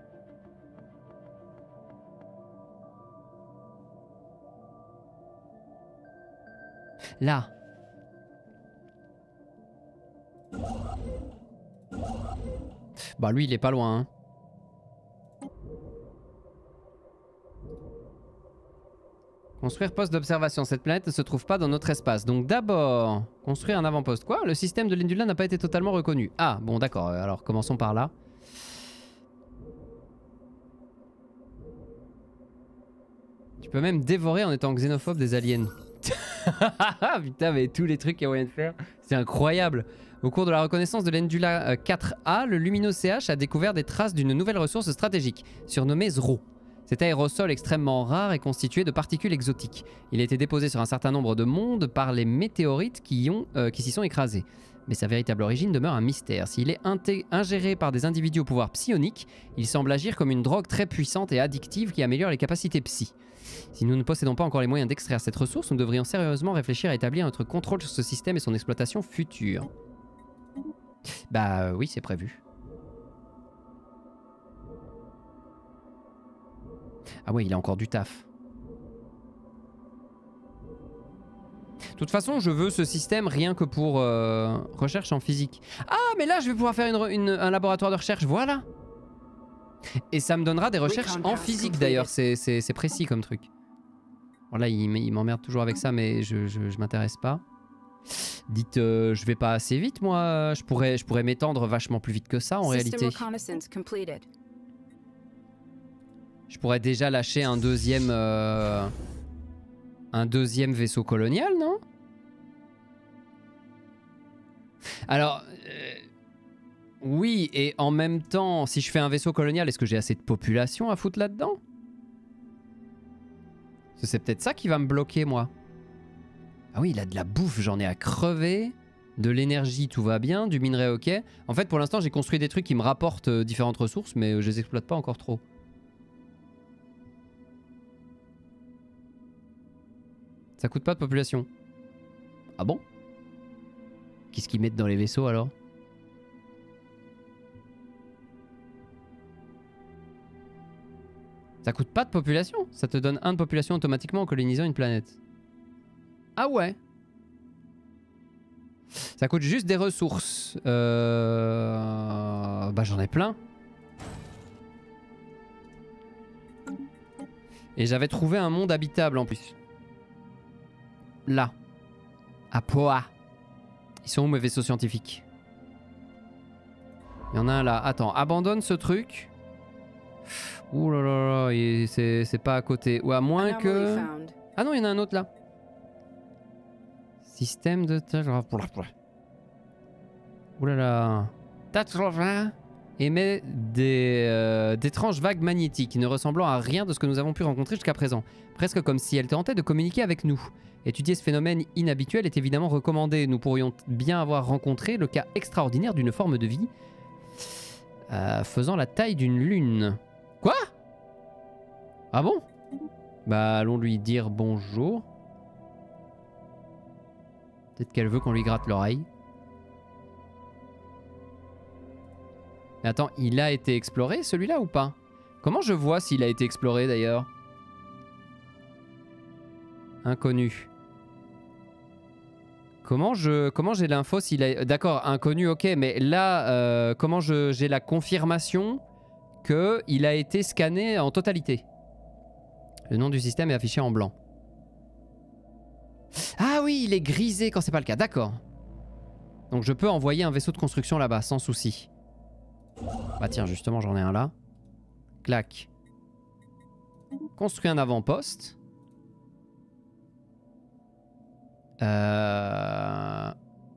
Là. Bah lui il est pas loin hein. Construire poste d'observation. Cette planète ne se trouve pas dans notre espace. Donc d'abord, construire un avant-poste. Quoi? Le système de l'Endula n'a pas été totalement reconnu. Ah, bon d'accord. Alors commençons par là. Tu peux même dévorer en étant xénophobe des aliens. Putain, mais tous les trucs qu'il y a moyen de faire, c'est incroyable. Au cours de la reconnaissance de l'Endula quatre A, le Lumino C H a découvert des traces d'une nouvelle ressource stratégique, surnommée Zro. Cet aérosol extrêmement rare est constitué de particules exotiques. Il a été déposé sur un certain nombre de mondes par les météorites qui, ont, euh, qui s'y sont écrasés. Mais sa véritable origine demeure un mystère. S'il est ingéré par des individus au pouvoir psionique, il semble agir comme une drogue très puissante et addictive qui améliore les capacités psy. Si nous ne possédons pas encore les moyens d'extraire cette ressource, nous devrions sérieusement réfléchir à établir notre contrôle sur ce système et son exploitation future. Bah oui, c'est prévu. Ah ouais, il a encore du taf. De toute façon, je veux ce système rien que pour euh, recherche en physique. Ah, mais là, je vais pouvoir faire une, une, un laboratoire de recherche, voilà. Et ça me donnera des recherches en physique d'ailleurs, c'est précis comme truc. Bon là, il, il m'emmerde toujours avec ça, mais je, je, je m'intéresse pas. Dites, euh, je vais pas assez vite, moi. Je pourrais, je pourrais m'étendre vachement plus vite que ça, en réalité. Je pourrais déjà lâcher un deuxième... Euh, un deuxième vaisseau colonial, non? Alors... Euh, oui, et en même temps, si je fais un vaisseau colonial, est-ce que j'ai assez de population à foutre là-dedans? C'est peut-être ça qui va me bloquer, moi. Ah oui, il a de la bouffe, j'en ai à crever. De l'énergie, tout va bien. Du minerai, ok. En fait, pour l'instant, j'ai construit des trucs qui me rapportent euh, différentes ressources, mais euh, je les exploite pas encore trop. Ça coûte pas de population. Ah bon? Qu'est-ce qu'ils mettent dans les vaisseaux, alors? Ça coûte pas de population. Ça te donne un de population automatiquement en colonisant une planète. Ah ouais. Ça coûte juste des ressources. Euh... Bah j'en ai plein. Et j'avais trouvé un monde habitable en plus. Là. À Poa. Ils sont où mes vaisseaux scientifiques? Il y en a un là. Attends, abandonne ce truc. Ouh là là là, c'est pas à côté. Ou à moins que... Ah non, il y en a un autre là. Système de... Ouh là là. émet des, euh, d'étranges vagues magnétiques ne ressemblant à rien de ce que nous avons pu rencontrer jusqu'à présent. Presque comme si elle tentait de communiquer avec nous. Étudier ce phénomène inhabituel est évidemment recommandé. Nous pourrions bien avoir rencontré le cas extraordinaire d'une forme de vie euh, faisant la taille d'une lune. Quoi? Ah bon? Bah allons lui dire bonjour. Peut-être qu'elle veut qu'on lui gratte l'oreille. Mais attends, il a été exploré celui-là ou pas? Comment je vois s'il a été exploré d'ailleurs? Inconnu. Comment je, comment j'ai l'info s'il a... D'accord, inconnu, ok, mais là, euh, comment je, j'ai la confirmation qu'il a été scanné en totalité? Le nom du système est affiché en blanc. Ah oui, il est grisé quand c'est pas le cas, d'accord. Donc je peux envoyer un vaisseau de construction là-bas, sans souci. Bah tiens, justement, j'en ai un là. Clac. Construis un avant-poste. Euh...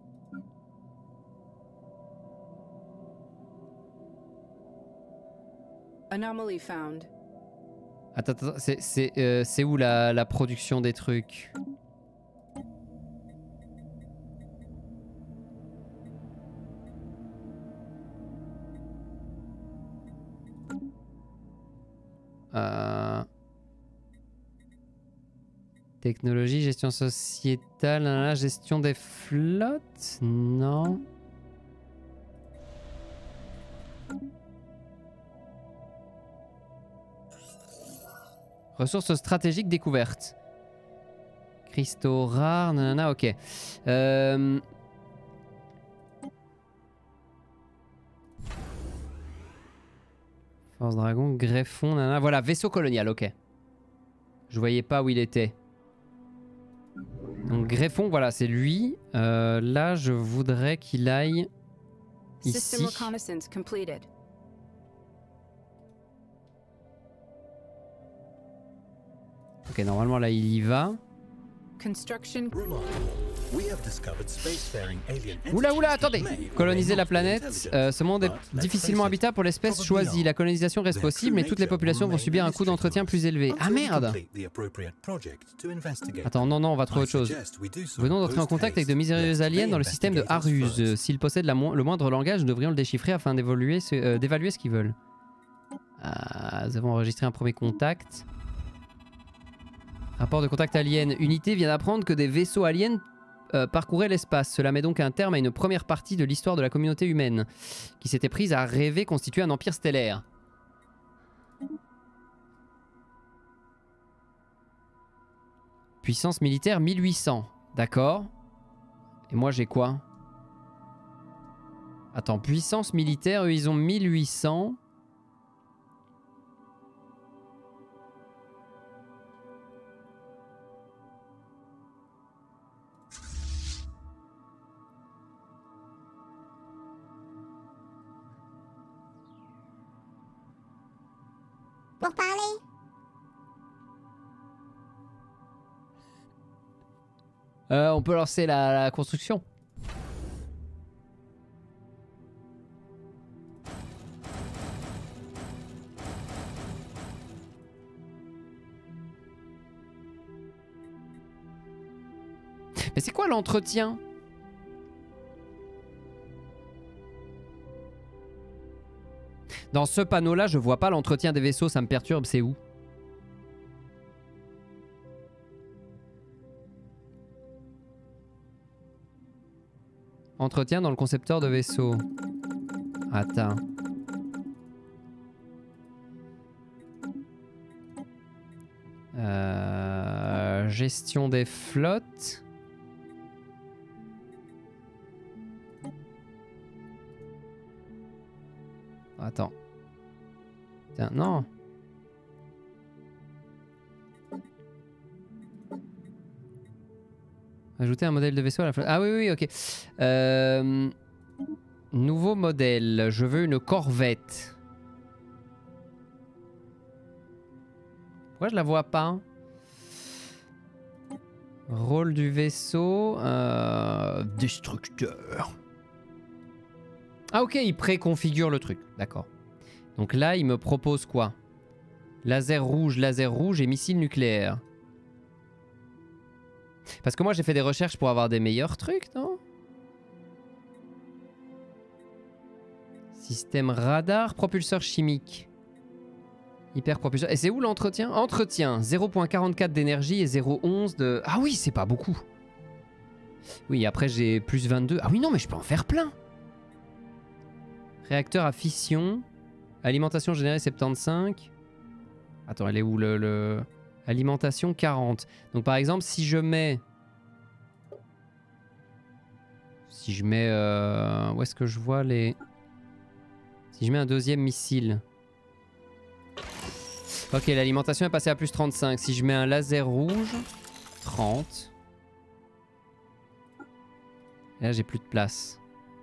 Anomaly found. Attends, attends, c'est c'est euh, c'est où la, la production des trucs? Euh... Technologie, gestion sociétale, là, gestion des flottes? Non. Ressources stratégiques découvertes. Cristaux rares, nanana, ok. Euh... Force dragon, greffon, nanana. Voilà, vaisseau colonial, ok. Je voyais pas où il était. Donc greffon, voilà, c'est lui. Euh, là, je voudrais qu'il aille ici. System reconnaissance completed. Ok, normalement là, il y va. Construction. We have discovered spacefaring alien Oula oula, entities attendez! that may or Coloniser may la not be planète. intelligent. Euh, ce monde est But let's difficilement face it, habitable pour l'espèce probably choisie. not. La colonisation reste Their possible, mais true toutes les nature populations vont remain subir un coût mystery d'entretien to us plus élevé. Ah until we merde! complete the appropriate project to investigate Attends, non, non, on va trouver I autre chose. suggest we do so Venons d'entrer en contact avec de mystérieux aliens dans le système de Aruse. S'ils possèdent la mo le moindre langage, nous devrions le déchiffrer afin d'évaluer ce, euh, d'évaluer ce qu'ils veulent. Ah, nous avons enregistré un premier contact. Rapport de contact alien. Unité vient d'apprendre que des vaisseaux aliens euh, parcouraient l'espace. Cela met donc un terme à une première partie de l'histoire de la communauté humaine, qui s'était prise à rêver constituer un empire stellaire. Puissance militaire mille huit cents. D'accord. Et moi j'ai quoi? Attends, puissance militaire, eux ils ont mille huit cents. Pour parler. Euh, on peut lancer la, la construction. Mais c'est quoi l'entretien? Dans ce panneau-là, je vois pas l'entretien des vaisseaux, ça me perturbe, c'est où? Entretien dans le concepteur de vaisseau. Attends. Euh, gestion des flottes. Attends. Tiens, non. Ajouter un modèle de vaisseau à la flotte. Ah oui, oui, ok. Euh, nouveau modèle. Je veux une corvette. Pourquoi je la vois pas? Rôle du vaisseau. Euh... Destructeur. Ah ok, il préconfigure le truc. D'accord. Donc là, il me propose quoi? Laser rouge, laser rouge et missile nucléaire. Parce que moi, j'ai fait des recherches pour avoir des meilleurs trucs, non? Système radar, propulseur chimique. Hyper propulseur. Et c'est où l'entretien? Entretien, zéro virgule quarante-quatre d'énergie et zéro virgule onze de... Ah oui, c'est pas beaucoup. Oui, après j'ai plus vingt-deux. Ah oui, non, mais je peux en faire plein. Réacteur à fission. Alimentation générée soixante-quinze. Attends, elle est où le, le... Alimentation quarante. Donc par exemple, si je mets... Si je mets... Euh... Où est-ce que je vois les... Si je mets un deuxième missile... Ok, l'alimentation est passée à plus trente-cinq. Si je mets un laser rouge... trente. Et là, j'ai plus de place.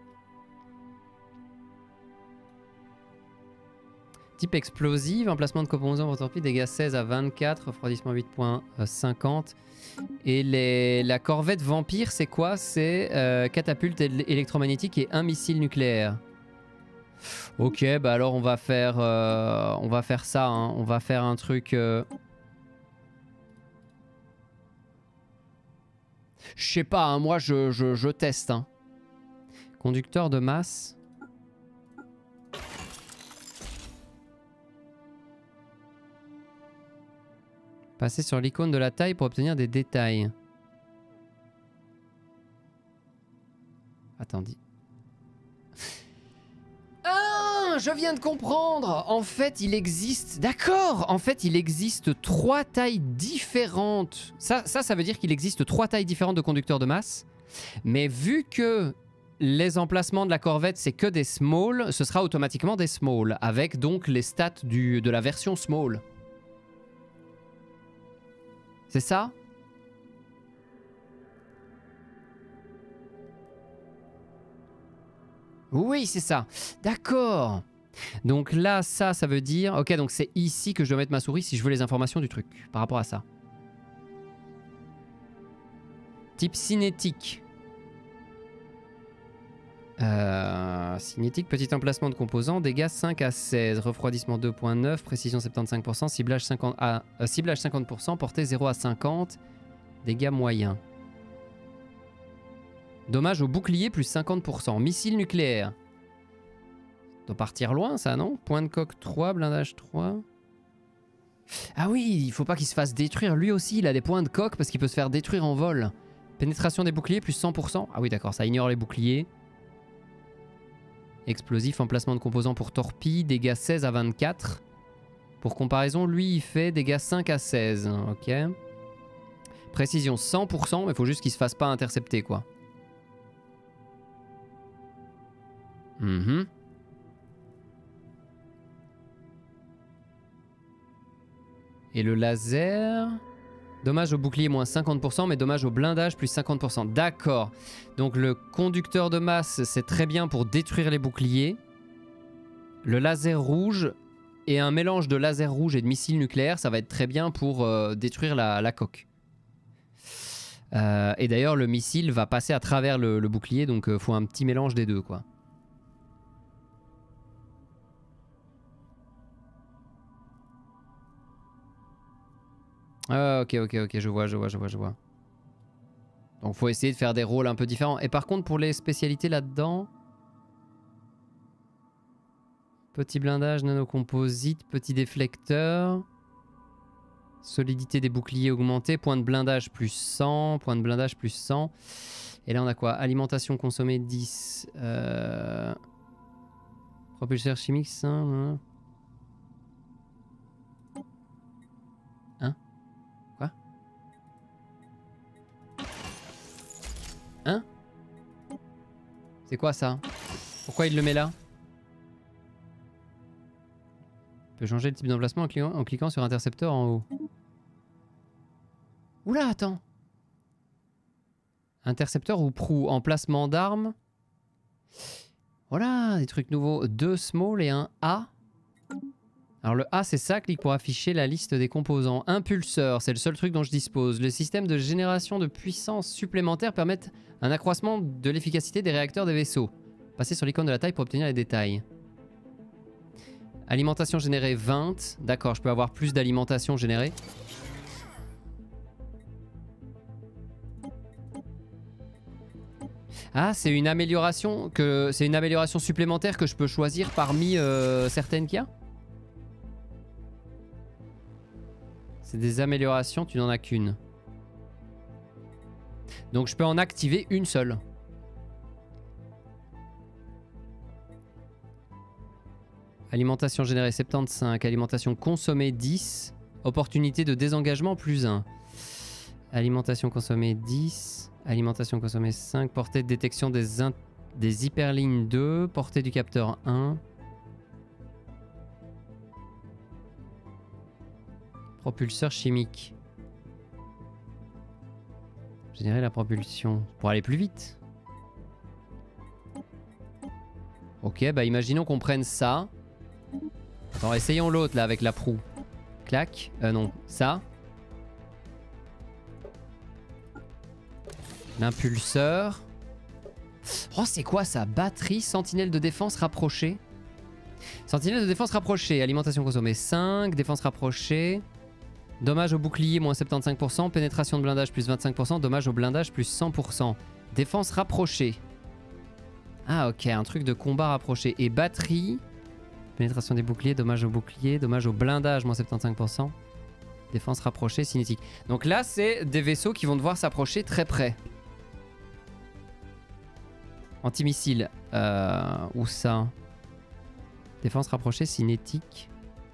Type explosive, emplacement de composants pour torpille, dégâts seize à vingt-quatre, refroidissement huit virgule cinquante. Et les, la corvette vampire, c'est quoi? C'est euh, catapulte électromagnétique et un missile nucléaire. Ok, bah alors on va faire, euh, on va faire ça. Hein. On va faire un truc. Euh... Je sais pas. Hein, moi, je, je, je teste. Hein. Conducteur de masse. Passer sur l'icône de la taille pour obtenir des détails. Attendez. Ah, je viens de comprendre. En fait, il existe... D'accord. En fait, il existe trois tailles différentes. Ça, ça, ça veut dire qu'il existe trois tailles différentes de conducteurs de masse. Mais vu que les emplacements de la corvette, c'est que des small, ce sera automatiquement des small. Avec donc les stats du, de la version small. C'est ça? Oui, c'est ça. D'accord. Donc là, ça, ça veut dire... Ok, donc c'est ici que je dois mettre ma souris si je veux les informations du truc, par rapport à ça. Type cinétique. Euh, cinétique, petit emplacement de composants, dégâts cinq à seize, refroidissement deux virgule neuf, précision soixante-quinze pour cent, ciblage cinquante, ah, euh, ciblage cinquante pour cent, portée zéro à cinquante, dégâts moyens. Dommage au bouclier plus cinquante pour cent, missile nucléaire. Doit partir loin ça, non? Point de coque trois, blindage trois. Ah oui, il faut pas qu'il se fasse détruire. Lui aussi, il a des points de coque parce qu'il peut se faire détruire en vol. Pénétration des boucliers plus cent pour cent. Ah oui, d'accord, ça ignore les boucliers. Explosif, emplacement de composants pour torpille, dégâts seize à vingt-quatre. Pour comparaison, lui, il fait dégâts cinq à seize. Ok. Précision cent pour cent, mais il faut juste qu'il se fasse pas intercepter, quoi. Mhm. Et le laser... Dommage au bouclier moins cinquante pour cent, mais dommage au blindage plus cinquante pour cent. D'accord. Donc le conducteur de masse, c'est très bien pour détruire les boucliers. Le laser rouge et un mélange de laser rouge et de missile nucléaire, ça va être très bien pour euh, détruire la, la coque. Euh, et d'ailleurs, le missile va passer à travers le, le bouclier, donc il euh, faut un petit mélange des deux, quoi. Ah, ok, ok, ok, je vois, je vois, je vois, je vois. Donc faut essayer de faire des rôles un peu différents. Et par contre, pour les spécialités là-dedans... Petit blindage, nanocomposite, petit déflecteur. Solidité des boucliers augmentée, point de blindage plus cent, point de blindage plus cent. Et là on a quoi? Alimentation consommée dix. Euh... Propulseur chimique cinq. Hein? Hein? Quoi? Hein? C'est quoi ça? Pourquoi il le met là? On peut changer le type d'emplacement en cliquant, en cliquant sur intercepteur en haut. Oula, attends. Intercepteur ou proue? Emplacement d'armes. Voilà, des trucs nouveaux. Deux small et un A. Alors le A, c'est ça, clique pour afficher la liste des composants. Impulseur, c'est le seul truc dont je dispose. Le système de génération de puissance supplémentaire permet un accroissement de l'efficacité des réacteurs des vaisseaux. Passez sur l'icône de la taille pour obtenir les détails. Alimentation générée vingt. D'accord, je peux avoir plus d'alimentation générée. Ah, c'est une amélioration que c'est une amélioration supplémentaire que je peux choisir parmi euh, certaines qu'il y a. C'est des améliorations, tu n'en as qu'une. Donc je peux en activer une seule. Alimentation générée soixante-quinze, alimentation consommée dix, opportunité de désengagement plus un. Alimentation consommée dix, alimentation consommée cinq, portée de détection des, in... des hyperlignes deux, portée du capteur un. Propulseur chimique. Générer la propulsion pour aller plus vite. Ok, bah imaginons qu'on prenne ça. Attends, essayons l'autre là avec la proue. Clac. Euh non, ça. L'impulseur. Oh, c'est quoi ça? Batterie, sentinelle de défense rapprochée. Sentinelle de défense rapprochée. Alimentation consommée cinq. Défense rapprochée. Dommage au bouclier, moins soixante-quinze pour cent. Pénétration de blindage, plus vingt-cinq pour cent. Dommage au blindage, plus cent pour cent. Défense rapprochée. Ah, ok, un truc de combat rapproché. Et batterie. Pénétration des boucliers, dommage au bouclier. Dommage au blindage, moins soixante-quinze pour cent. Défense rapprochée, cinétique. Donc là, c'est des vaisseaux qui vont devoir s'approcher très près. Antimissile. Euh, où ça? Défense rapprochée, cinétique.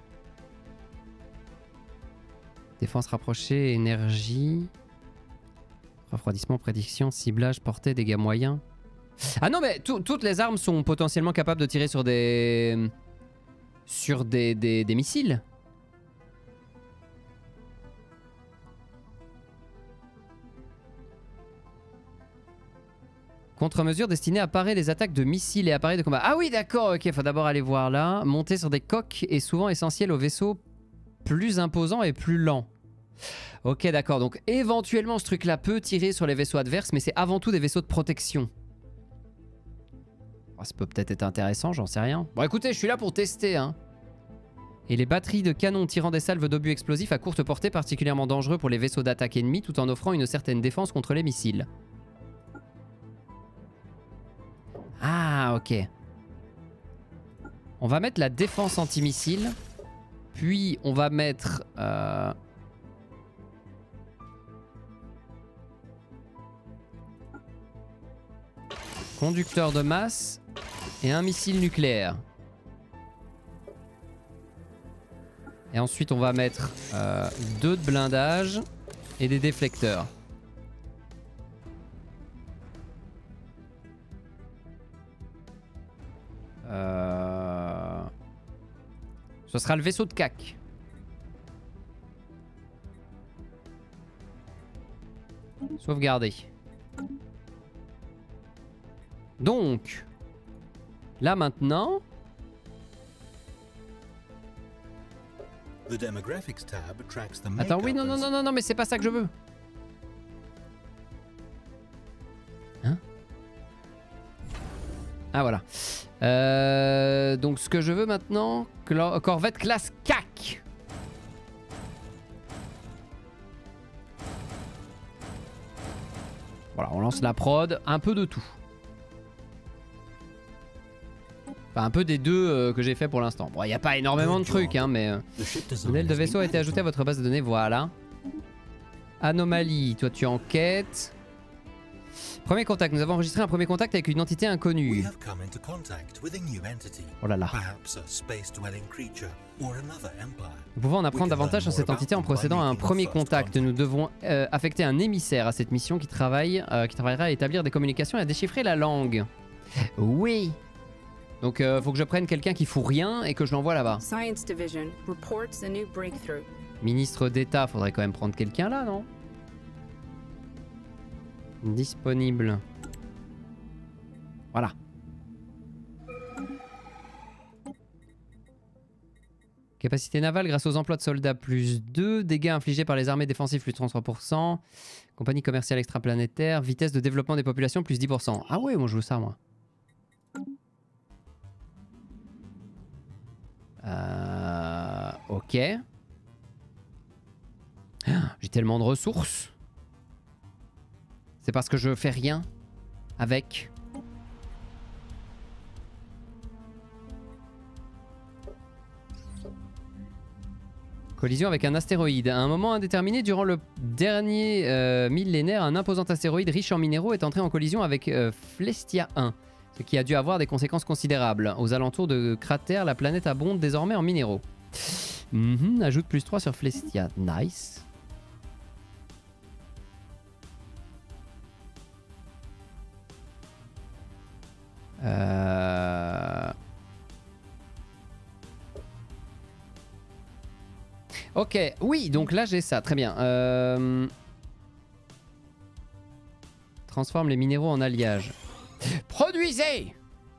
Défense rapprochée, énergie. Refroidissement, prédiction, ciblage, portée, dégâts moyens. Ah non, mais toutes les armes sont potentiellement capables de tirer sur des... Sur des, des, des missiles. Contre-mesure destinée à parer les attaques de missiles et appareils de combat. Ah oui, d'accord, ok, faut d'abord aller voir là. Monter sur des coques est souvent essentiel aux vaisseaux plus imposants et plus lents. Ok, d'accord, donc éventuellement ce truc-là peut tirer sur les vaisseaux adverses, mais c'est avant tout des vaisseaux de protection. Oh, ça peut peut-être être intéressant, j'en sais rien. Bon, écoutez, je suis là pour tester, hein. Et les batteries de canon tirant des salves d'obus explosifs à courte portée particulièrement dangereux pour les vaisseaux d'attaque ennemis tout en offrant une certaine défense contre les missiles. Ah, ok. On va mettre la défense antimissile. Puis on va mettre... Euh... conducteur de masse et un missile nucléaire. Et ensuite on va mettre euh, deux de blindage et des déflecteurs. Euh... Ce sera le vaisseau de C A C. Sauvegarder. Donc, là maintenant... Attends, oui, non, non, non, non, non, mais c'est pas ça que je veux. Hein? Ah, voilà. Euh, donc, ce que je veux maintenant, corvette classe C A C. Voilà, on lance la prod, un peu de tout. Enfin, un peu des deux euh, que j'ai fait pour l'instant. Bon, il n'y a pas énormément de trucs, hein, mais... Euh, modèle de vaisseau a été ajouté à votre base de données, voilà. Anomalie, toi tu enquêtes. Premier contact, nous avons enregistré un premier contact avec une entité inconnue. Oh là là. Nous pouvons en apprendre davantage sur cette entité en procédant à un premier contact. Nous devons euh, affecter un émissaire à cette mission qui, travaille, euh, qui travaillera à établir des communications et à déchiffrer la langue. Oui. Donc euh, faut que je prenne quelqu'un qui fout rien et que je l'envoie là-bas. Science Division reports a new breakthrough. Ministre d'État, faudrait quand même prendre quelqu'un là, non? Disponible. Voilà. Capacité navale grâce aux emplois de soldats plus deux. Dégâts infligés par les armées défensives plus trente-trois pour cent. Compagnie commerciale extraplanétaire. Vitesse de développement des populations plus dix pour cent. Ah ouais, moi je veux ça moi. Euh, ok. J'ai tellement de ressources. C'est parce que je fais rien avec. Collision avec un astéroïde. À un moment indéterminé, durant le dernier euh, millénaire, un imposant astéroïde riche en minéraux est entré en collision avec euh, Flestia un, ce qui a dû avoir des conséquences considérables. Aux alentours de cratères, la planète abonde désormais en minéraux. Mm-hmm, ajoute plus trois sur Flestia. Nice. Euh... Ok, oui, donc là j'ai ça, très bien. Euh... Transforme les minéraux en alliage. Produisez!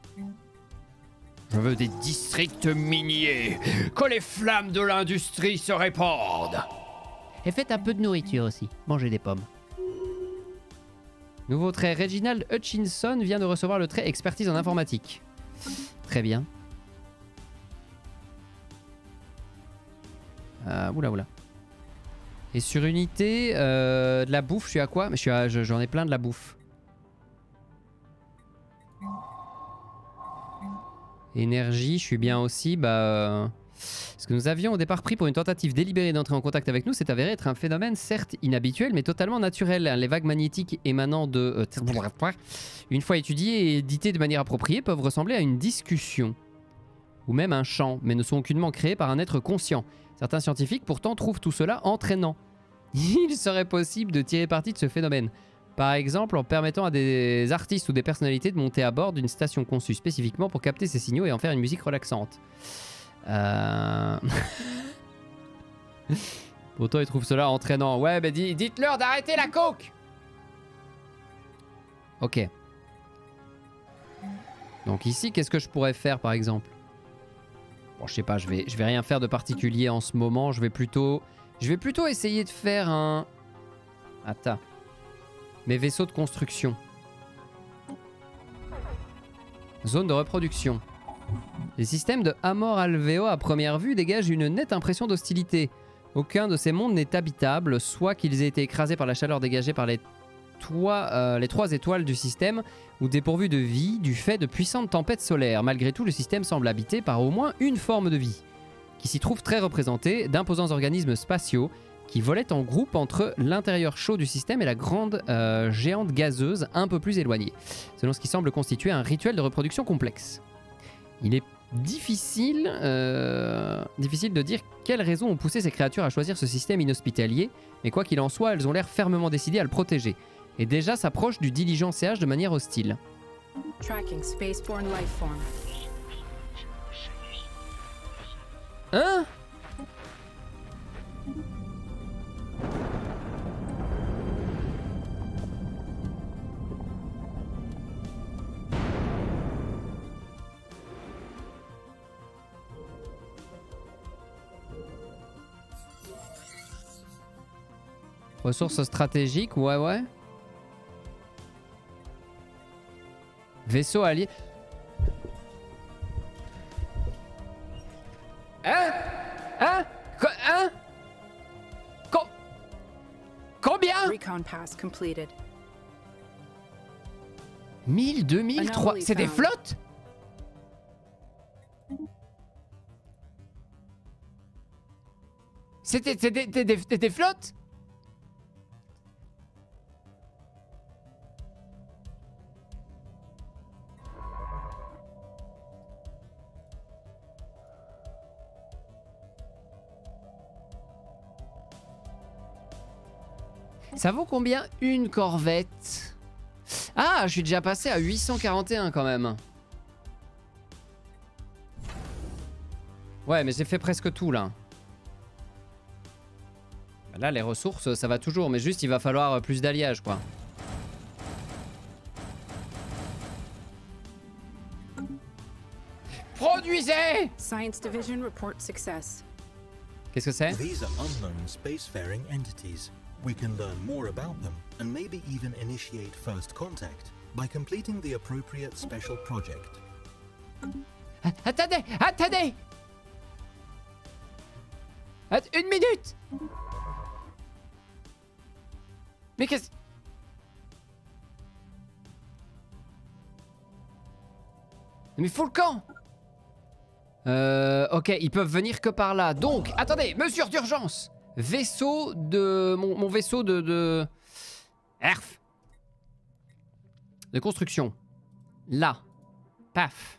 Je veux des districts miniers, que les flammes de l'industrie se répandent. Et faites un peu de nourriture aussi, mangez des pommes. Nouveau trait, Reginald Hutchinson vient de recevoir le trait expertise en informatique. Très bien. Euh, oula oula. Et sur unité, euh, de la bouffe, je suis à quoi? Je suis à, je, j'en ai plein de la bouffe. Énergie, je suis bien aussi. Bah, euh, ce que nous avions au départ pris pour une tentative délibérée d'entrer en contact avec nous s'est avéré être un phénomène certes inhabituel mais totalement naturel. Les vagues magnétiques émanant de... Euh, une fois étudiées et éditées de manière appropriée peuvent ressembler à une discussion. Ou même un chant, mais ne sont aucunement créés par un être conscient. Certains scientifiques pourtant trouvent tout cela entraînant. Il serait possible de tirer parti de ce phénomène. Par exemple en permettant à des artistes ou des personnalités de monter à bord d'une station conçue spécifiquement pour capter ces signaux et en faire une musique relaxante. Euh... Pourtant ils trouvent cela entraînant. Ouais mais dites-leur d'arrêter la coke. Ok. Donc ici qu'est-ce que je pourrais faire par exemple? Bon je sais pas, je vais, je vais rien faire de particulier en ce moment. Je vais plutôt... Je vais plutôt essayer de faire un... Attends. Mes vaisseaux de construction. Zone de reproduction. Les systèmes de Amor Alveo à première vue dégagent une nette impression d'hostilité. Aucun de ces mondes n'est habitable, soit qu'ils aient été écrasés par la chaleur dégagée par les, toits, euh, les trois étoiles du système, ou dépourvus de vie du fait de puissantes tempêtes solaires. Malgré tout, le système semble habité par au moins une forme de vie, qui s'y trouve très représentée, d'imposants organismes spatiaux, qui volaient en groupe entre l'intérieur chaud du système et la grande euh, géante gazeuse un peu plus éloignée, selon ce qui semble constituer un rituel de reproduction complexe. Il est difficile, euh, difficile de dire quelles raisons ont poussé ces créatures à choisir ce système inhospitalier, mais quoi qu'il en soit, elles ont l'air fermement décidées à le protéger, et déjà s'approchent du diligencéage de manière hostile. Tracking spaceborne life form. Hein ? Ressources stratégiques, ouais ouais. Vaisseau allié. Hein? Hein? Quoi? Hein? Co Combien? Recon pass completed. mille, deux mille, trois... C'est des flottes? C'était des, des, des, des flottes? Ça vaut combien une corvette? Ah, je suis déjà passé à huit cent quarante et un quand même. Ouais, mais j'ai fait presque tout là. Là, les ressources, ça va toujours, mais juste il va falloir plus d'alliage quoi. Produisez! Science Division report success. Qu'est-ce que c'est? These are unknown spacefaring entities. We can learn more about them and maybe even initiate first contact by completing the appropriate special project. Attendez, attendez! Attends, une minute. Mais qu'est-ce... Mais faut le camp. Euh, ok, ils peuvent venir que par là. Donc, attendez, mesure d'urgence. Vaisseau de... Mon, mon vaisseau de... de... Erf. De construction. Là. Paf.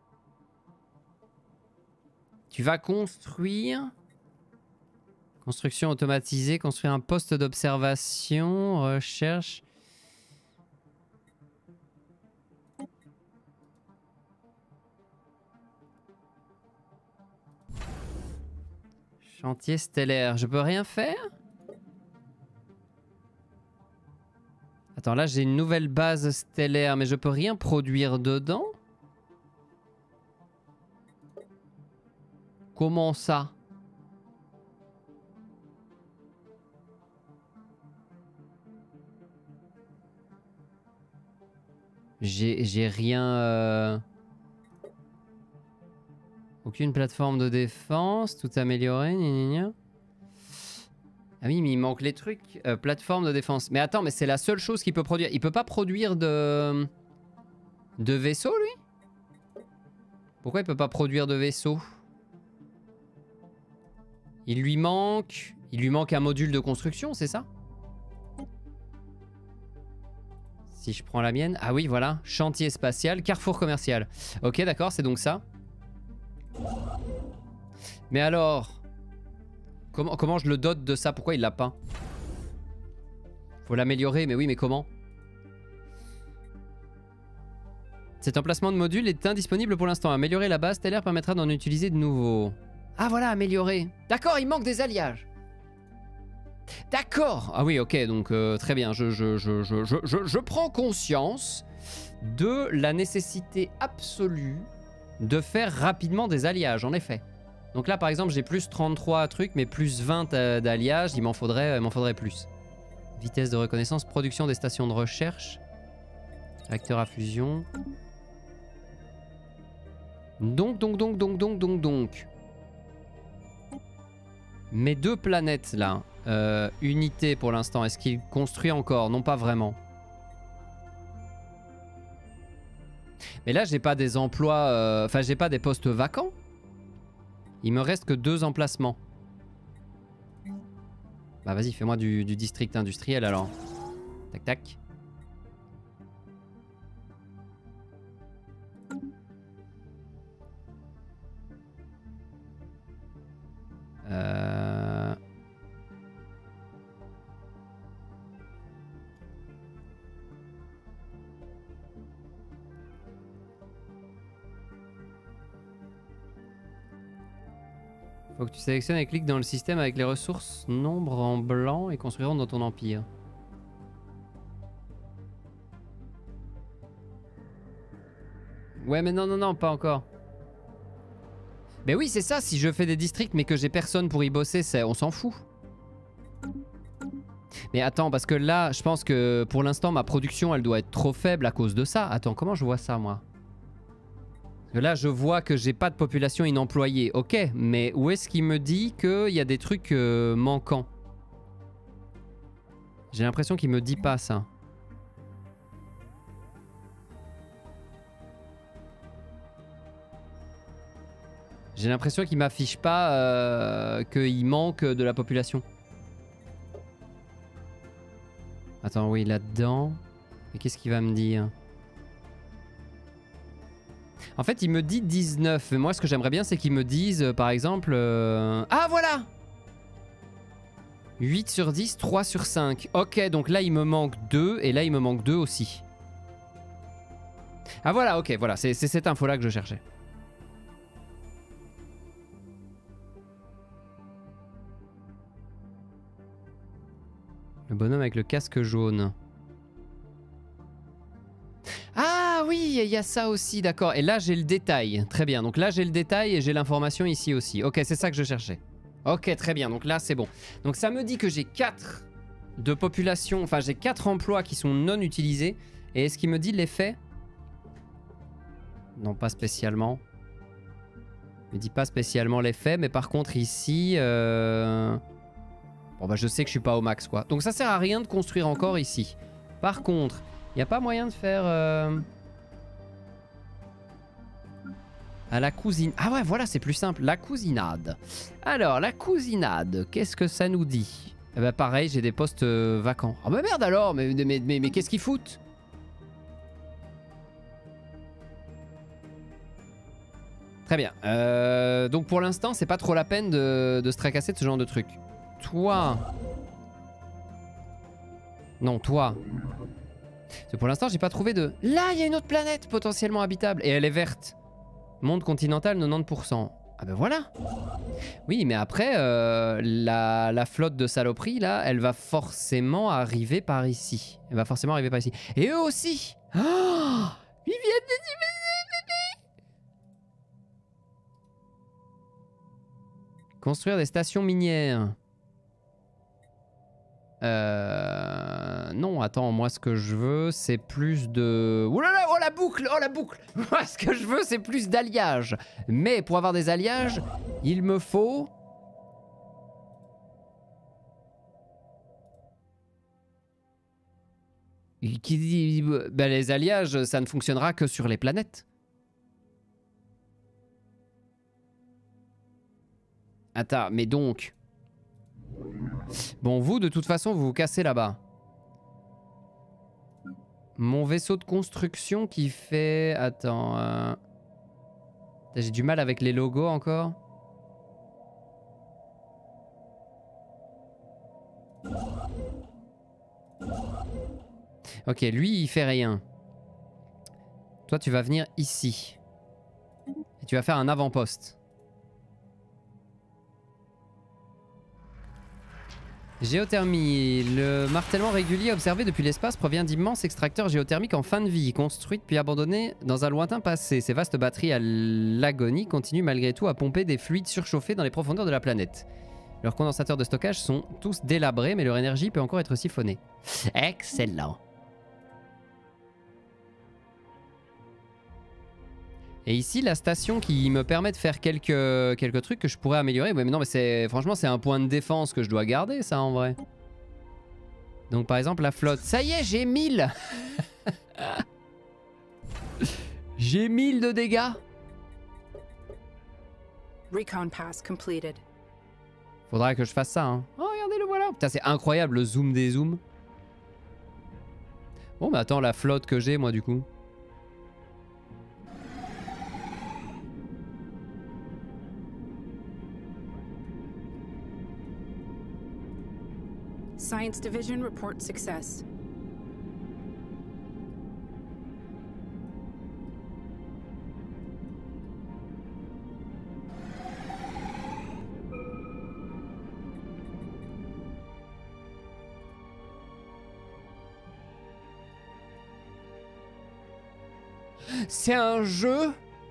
Tu vas construire... Construction automatisée, construire un poste d'observation, recherche... Chantier stellaire, je peux rien faire? Attends, là j'ai une nouvelle base stellaire, mais je peux rien produire dedans? Comment ça? J'ai j'ai rien... Euh... Aucune plateforme de défense, tout amélioré, gna gna gna. Ah oui, mais il manque les trucs. Euh, plateforme de défense. Mais attends, mais c'est la seule chose qu'il peut produire. Il peut pas produire de... De vaisseau, lui? Pourquoi il peut pas produire de vaisseau? Il lui manque... Il lui manque un module de construction, c'est ça? Si je prends la mienne... Ah oui, voilà. Chantier spatial, carrefour commercial. Ok, d'accord, c'est donc ça. Mais alors... Comment, comment je le dote de ça? Pourquoi il l'a pas? Faut l'améliorer, mais oui, mais comment? Cet emplacement de module est indisponible pour l'instant. Améliorer la base stellaire permettra d'en utiliser de nouveaux. Ah voilà, améliorer. D'accord, il manque des alliages. D'accord. Ah oui, ok, donc euh, très bien. Je, je, je, je, je, je, je prends conscience de la nécessité absolue de faire rapidement des alliages, en effet. Donc là, par exemple, j'ai plus trente-trois trucs, mais plus vingt euh, d'alliages. Il m'en faudrait, m'en faudrait plus. Vitesse de reconnaissance, production des stations de recherche. Réacteur à fusion. Donc, donc, donc, donc, donc, donc, donc. Mes deux planètes, là. Euh, unité, pour l'instant. Est-ce qu'il construit encore? Non, pas vraiment. Mais là, j'ai pas des emplois... Enfin, euh, j'ai pas des postes vacants. Il me reste que deux emplacements. Bah vas-y, fais-moi du, du district industriel alors. Tac tac. Euh... Faut que tu sélectionnes et cliques dans le système avec les ressources nombre en blanc et construiront dans ton empire. Ouais mais non non non pas encore. Mais oui c'est ça, si je fais des districts mais que j'ai personne pour y bosser, on s'en fout. Mais attends parce que là je pense que pour l'instant ma production elle doit être trop faible à cause de ça. Attends comment je vois ça moi? Là, je vois que j'ai pas de population inemployée. Ok, mais où est-ce qu'il me dit qu'il y a des trucs euh, manquants? J'ai l'impression qu'il me dit pas ça. J'ai l'impression qu'il m'affiche pas euh, qu'il manque de la population. Attends, oui, là-dedans. Et qu'est-ce qu'il va me dire? En fait, il me dit dix-neuf. Mais moi, ce que j'aimerais bien, c'est qu'il me dise, euh, par exemple... Euh... Ah, voilà! huit sur dix, trois sur cinq. Ok, donc là, il me manque deux. Et là, il me manque deux aussi. Ah, voilà, ok, voilà. C'est cette info-là que je cherchais. Le bonhomme avec le casque jaune. Ah oui, il y a ça aussi, d'accord. Et là, j'ai le détail. Très bien. Donc là, j'ai le détail et j'ai l'information ici aussi. Ok, c'est ça que je cherchais. Ok, très bien. Donc là, c'est bon. Donc ça me dit que j'ai quatre de population... Enfin, j'ai quatre emplois qui sont non utilisés. Et est-ce qu'il me dit l'effet? Non, pas spécialement. me dit pas spécialement l'effet, mais par contre ici... Euh... Bon bah je sais que je suis pas au max quoi. Donc ça sert à rien de construire encore ici. Par contre, il n'y a pas moyen de faire... Euh... À la cousine... Ah ouais voilà c'est plus simple. La cousinade. Alors la cousinade, qu'est-ce que ça nous dit? Eh bah pareil, j'ai des postes euh, vacants. Ah bah merde alors, mais, mais, mais, mais, mais qu'est-ce qu'ils foutent? Très bien. Euh, donc pour l'instant, c'est pas trop la peine de, de se tracasser de ce genre de truc. Toi... Non, toi... Parce que pour l'instant, j'ai pas trouvé de... Là, il y a une autre planète potentiellement habitable. Et elle est verte. Monde continental, quatre-vingt-dix pour cent. Ah ben voilà. Oui, mais après, euh, la, la flotte de saloperies, là, elle va forcément arriver par ici. Elle va forcément arriver par ici. Et eux aussi. Oh, ils viennent de... Construire des stations minières. Euh... Non, attends, moi ce que je veux, c'est plus de... Oh là là, oh la boucle, oh la boucle. Moi ce que je veux, c'est plus d'alliage. Mais pour avoir des alliages, il me faut... Qui dit... Ben, les alliages, ça ne fonctionnera que sur les planètes. Attends, mais donc... Bon, vous, de toute façon, vous vous cassez là-bas. Mon vaisseau de construction qui fait... Attends... Euh... J'ai du mal avec les logos encore. Ok, lui, il fait rien. Toi, tu vas venir ici. Et tu vas faire un avant-poste. Géothermie. Le martèlement régulier observé depuis l'espace provient d'immenses extracteurs géothermiques en fin de vie, construits puis abandonnés dans un lointain passé. Ces vastes batteries à l'agonie continuent malgré tout à pomper des fluides surchauffés dans les profondeurs de la planète. Leurs condensateurs de stockage sont tous délabrés, mais leur énergie peut encore être siphonnée. Excellent. Et ici, la station qui me permet de faire quelques, quelques trucs que je pourrais améliorer. Ouais, mais non, mais c'est franchement, c'est un point de défense que je dois garder, ça, en vrai. Donc, par exemple, la flotte. Ça y est, j'ai mille. J'ai mille de dégâts. Recon pass completed. Faudra que je fasse ça, hein. Oh, regardez, le voilà. Putain, c'est incroyable, le zoom des zooms. Bon, mais attends, la flotte que j'ai, moi, du coup. Science Division report success. C'est un jeu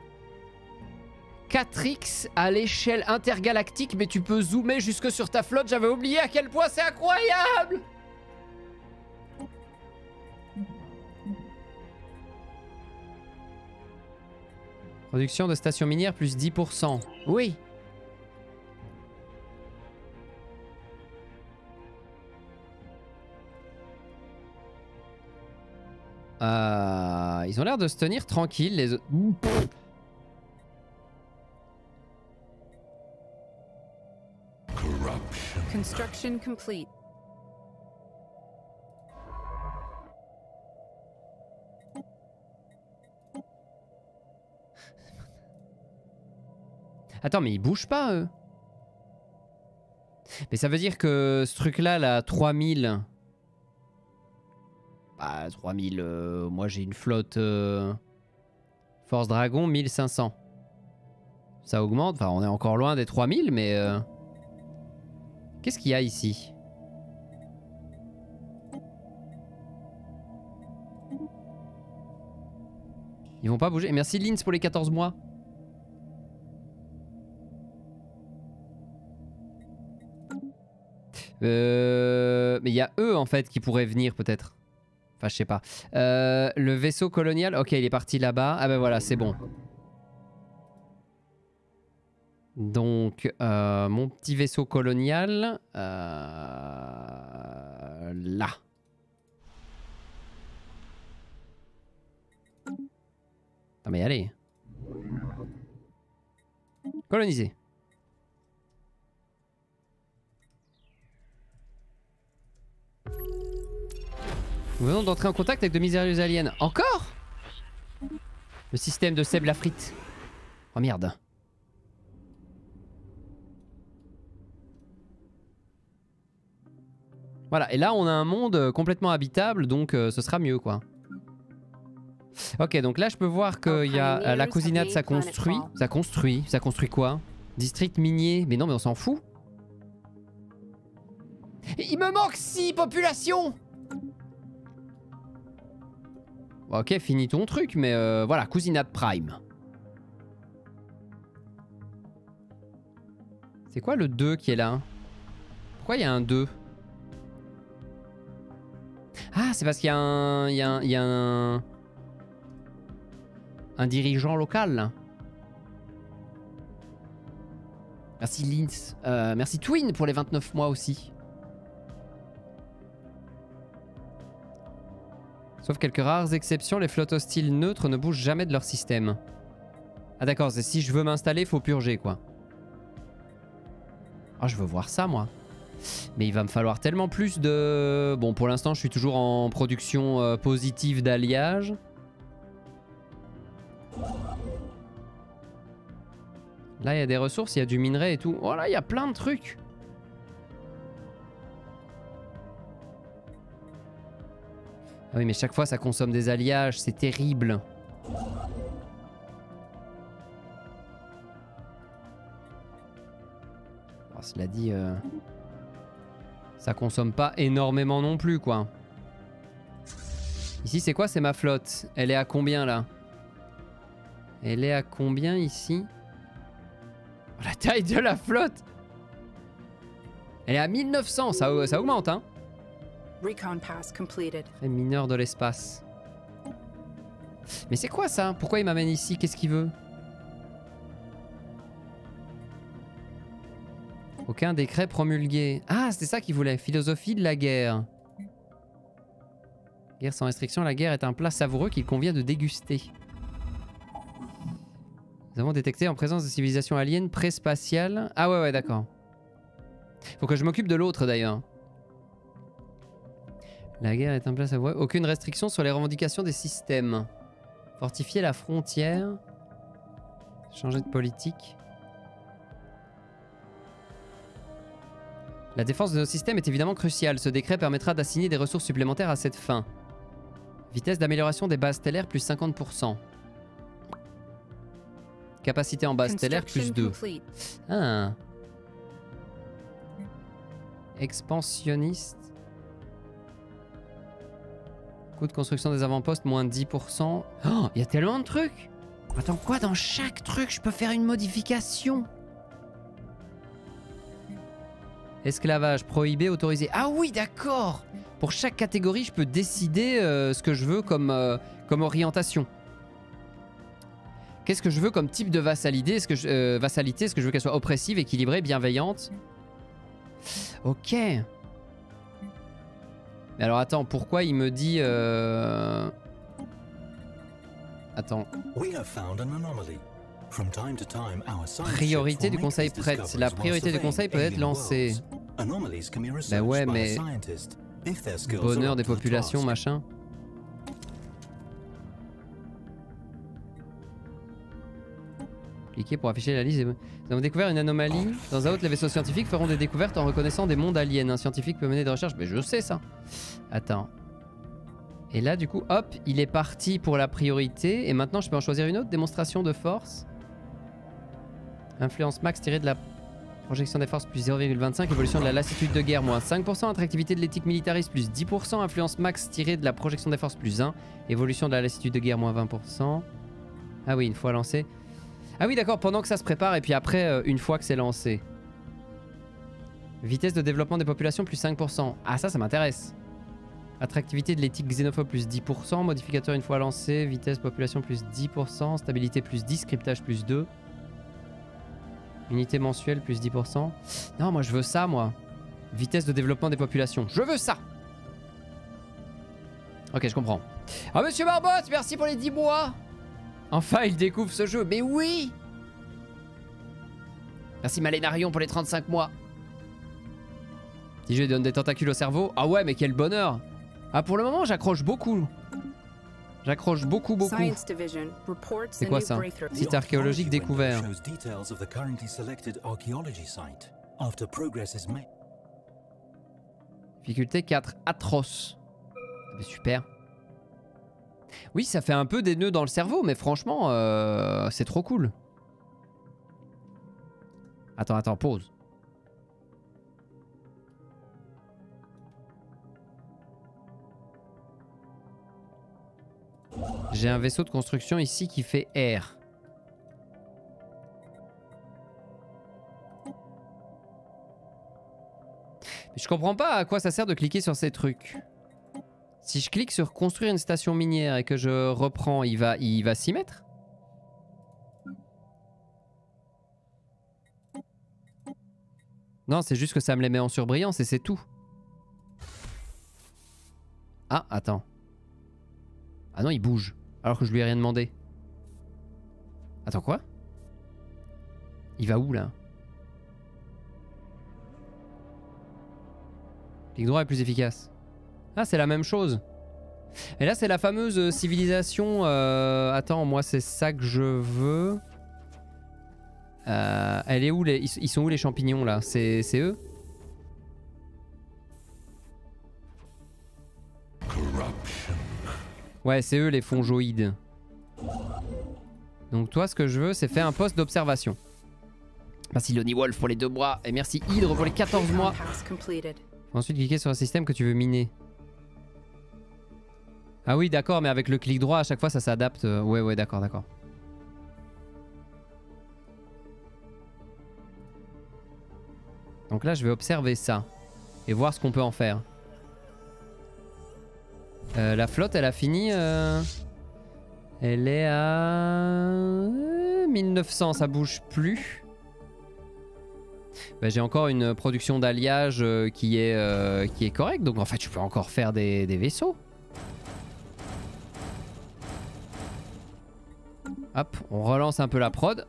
quatre X à l'échelle intergalactique, mais tu peux zoomer jusque sur ta flotte. J'avais oublié à quel point c'est incroyable. Production de stations minières plus dix pour cent. Oui. Euh, ils ont l'air de se tenir tranquilles les autres. Construction complete. Attends, mais ils bougent pas, eux. Mais ça veut dire que ce truc-là, là, trois mille... Bah, trois mille... Euh, moi, j'ai une flotte... Euh, Force Dragon, mille cinq cents. Ça augmente. Enfin, on est encore loin des trois mille, mais... Euh... Qu'est-ce qu'il y a ici? Ils vont pas bouger. Merci Lins pour les quatorze mois. Euh... Mais il y a eux en fait qui pourraient venir peut-être. Enfin je sais pas. Euh, le vaisseau colonial, ok il est parti là-bas. Ah ben voilà c'est bon. Donc, euh, mon petit vaisseau colonial, euh, là. Ah mais allez. Coloniser. Nous venons d'entrer en contact avec de mystérieux aliens. Encore? Le système de Seb Lafrite. Oh merde. Voilà, et là on a un monde complètement habitable, donc euh, ce sera mieux quoi. Ok, donc là je peux voir qu'il y a euh, la cousinade, ça construit. Ça construit, ça construit quoi? District minier, mais non mais on s'en fout. Il me manque six populations. Ok, finis ton truc, mais euh, voilà, cousinade prime. C'est quoi le deux qui est là? Pourquoi il y a un deux? Ah, c'est parce qu'il y a un... Il y a un... Il y a un... un dirigeant local. Merci Linz. Euh, merci Twin pour les vingt-neuf mois aussi. Sauf quelques rares exceptions, les flottes hostiles neutres ne bougent jamais de leur système. Ah d'accord, c'est si je veux m'installer, il faut purger quoi. Ah, je veux voir ça moi. Mais il va me falloir tellement plus de... Bon, pour l'instant, je suis toujours en production euh, positive d'alliage. Là, il y a des ressources, il y a du minerai et tout. Oh là, il y a plein de trucs. Ah oui, mais chaque fois, ça consomme des alliages. C'est terrible. Oh, cela dit... Euh... Ça consomme pas énormément non plus, quoi. Ici, c'est quoi? C'est ma flotte. Elle est à combien, là? Elle est à combien, ici? Oh, la taille de la flotte! Elle est à mille neuf cents. Ça, ça augmente, hein? Recon pass completed. Très mineur de l'espace. Mais c'est quoi, ça? Pourquoi il m'amène ici? Qu'est-ce qu'il veut? Aucun décret promulgué. Ah, c'était ça qu'il voulait. Philosophie de la guerre. Guerre sans restriction. La guerre est un plat savoureux qu'il convient de déguster. Nous avons détecté en présence de civilisations aliens pré-spatiales. Ah ouais, ouais, d'accord. Faut que je m'occupe de l'autre, d'ailleurs. La guerre est un plat savoureux. Aucune restriction sur les revendications des systèmes. Fortifier la frontière. Changer de politique. La défense de nos systèmes est évidemment cruciale. Ce décret permettra d'assigner des ressources supplémentaires à cette fin. Vitesse d'amélioration des bases stellaires plus cinquante pour cent. Capacité en base stellaire plus deux. Ah. Expansionniste. Coût de construction des avant-postes moins dix pour cent. Oh, il y a tellement de trucs. Attends, quoi? Dans chaque truc, je peux faire une modification? Esclavage prohibé, autorisé. Ah oui, d'accord. Pour chaque catégorie, je peux décider euh, ce que je veux comme, euh, comme orientation. Qu'est-ce que je veux comme type de vassalité? Est-ce que je, euh, vassalité, est-ce que je veux qu'elle soit oppressive, équilibrée, bienveillante? Ok. Mais alors attends, pourquoi il me dit... Euh... Attends. Priorité du conseil prête. La priorité du conseil peut être lancée. Bah ouais, mais... Bonheur des populations, machin. Cliquez pour afficher la liste. Nous avons découvert une anomalie. Dans un autre, les vaisseaux scientifiques feront des découvertes en reconnaissant des mondes aliens. Un scientifique peut mener des recherches. Mais je sais ça. Attends. Et là, du coup, hop, il est parti pour la priorité. Et maintenant, je peux en choisir une autre. Démonstration de force. Influence max tirée de la projection des forces plus zéro virgule vingt-cinq. Évolution de la lassitude de guerre moins cinq pour cent. Attractivité de l'éthique militariste plus dix pour cent. Influence max tirée de la projection des forces plus un. Évolution de la lassitude de guerre moins vingt pour cent. Ah oui, une fois lancé. Ah oui, d'accord, pendant que ça se prépare et puis après, euh, une fois que c'est lancé. Vitesse de développement des populations plus cinq pour cent. Ah ça, ça m'intéresse. Attractivité de l'éthique xénophobe plus dix pour cent. Modificateur une fois lancé. Vitesse population plus dix pour cent. Stabilité plus dix. Cryptage plus deux. Unité mensuelle plus dix pour cent. Non, moi je veux ça, moi. Vitesse de développement des populations. Je veux ça. Ok, je comprends. Ah, monsieur Barbotte, merci pour les dix mois. Enfin, il découvre ce jeu. Mais oui. Merci Malénarion pour les trente-cinq mois. Petit jeu donne des tentacules au cerveau. Ah ouais, mais quel bonheur. Ah, pour le moment, j'accroche beaucoup. J'accroche beaucoup, beaucoup. C'est quoi ça? Site archéologique découvert. Difficulté quatre, atroce. Ah bah super. Oui, ça fait un peu des nœuds dans le cerveau, mais franchement, euh, c'est trop cool. Attends, attends, pause. J'ai un vaisseau de construction ici qui fait R. Mais je comprends pas à quoi ça sert de cliquer sur ces trucs. Si je clique sur construire une station minière et que je reprends, il va, il va s'y mettre? Non, c'est juste que ça me les met en surbrillance et c'est tout. Ah, attends. Ah non, il bouge. Alors que je lui ai rien demandé. Attends, quoi? Il va où, là? Clic droit est plus efficace. Ah, c'est la même chose. Et là, c'est la fameuse civilisation... Euh... Attends, moi, c'est ça que je veux. Euh... Elle est où, les... Ils sont où, les champignons, là? C'est eux? Ouais, c'est eux les fongeoïdes. Donc toi, ce que je veux, c'est faire un poste d'observation. Merci Lonnie Wolf pour les deux mois. Et merci Hydre pour les quatorze mois. Ensuite, cliquer sur un système que tu veux miner. Ah oui, d'accord, mais avec le clic droit, à chaque fois, ça s'adapte. Ouais, ouais, d'accord, d'accord. Donc là, je vais observer ça. Et voir ce qu'on peut en faire. Euh, la flotte, elle a fini. Euh... Elle est à mille neuf cents, ça bouge plus. Bah, j'ai encore une production d'alliage euh, qui est euh, qui est correcte, donc en fait, je peux encore faire des, des vaisseaux. Hop, on relance un peu la prod.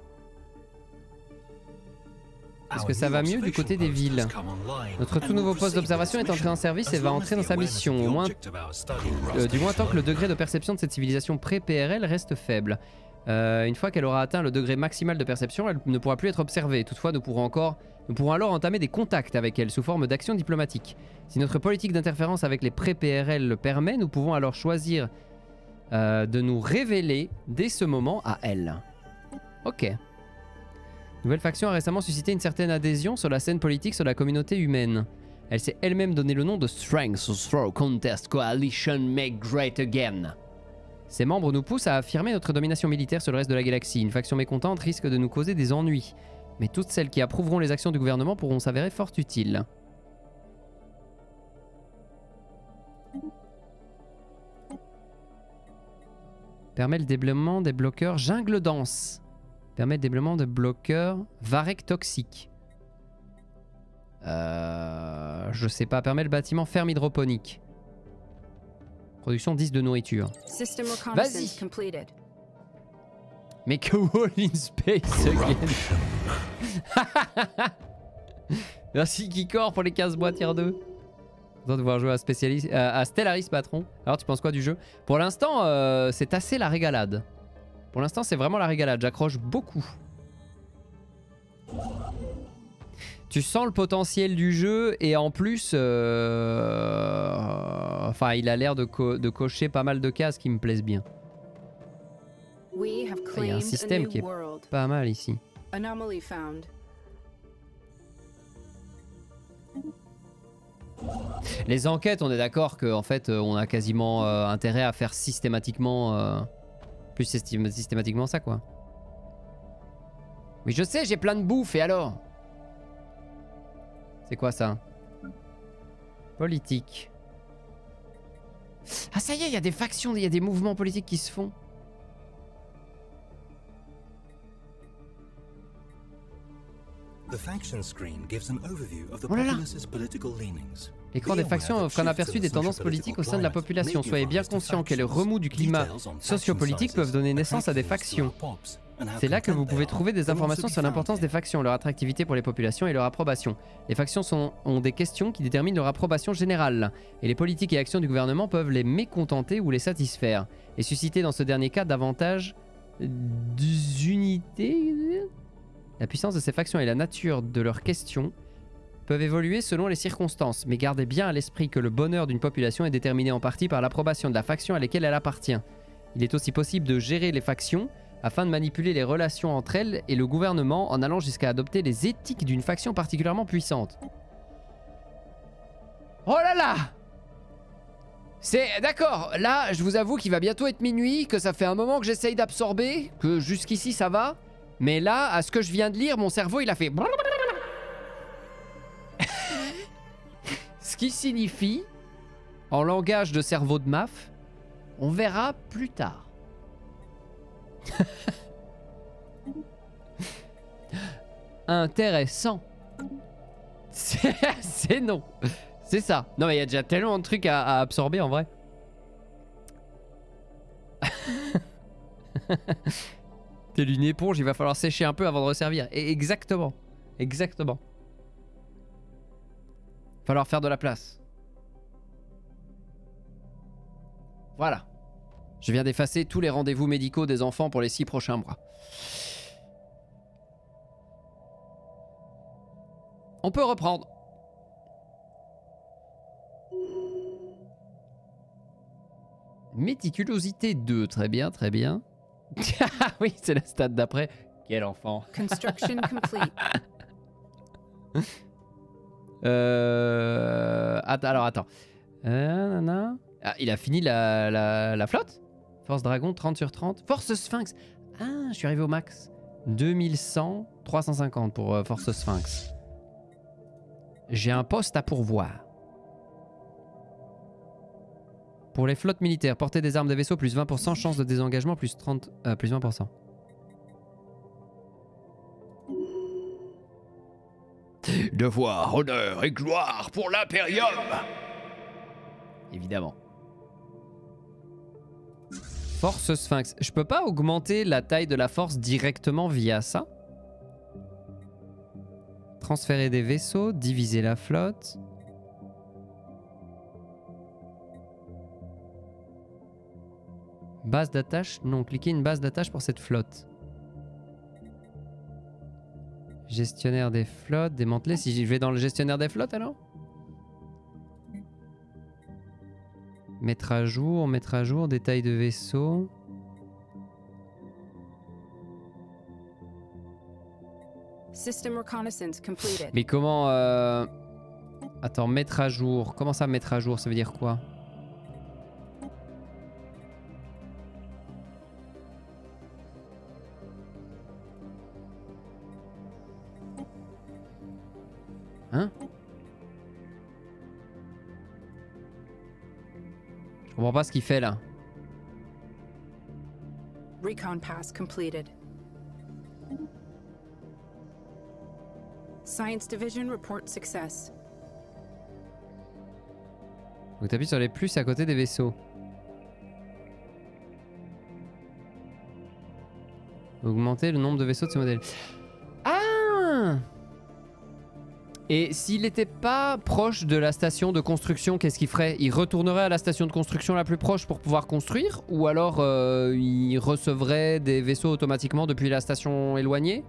Est-ce que ça va mieux du côté des villes? Notre tout nouveau poste d'observation est entré en service et va entrer dans sa mission. Au moins, euh, du moins tant que le degré de perception de cette civilisation pré-P R L reste faible. Euh, une fois qu'elle aura atteint le degré maximal de perception, elle ne pourra plus être observée. Toutefois, nous pourrons, encore, nous pourrons alors entamer des contacts avec elle sous forme d'actions diplomatiques. Si notre politique d'interférence avec les pré-P R L le permet, nous pouvons alors choisir euh, de nous révéler dès ce moment à elle. Ok. Nouvelle faction a récemment suscité une certaine adhésion sur la scène politique sur la communauté humaine. Elle s'est elle-même donné le nom de Strength Through Contest Coalition Make Great Again. Ses membres nous poussent à affirmer notre domination militaire sur le reste de la galaxie. Une faction mécontente risque de nous causer des ennuis. Mais toutes celles qui approuveront les actions du gouvernement pourront s'avérer fort utiles. Permet le déblaiement des bloqueurs jungle dense. Permet le déblaiement de bloqueurs Varek toxiques. Euh, je sais pas. Permet le bâtiment ferme hydroponique. Production dix de nourriture. Vas-y. Mais que Wall in Space again. Merci Kikor pour les quinze mois tier deux. Content de pouvoir jouer à, spécialiste, euh, à Stellaris patron. Alors tu penses quoi du jeu? Pour l'instant euh, c'est assez la régalade. Pour l'instant, c'est vraiment la régalade. J'accroche beaucoup. Tu sens le potentiel du jeu et en plus, euh... enfin, il a l'air de, co de cocher pas mal de cases qui me plaisent bien. Il y a un système qui est pas mal ici. Les enquêtes, on est d'accord qu'en fait, on a quasiment euh, intérêt à faire systématiquement... Euh... Plus systématiquement ça quoi. Oui je sais, j'ai plein de bouffe et alors? C'est quoi ça? Politique. Ah ça y est, il y a des factions, il y a des mouvements politiques qui se font. The faction screen gives an overview of the Oh là là. populace's political leanings. L'écran des factions offre un aperçu des tendances politiques au sein de la population. Soyez bien conscient que les remous du climat sociopolitique peuvent donner naissance à des factions. C'est là que vous pouvez trouver des informations sur l'importance des factions, leur attractivité pour les populations et leur approbation. Les factions sont, ont des questions qui déterminent leur approbation générale, et les politiques et actions du gouvernement peuvent les mécontenter ou les satisfaire, et susciter dans ce dernier cas davantage d'unité. La puissance de ces factions et la nature de leurs questions peuvent évoluer selon les circonstances, mais gardez bien à l'esprit que le bonheur d'une population est déterminé en partie par l'approbation de la faction à laquelle elle appartient. Il est aussi possible de gérer les factions afin de manipuler les relations entre elles et le gouvernement en allant jusqu'à adopter les éthiques d'une faction particulièrement puissante. Oh là là! C'est... D'accord, là, je vous avoue qu'il va bientôt être minuit, que ça fait un moment que j'essaye d'absorber, que jusqu'ici ça va, mais là, à ce que je viens de lire, mon cerveau il a fait... Ce qui signifie, en langage de cerveau de maf, on verra plus tard. Intéressant. C'est non. C'est ça. Non mais il y a déjà tellement de trucs à, à absorber en vrai. Telle une éponge, il va falloir sécher un peu avant de resservir. Et exactement. Exactement. Falloir faire de la place. Voilà. Je viens d'effacer tous les rendez-vous médicaux des enfants pour les six prochains mois. On peut reprendre. Méticulosité deux, très bien, très bien. Ah oui, c'est le stade d'après. Quel enfant. Construction complete. euh... Attends, alors attends. Euh, nana. Ah, il a fini la, la, la flotte? Force Dragon, trente sur trente. Force Sphinx. Ah, je suis arrivé au max. deux mille cent, trois cent cinquante pour euh, Force Sphinx. J'ai un poste à pourvoir. Pour les flottes militaires, portée des armes des vaisseaux, plus vingt pour cent, chance de désengagement, plus, trente, euh, plus vingt pour cent. Devoir, honneur et gloire pour l'Imperium. Évidemment. Force Sphinx. Je peux pas augmenter la taille de la force directement via ça? Transférer des vaisseaux, diviser la flotte. Base d'attache? Non, cliquez une base d'attache pour cette flotte. Gestionnaire des flottes, démanteler. Si je vais dans le gestionnaire des flottes alors? Mettre à jour, mettre à jour, détail de vaisseau. System reconnaissance completed. Mais comment... Euh... Attends, mettre à jour. Comment ça mettre à jour? Ça veut dire quoi? Hein? Je comprends pas ce qu'il fait là. Recon pass completed. Science Division report success. Donc t'appuies sur les plus à côté des vaisseaux. Augmenter le nombre de vaisseaux de ce modèle. Ah! Et s'il n'était pas proche de la station de construction, qu'est-ce qu'il ferait? Il retournerait à la station de construction la plus proche pour pouvoir construire? Ou alors euh, il recevrait des vaisseaux automatiquement depuis la station éloignée?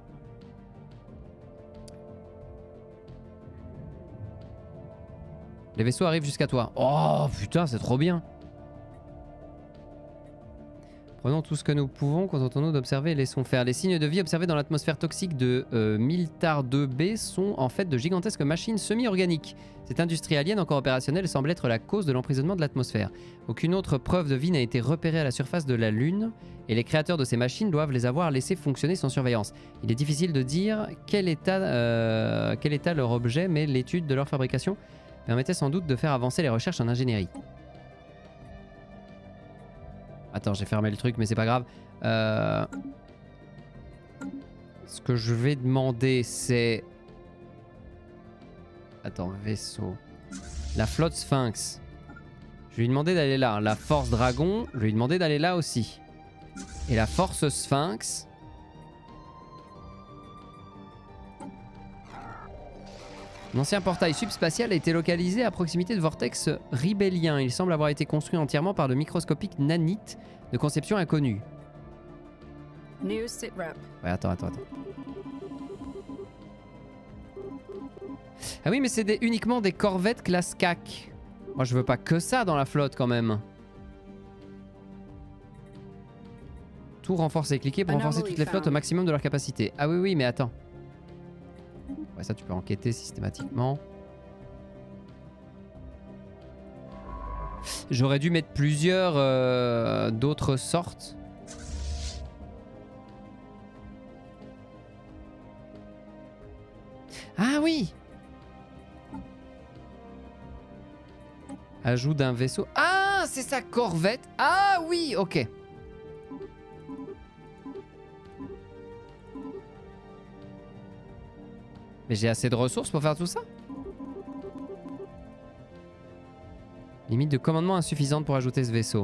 Les vaisseaux arrivent jusqu'à toi. Oh putain, c'est trop bien. Prenons tout ce que nous pouvons, contentons-nous d'observer et laissons faire. Les signes de vie observés dans l'atmosphère toxique de euh, Miltar deux B sont en fait de gigantesques machines semi-organiques. Cette industrie alien encore opérationnelle semble être la cause de l'emprisonnement de l'atmosphère. Aucune autre preuve de vie n'a été repérée à la surface de la Lune et les créateurs de ces machines doivent les avoir laissées fonctionner sans surveillance. Il est difficile de dire quel état, euh, quel état leur objet, mais l'étude de leur fabrication permettait sans doute de faire avancer les recherches en ingénierie. Attends, j'ai fermé le truc, mais c'est pas grave. Euh... Ce que je vais demander, c'est... Attends, vaisseau. La flotte Sphinx. Je vais lui demander d'aller là. La force dragon, je vais lui demander d'aller là aussi. Et la force Sphinx... L'ancien portail subspatial a été localisé à proximité de vortex ribellien. Il semble avoir été construit entièrement par de microscopiques nanites de conception inconnue. New sitrep. Ouais, attends, attends, attends. Ah oui, mais c'est des, uniquement des corvettes classe C A C. Moi, je veux pas que ça dans la flotte quand même. Tout renforcer, cliquer pour renforcer toutes les flottes au maximum de leur capacité. Ah oui, oui, mais attends. Ouais, ça tu peux enquêter systématiquement. J'aurais dû mettre plusieurs euh, d'autres sortes. Ah oui! Ajout d'un vaisseau. Ah, c'est sa corvette. Ah oui, ok. Mais j'ai assez de ressources pour faire tout ça? Limite de commandement insuffisante pour ajouter ce vaisseau.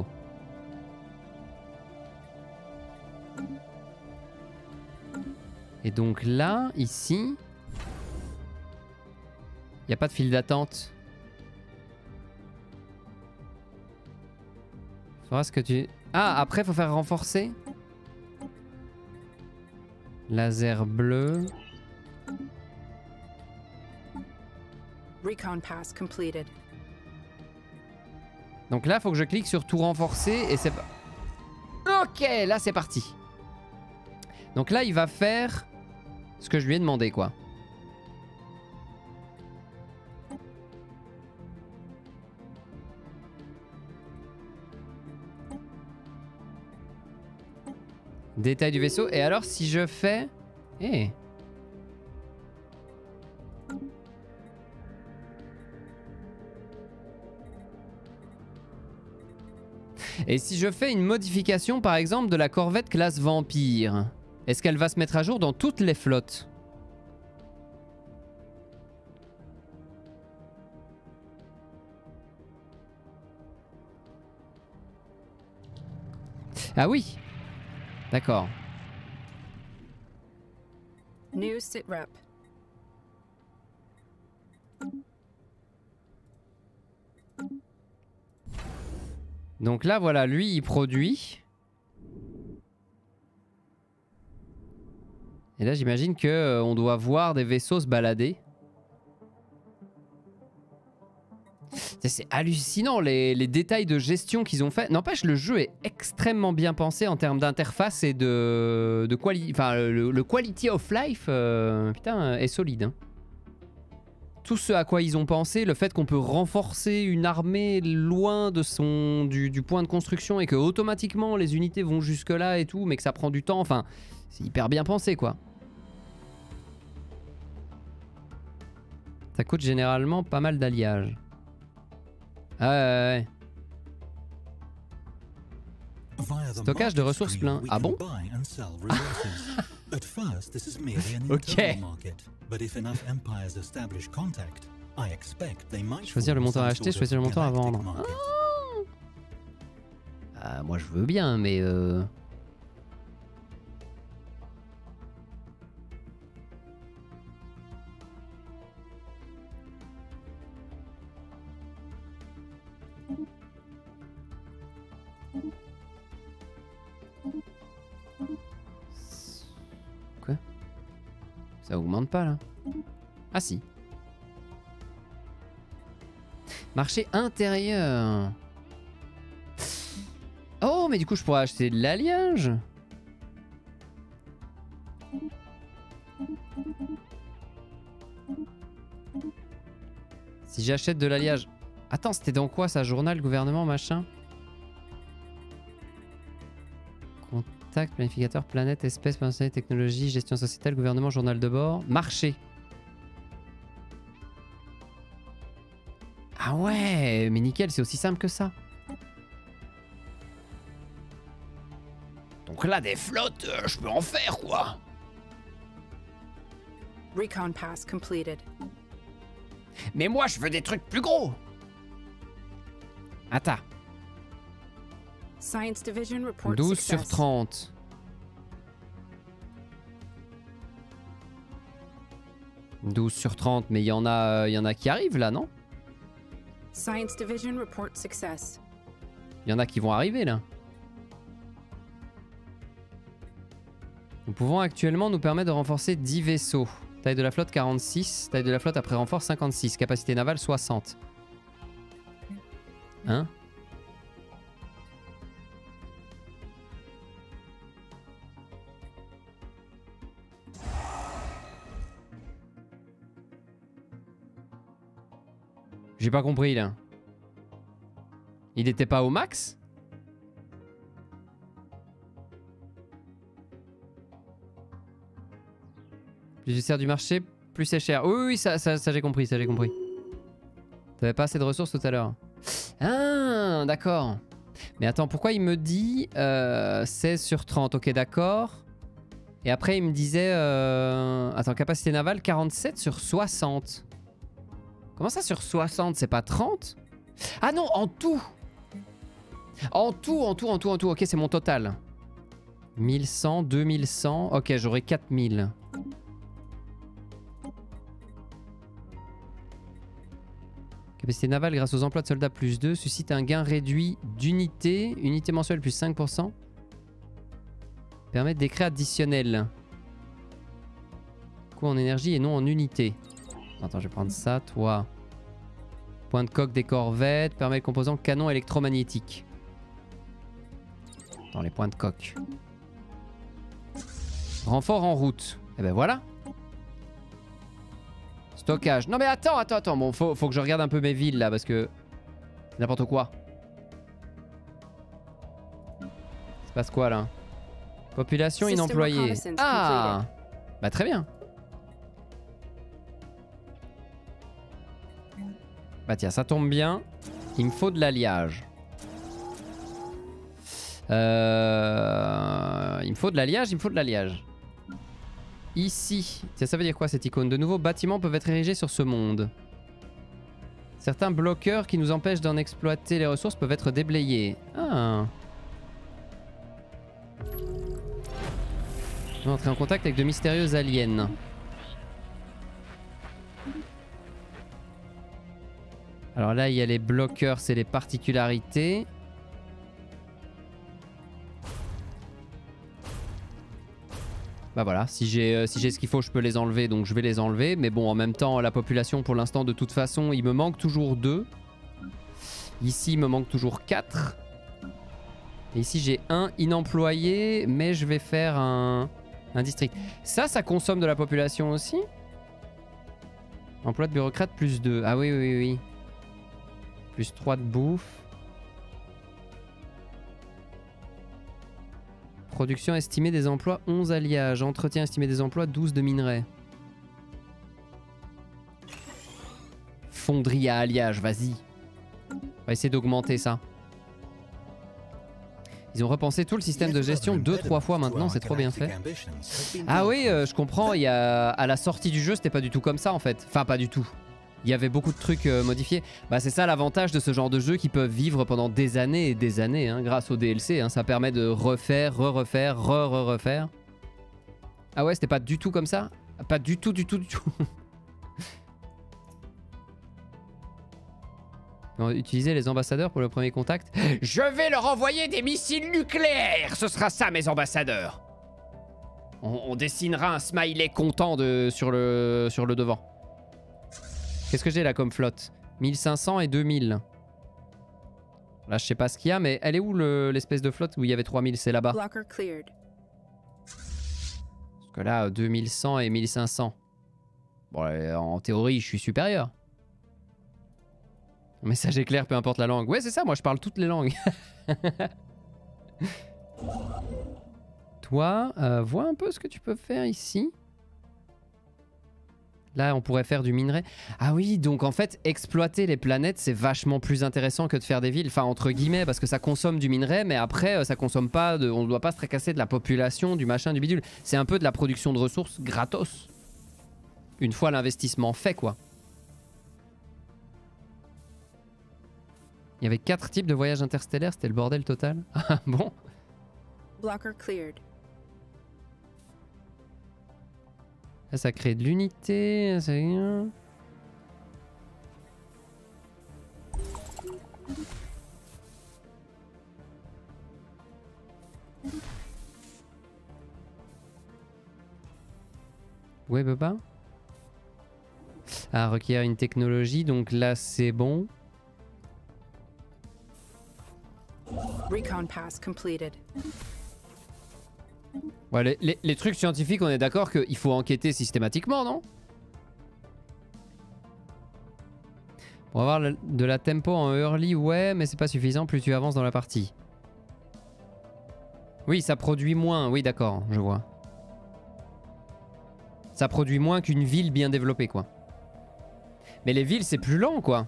Et donc là, ici... Il n'y a pas de file d'attente. Faudra ce que tu... Ah, après, faut faire renforcer. Laser bleu. Recon pass completed. Donc là, faut que je clique sur tout renforcer et c'est... Ok, là c'est parti. Donc là, il va faire ce que je lui ai demandé, quoi. Détail du vaisseau. Et alors, si je fais... Eh hey. Et si je fais une modification par exemple de la corvette classe vampire, est-ce qu'elle va se mettre à jour dans toutes les flottes? Ah oui. D'accord. New sitrep. Donc là, voilà, lui, il produit. Et là, j'imagine que euh, on doit voir des vaisseaux se balader. C'est hallucinant les, les détails de gestion qu'ils ont fait. N'empêche, le jeu est extrêmement bien pensé en termes d'interface et de, de quali enfin, le, le quality of life, euh, putain, est solide. Hein. Tout ce à quoi ils ont pensé, le fait qu'on peut renforcer une armée loin de son, du, du point de construction et que automatiquement les unités vont jusque là et tout, mais que ça prend du temps, enfin, c'est hyper bien pensé quoi. Ça coûte généralement pas mal d'alliages. Ah ouais, ouais. Stockage de ressources plein. Ah bon? Ok. Choisir le montant à acheter, choisir le montant à vendre. Ah. Ah, moi je veux bien, mais... Euh... Quoi? Ça augmente pas là? Ah si. Marché intérieur. Oh mais du coup je pourrais acheter de l'alliage. Si j'achète de l'alliage... Attends, c'était dans quoi ça? Journal, gouvernement, machin? Contact, planificateur, planète, espèce, personnalité, technologie, gestion sociétale, gouvernement, journal de bord, marché. Ah ouais, mais nickel, c'est aussi simple que ça. Donc là, des flottes, euh, je peux en faire quoi. Recon pass completed. Mais moi, je veux des trucs plus gros. Attends. Science Division report douze success. sur trente. douze sur trente, mais il y en a, il y en a qui arrivent là, non? Science Division report success. Il y en a qui vont arriver là. Nous pouvons actuellement nous permettre de renforcer dix vaisseaux. Taille de la flotte quarante-six, taille de la flotte après renfort cinquante-six, capacité navale soixante. Hein? J'ai pas compris là. Il était pas au max? Plus je sers du marché, plus c'est cher. Oui, oui, ça, ça, ça j'ai compris, ça j'ai compris. T'avais pas assez de ressources tout à l'heure. Ah, d'accord. Mais attends, pourquoi il me dit euh, seize sur trente? Ok, d'accord. Et après, il me disait... Euh... Attends, capacité navale quarante-sept sur soixante. Comment ça sur soixante? C'est pas trente? Ah non, en tout. En tout, en tout, en tout, en tout. Ok, c'est mon total. mille cent, deux mille cent. Ok, j'aurai quatre mille. Capacité navale grâce aux emplois de soldats plus deux suscite un gain réduit d'unité. Unité mensuelle plus cinq pour cent. Permet des créas additionnels. Coût en énergie et non en unité. Attends, je vais prendre ça, toi. Point de coque des corvettes, permet le composant canon électromagnétique. Dans les points de coque. Renfort en route. Et ben voilà. Stockage. Non mais attends, attends, attends. Bon, faut, faut que je regarde un peu mes villes là parce que... C'est n'importe quoi. Il se passe quoi là? Population inemployée. Ah! Bah très bien. Bah tiens, ça tombe bien. Il me faut de l'alliage. Euh... Il me faut de l'alliage, il me faut de l'alliage. Ici. Tiens, ça veut dire quoi cette icône? De nouveaux bâtiments peuvent être érigés sur ce monde. Certains bloqueurs qui nous empêchent d'en exploiter les ressources peuvent être déblayés. Ah. Je vais entrer en contact avec de mystérieux aliens. Alors là, il y a les bloqueurs, c'est les particularités. Bah voilà, si j'ai euh, si j'ai ce qu'il faut, je peux les enlever, donc je vais les enlever. Mais bon, en même temps, la population, pour l'instant, de toute façon, il me manque toujours deux. Ici, il me manque toujours quatre. Et ici, j'ai un inemployé, mais je vais faire un, un district. Ça, ça consomme de la population aussi? Emploi de bureaucrate plus deux. Ah oui, oui, oui. Plus trois de bouffe. Production estimée des emplois, onze alliages. Entretien estimé des emplois, douze de minerais. Fonderie à alliage, vas-y. On va essayer d'augmenter ça. Ils ont repensé tout le système de gestion deux trois fois maintenant, c'est trop bien fait. Ah oui, euh, je comprends, il y a... à la sortie du jeu, c'était pas du tout comme ça en fait. Enfin, pas du tout. Il y avait beaucoup de trucs euh, modifiés. Bah c'est ça l'avantage de ce genre de jeux qui peuvent vivre pendant des années et des années hein, grâce au D L C. Hein, ça permet de refaire, re-refaire, re-re-refaire. Ah ouais, c'était pas du tout comme ça? Pas du tout, du tout, du tout. Utiliser les ambassadeurs pour le premier contact. Je vais leur envoyer des missiles nucléaires. Ce sera ça mes ambassadeurs. On, on dessinera un smiley content de, sur, le, sur le devant. Qu'est-ce que j'ai là comme flotte? mille cinq cents et deux mille. Là, je sais pas ce qu'il y a, mais elle est où l'espèce de flotte où il y avait trois mille? C'est là-bas. Parce que là, deux mille cent et mille cinq cents. Bon, en théorie, je suis supérieur. Message éclair, peu importe la langue. Ouais, c'est ça, moi, je parle toutes les langues. Toi, euh, vois un peu ce que tu peux faire ici. Là, on pourrait faire du minerai. Ah oui, donc en fait, exploiter les planètes, c'est vachement plus intéressant que de faire des villes. Enfin, entre guillemets, parce que ça consomme du minerai, mais après, ça consomme pas de... On ne doit pas se tracasser de la population, du machin, du bidule. C'est un peu de la production de ressources gratos. Une fois l'investissement fait, quoi. Il y avait quatre types de voyages interstellaires, c'était le bordel total. Ah bon? Blocker cleared. Là, ça crée de l'unité, c'est rien. Ouais, papa. Ah, requiert une technologie, donc là c'est bon. Recon pass completed. Ouais, les, les, les trucs scientifiques, on est d'accord qu'il faut enquêter systématiquement, non? Pour avoir le- de la tempo en early, ouais, mais c'est pas suffisant plus tu avances dans la partie. Oui, ça produit moins, oui d'accord, je vois. Ça produit moins qu'une ville bien développée, quoi. Mais les villes, c'est plus lent, quoi.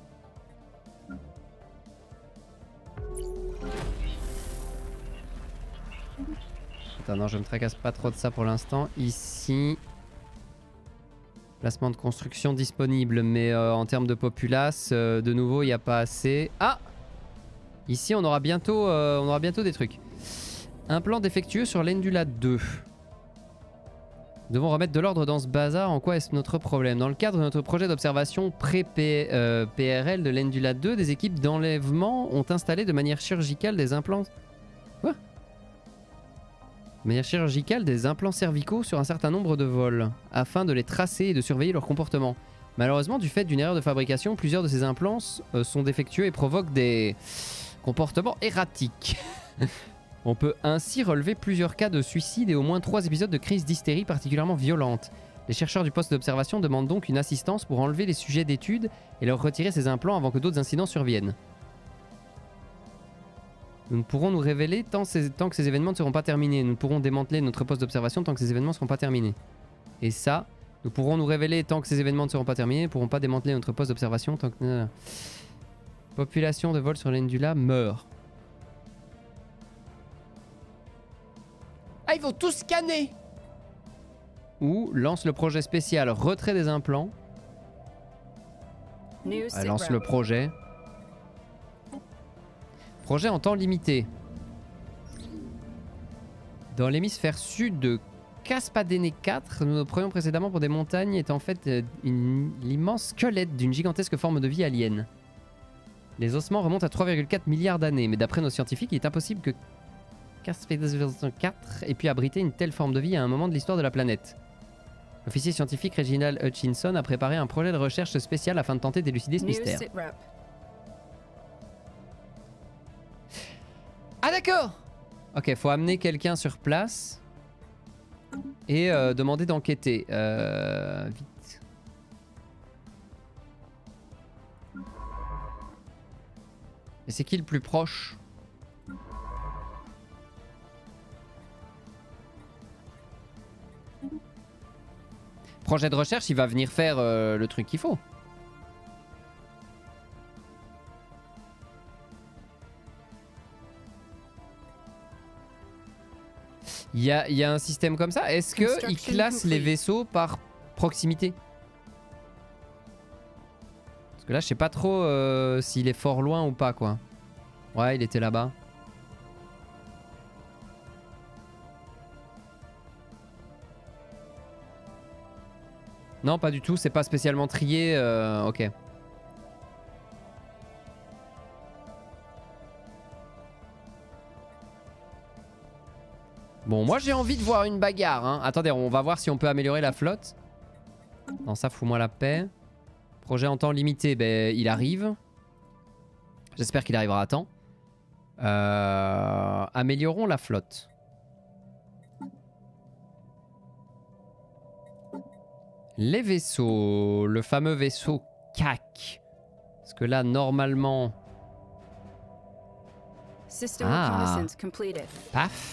Attends, non, je me tracasse pas trop de ça pour l'instant. Ici... Placement de construction disponible, mais euh, en termes de populace, euh, de nouveau, il n'y a pas assez. Ah! Ici, on aura bientôt, euh, on aura bientôt des trucs. Un plan défectueux sur l'Endula deux. Nous devons remettre de l'ordre dans ce bazar. En quoi est-ce notre problème? Dans le cadre de notre projet d'observation pré-P R L de l'Endula deux, des équipes d'enlèvement ont installé de manière chirurgicale des implants... Quoi? De manière chirurgicale des implants cervicaux sur un certain nombre de vols, afin de les tracer et de surveiller leur comportement. Malheureusement, du fait d'une erreur de fabrication, plusieurs de ces implants euh, sont défectueux et provoquent des comportements erratiques. On peut ainsi relever plusieurs cas de suicide et au moins trois épisodes de crise d'hystérie particulièrement violentes. Les chercheurs du poste d'observation demandent donc une assistance pour enlever les sujets d'étude et leur retirer ces implants avant que d'autres incidents surviennent. Nous ne pourrons nous révéler tant, ces, tant que ces événements ne seront pas terminés. Nous ne pourrons démanteler notre poste d'observation tant que ces événements ne seront pas terminés. Et ça, nous pourrons nous révéler tant que ces événements ne seront pas terminés. Nous ne pourrons pas démanteler notre poste d'observation tant que... Population de vol sur l'Endula meurt. Ah, ils vont tous scanner! Ou lance le projet spécial retrait des implants. New Ah, sit lance rep. le projet. Projet en temps limité. Dans l'hémisphère sud de Caspadene quatre, nous nous prenions précédemment pour des montagnes est en fait euh, une- l'immense squelette d'une gigantesque forme de vie alien. Les ossements remontent à trois virgule quatre milliards d'années, mais d'après nos scientifiques, il est impossible que Caspadene quatre ait pu abriter une telle forme de vie à un moment de l'histoire de la planète. L'officier scientifique Reginald Hutchinson a préparé un projet de recherche spécial afin de tenter d'élucider ce New mystère. sit rep. Ah d'accord. Ok, faut amener quelqu'un sur place et euh, demander d'enquêter. Euh, vite. Et c'est qui le plus proche? Projet de recherche, il va venir faire euh, le truc qu'il faut. Il y a, il y a un système comme ça. Est-ce qu'il Construction classe les complete. vaisseaux par proximité? Parce que là, je sais pas trop euh, s'il est fort loin ou pas, quoi. Ouais, il était là-bas. Non, pas du tout. C'est pas spécialement trié. euh, ok. Bon, moi j'ai envie de voir une bagarre. Hein. Attendez, on va voir si on peut améliorer la flotte. Non, ça, fous-moi la paix. Projet en temps limité, ben, il arrive. J'espère qu'il arrivera à temps. Euh, améliorons la flotte. Les vaisseaux. Le fameux vaisseau C A C. Parce que là, normalement... System Ah. reconnaissance completed. Paf.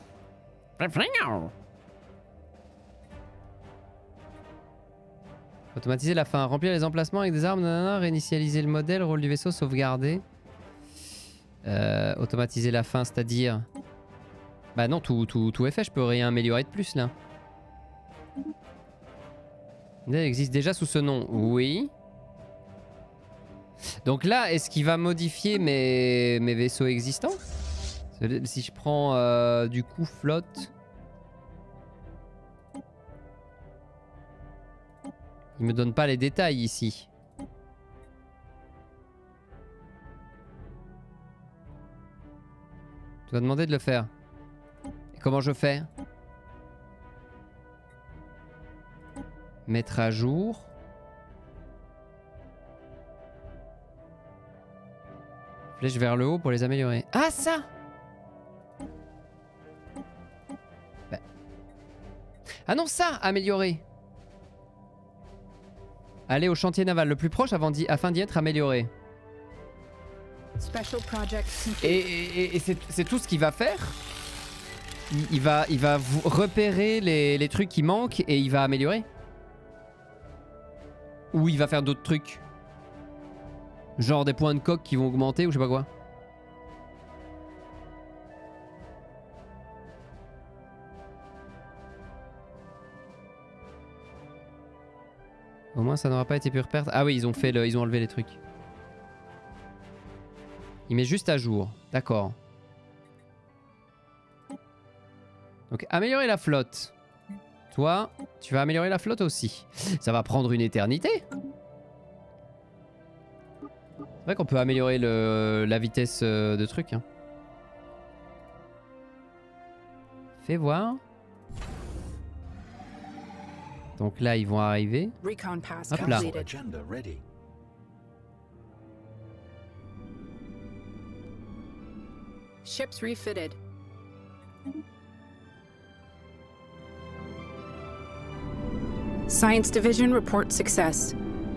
Automatiser la fin. Remplir les emplacements avec des armes. Nanana, réinitialiser le modèle. Rôle du vaisseau. Sauvegarder. Euh, automatiser la fin, c'est-à-dire... Bah non, tout, tout, tout est fait. Je peux rien améliorer de plus là. Il existe déjà sous ce nom. Oui. Donc là, est-ce qu'il va modifier mes, mes vaisseaux existants? Si je prends euh, du coup flotte... Il me donne pas les détails ici. Tu vas demander de le faire. Et comment je fais? Mettre à jour. Flèche vers le haut pour les améliorer. Ah ça! Bah. Ah non ça! Améliorer. Aller au chantier naval le plus proche avant d'y- afin d'y être amélioré. Special project Et, et- et c'est c'est tout ce qu'il va faire. Il, il va, il va vous repérer les, les trucs qui manquent et il va améliorer. Ou il va faire d'autres trucs. Genre des points de coque qui vont augmenter ou je sais pas quoi. Au moins ça n'aura pas été pure perte. Ah oui, ils ont fait le, ils ont enlevé les trucs. Il met juste à jour. D'accord. Donc améliorer la flotte. Toi, tu vas améliorer la flotte aussi. Ça va prendre une éternité. C'est vrai qu'on peut améliorer le, la vitesse de truc. Hein. Fais voir. Donc là, ils vont arriver. recon pass Hop là. Council completed. agenda ready. Ships refitted. Science Division reports success.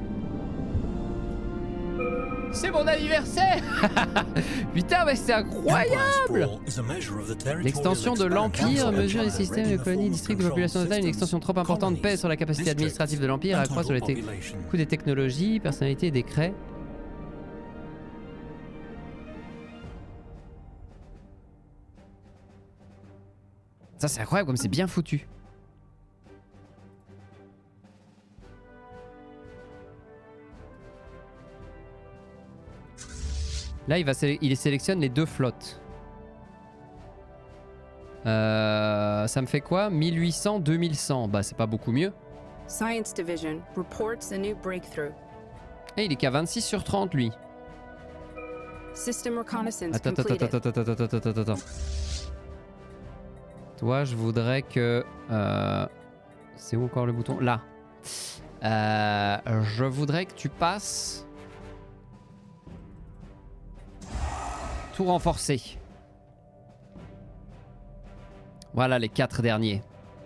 C'est mon anniversaire. Putain, mais c'est incroyable. L'extension de l'Empire mesure les systèmes de colonies, districts de population totale. Une extension trop importante pèse sur la capacité administrative de l'Empire, accroît sur les te- coûts des technologies, personnalités et décrets. Ça, c'est incroyable comme c'est bien foutu. Là, il, va sé- il sélectionne les deux flottes. Euh, ça me fait quoi? mille huit cents, deux mille cent. Bah, c'est pas beaucoup mieux. Science Division reports a new breakthrough. Et il est qu'à vingt-six sur trente, lui. System reconnaissance Attends, attends, completed. attends, attends, attends, attends, attends, attends. Toi, je voudrais que... Euh... C'est où encore le bouton? Là. Euh, je voudrais que tu passes... Tout renforcé. Voilà les quatre derniers.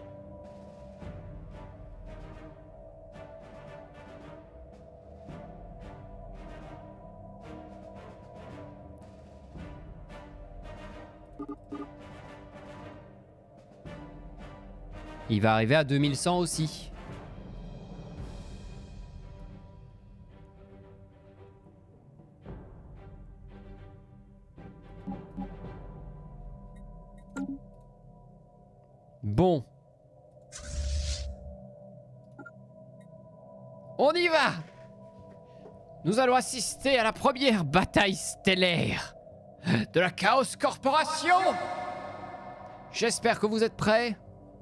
Il va arriver à deux mille cent aussi. Bon. On y va! Nous allons assister à la première bataille stellaire de la Chaos Corporation! J'espère que vous êtes prêts.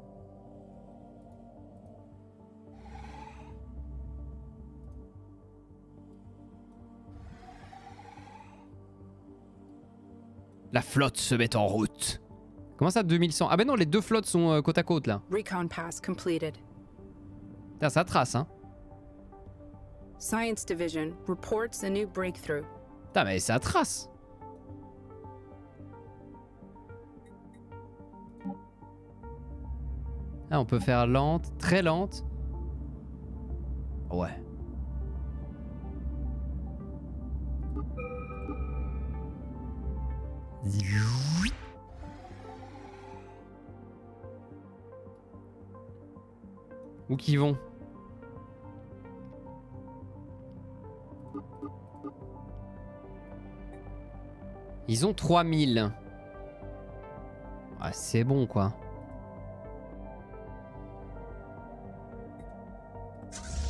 La flotte se met en route. Comment ça, deux mille cent? Ah ben non, les deux flottes sont euh, côte à côte là. Recon pass completed. Putain, ça trace, hein. Science Division reports a new breakthrough. Putain, mais ça trace. Ah, on peut faire lente, très lente. Ouais. Où qu'ils vont? Ils ont trois mille. Ah, c'est bon, quoi.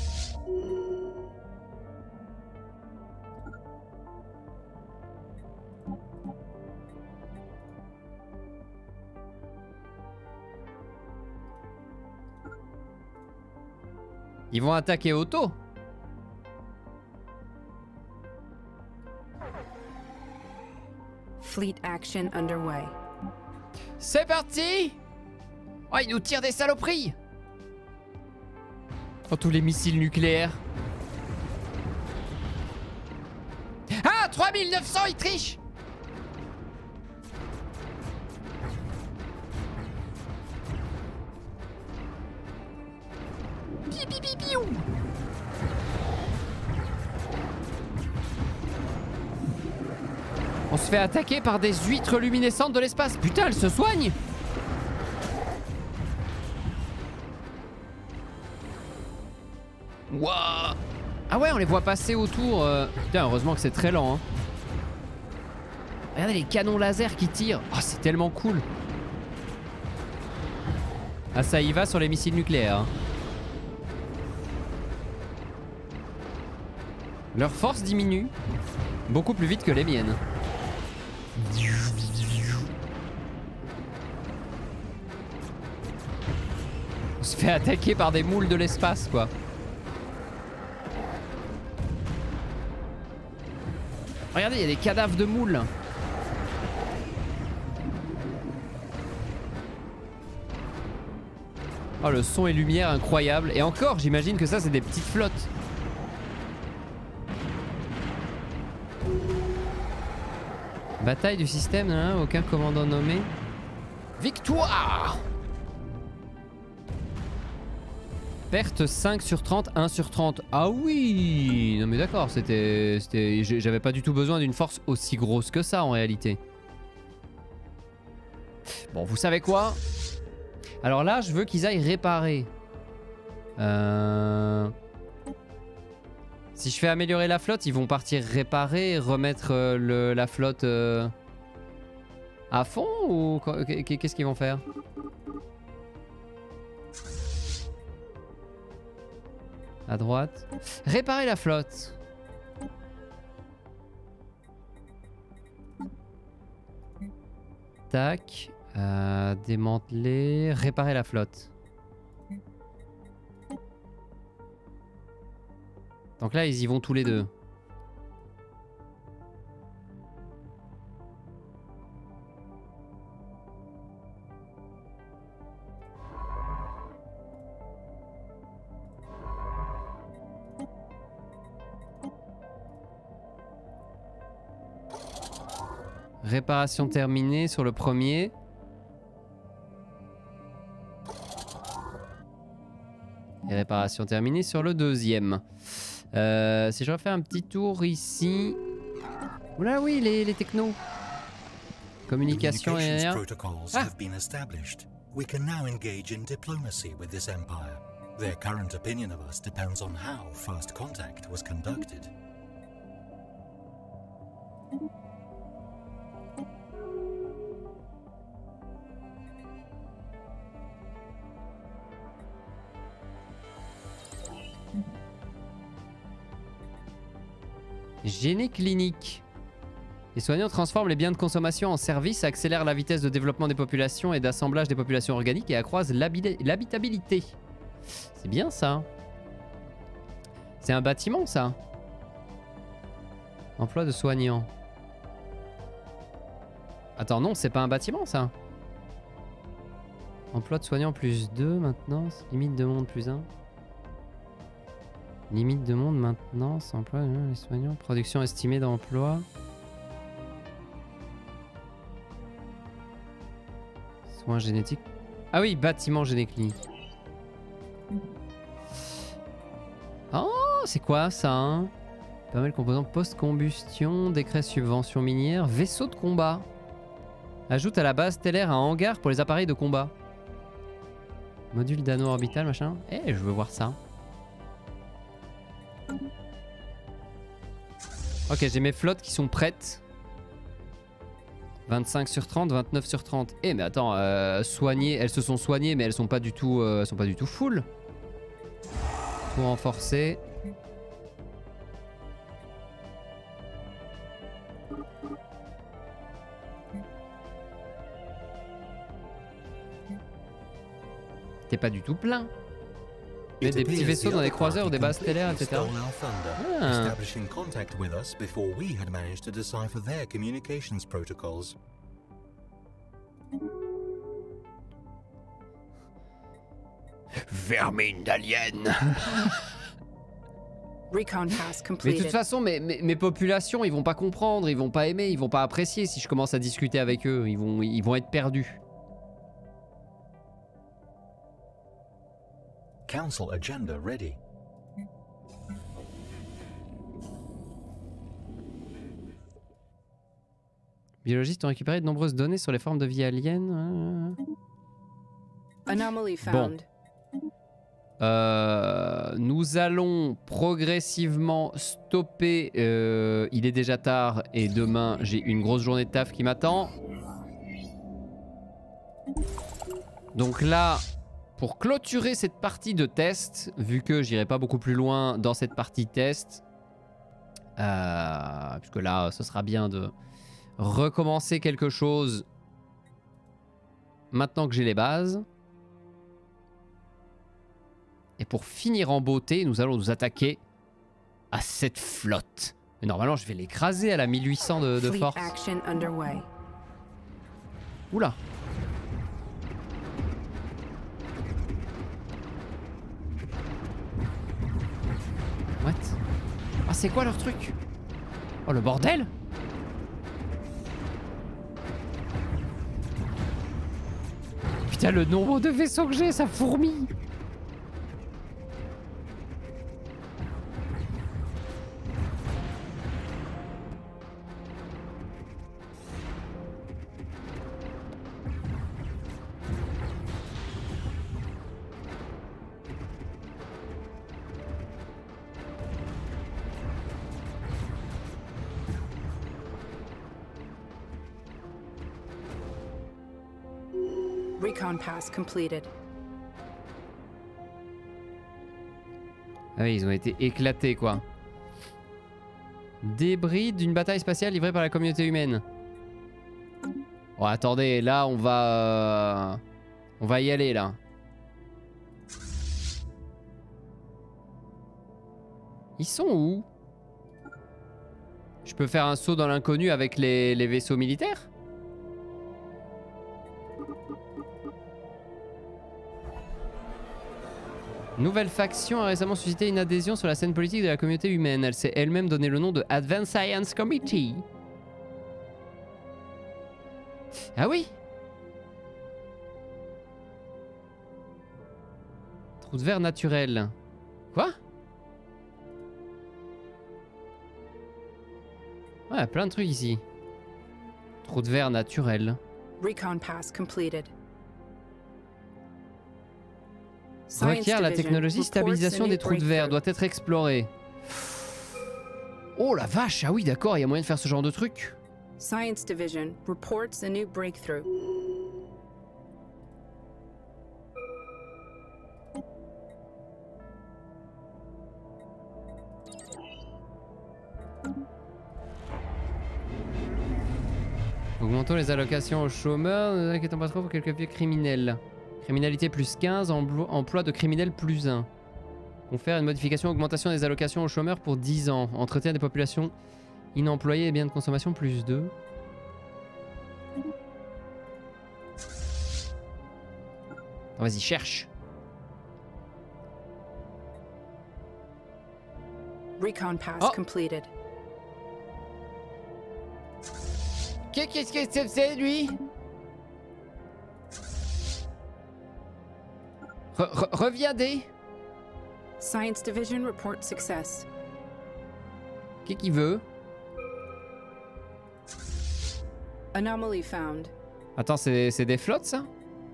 Ils vont attaquer auto. Fleet action underway. C'est parti! Oh, ils nous tirent des saloperies! Oh, tous les missiles nucléaires. Ah, trois mille neuf cents, ils trichent! Pi, pi, pi, piou. On se fait attaquer par des huîtres luminescentes de l'espace. Putain, elles se soignent! Wouah! Ah ouais, on les voit passer autour. euh. Putain, heureusement que c'est très lent. Hein. Regardez les canons laser qui tirent. Oh, c'est tellement cool. Ah, ça y va sur les missiles nucléaires. Hein. Leur force diminue beaucoup plus vite que les miennes. On se fait attaquer par des moules de l'espace, quoi. Regardez, il y a des cadavres de moules. Oh, le son et lumière incroyable. Et encore, j'imagine que ça, c'est des petites flottes. Bataille du système, hein, aucun commandant nommé. Victoire! Perte cinq sur trente, un sur trente. Ah oui! Non mais d'accord, c'était... c'était j'avais pas du tout besoin d'une force aussi grosse que ça en réalité. Bon, vous savez quoi? Alors là, je veux qu'ils aillent réparer. Euh... Si je fais améliorer la flotte, ils vont partir réparer et remettre euh, le, la flotte euh, à fond ou qu'est-ce qu'ils vont faire? À droite. Réparer la flotte. Tac. Euh, démanteler. Réparer la flotte. Donc là, ils y vont tous les deux. Réparation terminée sur le premier. Et réparation terminée sur le deuxième. Euh, si je refais un petit tour ici. Oula oui, les, les technos. Communication aérienne. Protocols have been established. We can now engage in diplomacy with this empire. Their current opinion of us depends on how first contact was conducted. Génie clinique. Les soignants transforment les biens de consommation en services, accélèrent la vitesse de développement des populations et d'assemblage des populations organiques et accroissent l'habitabilité. C'est bien ça. C'est un bâtiment ça. Emploi de soignants. Attends, non, c'est pas un bâtiment ça. Emploi de soignants plus deux maintenance, limite de monde plus un. Limite de monde, maintenance, emploi, euh, les soignants, production estimée d'emploi. Soins génétiques. Ah oui, bâtiment génétique. Oh, c'est quoi ça hein? Permet le composant post-combustion, décret subvention minière, vaisseau de combat. Ajoute à la base stellaire un hangar pour les appareils de combat. Module d'anneau orbital, machin. Eh, je veux voir ça. Ok, j'ai mes flottes qui sont prêtes. vingt-cinq sur trente, vingt-neuf sur trente. Eh mais attends, euh, soignées, elles se sont soignées mais elles sont pas du tout, euh, elles sont pas du tout full. Tout renforcé. T'es pas du tout plein. Mais It des petits appears vaisseaux the dans des other croiseurs ou des bases party stellaires, et completely cetera. stole our thunder, Ah. establishing contact with us before we had managed to decipher their communications protocols. Vermine d'aliens. Recon pass Mais de toute completed. façon, mes, mes, mes populations, ils vont pas comprendre, ils vont pas aimer, ils vont pas apprécier si je commence à discuter avec eux. Ils vont, ils vont être perdus. Council agenda ready. Biologistes ont récupéré de nombreuses données sur les formes de vie aliens. Anomaly found. Euh, nous allons progressivement stopper. euh, il est déjà tard et demain j'ai une grosse journée de taf qui m'attend. Donc là, pour clôturer cette partie de test, vu que j'irai pas beaucoup plus loin dans cette partie test, euh, puisque là ce sera bien de recommencer quelque chose maintenant que j'ai les bases. Et pour finir en beauté, nous allons nous attaquer à cette flotte. Mais normalement, je vais l'écraser à la mille huit cents de, de Fleet force. action underway. Oula. What? Ah, c'est quoi leur truc? Oh, le bordel! Putain, le nombre de vaisseaux que j'ai, ça fourmille! Recon pass completed. Ah oui, ils ont été éclatés, quoi. Débris d'une bataille spatiale livrée par la communauté humaine. Oh, attendez, là, on va... euh, On va y aller, là. Ils sont où? Je peux faire un saut dans l'inconnu avec les, les vaisseaux militaires? Nouvelle faction a récemment suscité une adhésion sur la scène politique de la communauté humaine. Elle s'est elle-même donné le nom de Advanced Science Committee. Ah oui? Trou de verre naturel. Quoi? Ouais, plein de trucs ici. Trou de verre naturel. Recon pass completed. Science Requiert la Division technologie reports stabilisation a new des trous de verre. breakthrough. Doit être explorée. Oh la vache, ah oui d'accord, il y a moyen de faire ce genre de truc. Science Division reports a new breakthrough. Augmentons les allocations aux chômeurs, ne nous inquiétons pas trop pour quelques vieux criminels. Criminalité plus quinze, emplo- emploi de criminels plus un. Confère une modification augmentation des allocations aux chômeurs pour dix ans. Entretien des populations inemployées et biens de consommation plus deux. Oh, vas-y, cherche. Recon pass Oh. completed. Qu'est-ce que c'est, c'est lui? Re- re- Reviens des. Science Division report success. Qu'est-ce qu'il veut? Anomaly found. Attends, c'est c'est des flottes ça?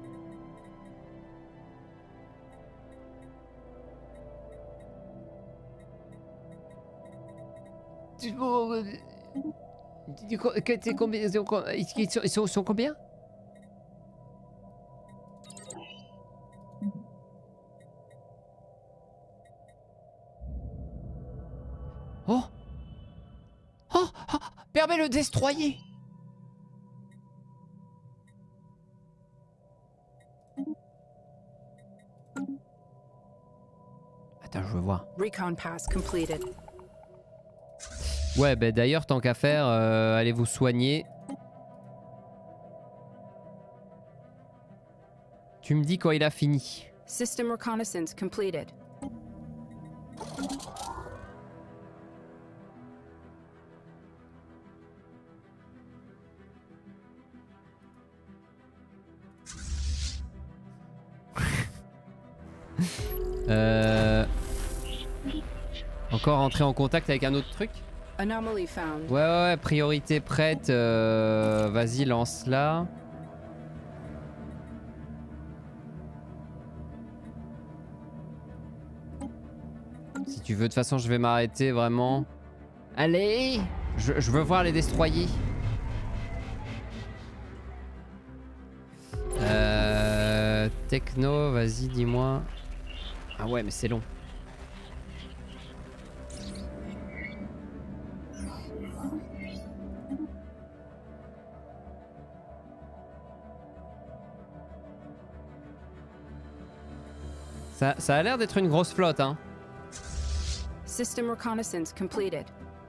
C'est combien? Ils sont, ils sont, ils sont combien? Oh! Oh! Oh! Permet le destroyer! Ah, je veux voir. Recon pass completed. Ouais, bah d'ailleurs, tant qu'à faire, euh, allez vous soigner. Tu me dis quand il a fini. System reconnaissance completed. euh... Encore entrer en contact avec un autre truc? Anomaly found. Ouais, ouais, ouais, priorité prête. Euh... Vas-y, lance-la. Si tu veux, de toute façon, je vais m'arrêter vraiment. Allez, je, je veux voir les destroyer. Euh... Techno, vas-y, dis-moi. Ah ouais, mais c'est long. Ça, ça a l'air d'être une grosse flotte, hein. System reconnaissance completed.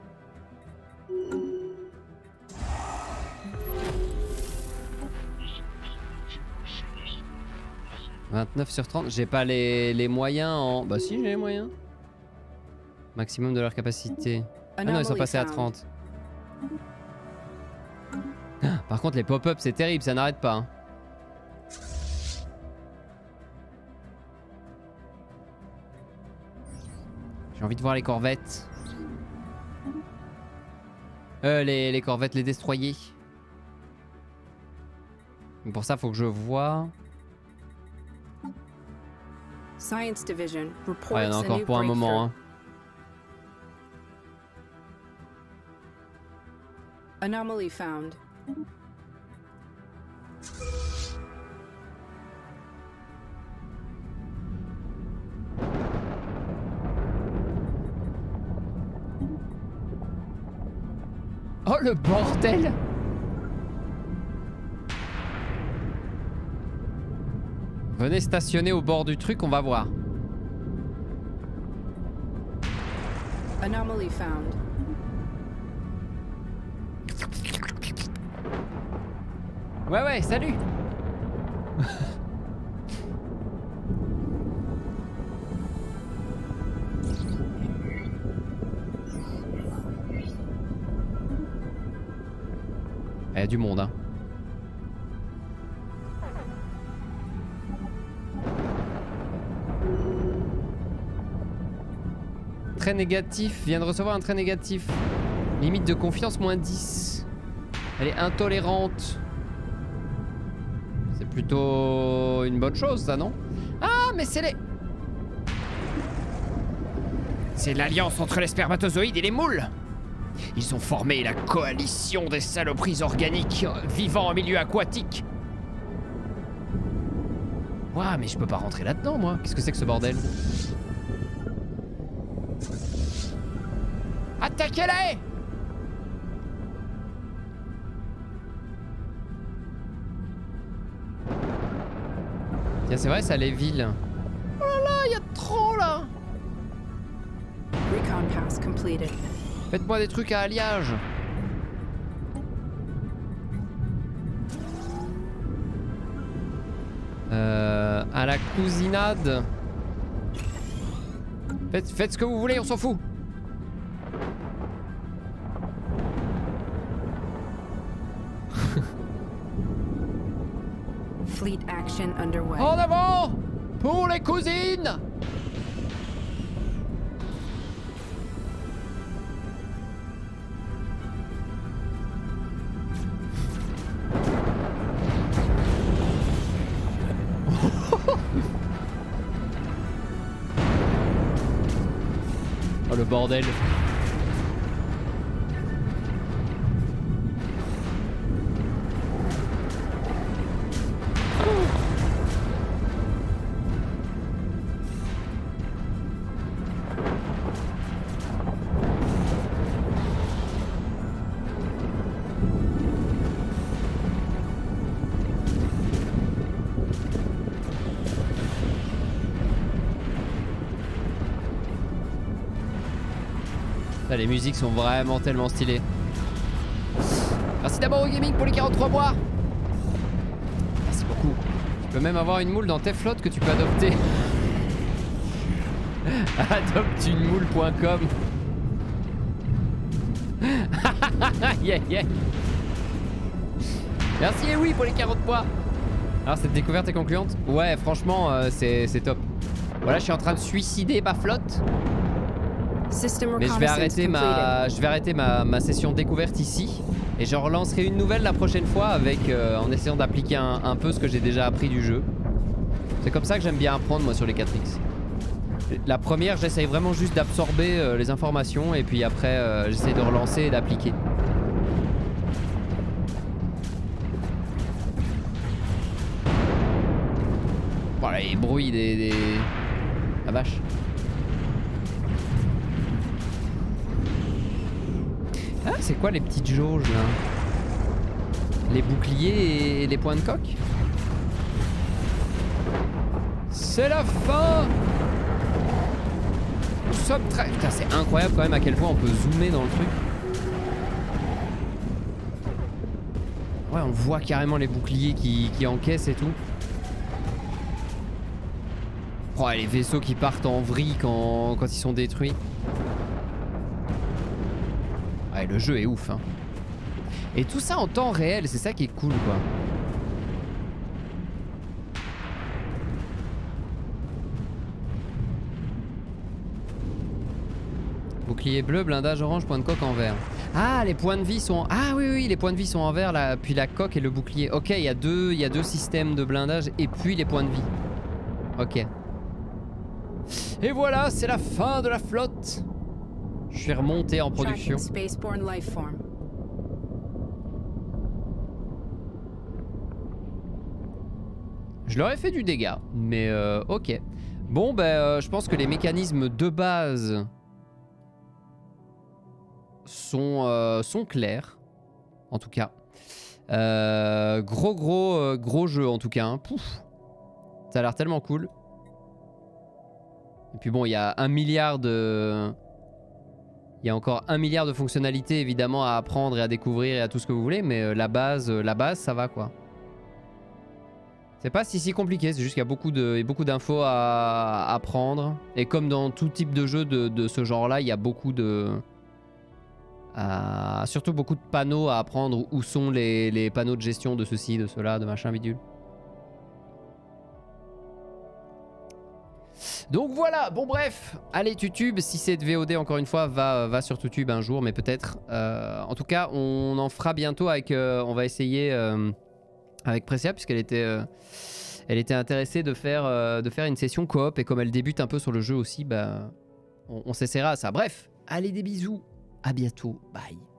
vingt-neuf sur trente, j'ai pas les, les moyens en... Bah si, j'ai les moyens. Maximum de leur capacité. Ah non, ils sont passés à trente. Par contre, les pop-up, c'est terrible, ça n'arrête pas. Hein. J'ai envie de voir les corvettes. Euh, les, les corvettes, les destroyer. Mais pour ça, faut que je vois... Science Division reports Ouais, il y en a a encore new pour un moment. Hein. Anomaly found. Oh le bordel! Venez stationner au bord du truc, on va voir. Anomaly found. Ouais ouais, salut. Il y a du monde, hein. Très négatif, vient de recevoir un très négatif. Limite de confiance moins dix. Elle est intolérante. C'est plutôt une bonne chose, ça, non? Ah, mais c'est les... C'est l'alliance entre les spermatozoïdes et les moules. Ils ont formé la coalition des saloperies organiques vivant en milieu aquatique. Ouah, mais je peux pas rentrer là-dedans, moi. Qu'est-ce que c'est que ce bordel? Attaquez-les! Tiens, c'est vrai, ça les villes. Oh là là, il y a trop là! Recon pass completed. Faites-moi des trucs à alliage. Euh, à la cousinade. Faites, faites ce que vous voulez, on s'en fout. Fleet action underway. En avant pour les cousines. Oh le bordel. Ça, les musiques sont vraiment tellement stylées. Merci d'abord au gaming pour les quarante-trois mois. Merci beaucoup. Tu peux même avoir une moule dans Teflot que tu peux adopter. Adopte une moule point com. Yeah, yeah. Merci et oui pour les quarante mois. Alors cette découverte est concluante? Ouais, franchement, euh, c'est top. Voilà, je suis en train de suicider ma flotte. Mais je vais arrêter ma, je vais arrêter ma, ma session découverte ici. Et je relancerai une nouvelle la prochaine fois avec, euh, en essayant d'appliquer un, un peu ce que j'ai déjà appris du jeu. C'est comme ça que j'aime bien apprendre moi sur les quatre X. La première, j'essaye vraiment juste d'absorber euh, les informations et puis après, euh, j'essaye de relancer et d'appliquer. Voilà, les bruits des... des... La vache. Ah, c'est quoi les petites jauges là? Les boucliers et les points de coque? C'est la fin! Nous sommes très... Putain, c'est incroyable quand même à quel point on peut zoomer dans le truc. Ouais, on voit carrément les boucliers qui, qui encaissent et tout. Oh, les vaisseaux qui partent en vrille quand, quand ils sont détruits. Ouais, le jeu est ouf, hein. Et tout ça en temps réel, c'est ça qui est cool, quoi. Bouclier bleu, blindage orange, point de coque en vert. Ah, les points de vie sont... Ah oui, oui, les points de vie sont en vert, là, puis la coque et le bouclier. Ok, il y a deux, il y a deux systèmes de blindage et puis les points de vie. Ok. Et voilà, c'est la fin de la flotte. Je suis remonté en production. Je leur ai fait du dégât, mais euh, ok. Bon, ben, euh, je pense que les mécanismes de base sont, euh, sont clairs, en tout cas. Euh, gros, gros, euh, gros jeu, en tout cas. Hein. Pouf. Ça a l'air tellement cool. Et puis bon, il y a un milliard de... Il y a encore un milliard de fonctionnalités évidemment à apprendre et à découvrir et à tout ce que vous voulez, mais euh, la base, euh, la base, ça va quoi. C'est pas si si compliqué, c'est juste qu'il y a beaucoup de, beaucoup d'infos à, à apprendre. Et comme dans tout type de jeu de, de ce genre-là, il y a beaucoup de... Euh, surtout beaucoup de panneaux à apprendre. Où sont les, les panneaux de gestion de ceci, de cela, de machin bidule. Donc voilà, bon bref, allez YouTube, si cette V O D encore une fois va, va sur YouTube un jour, mais peut-être. Euh, en tout cas, on en fera bientôt avec, euh, on va essayer euh, avec Precia, puisqu'elle était, euh, elle était intéressée de faire, euh, de faire une session coop, et comme elle débute un peu sur le jeu aussi, bah, on, on s'essaiera à ça. Bref, allez des bisous, à bientôt, bye.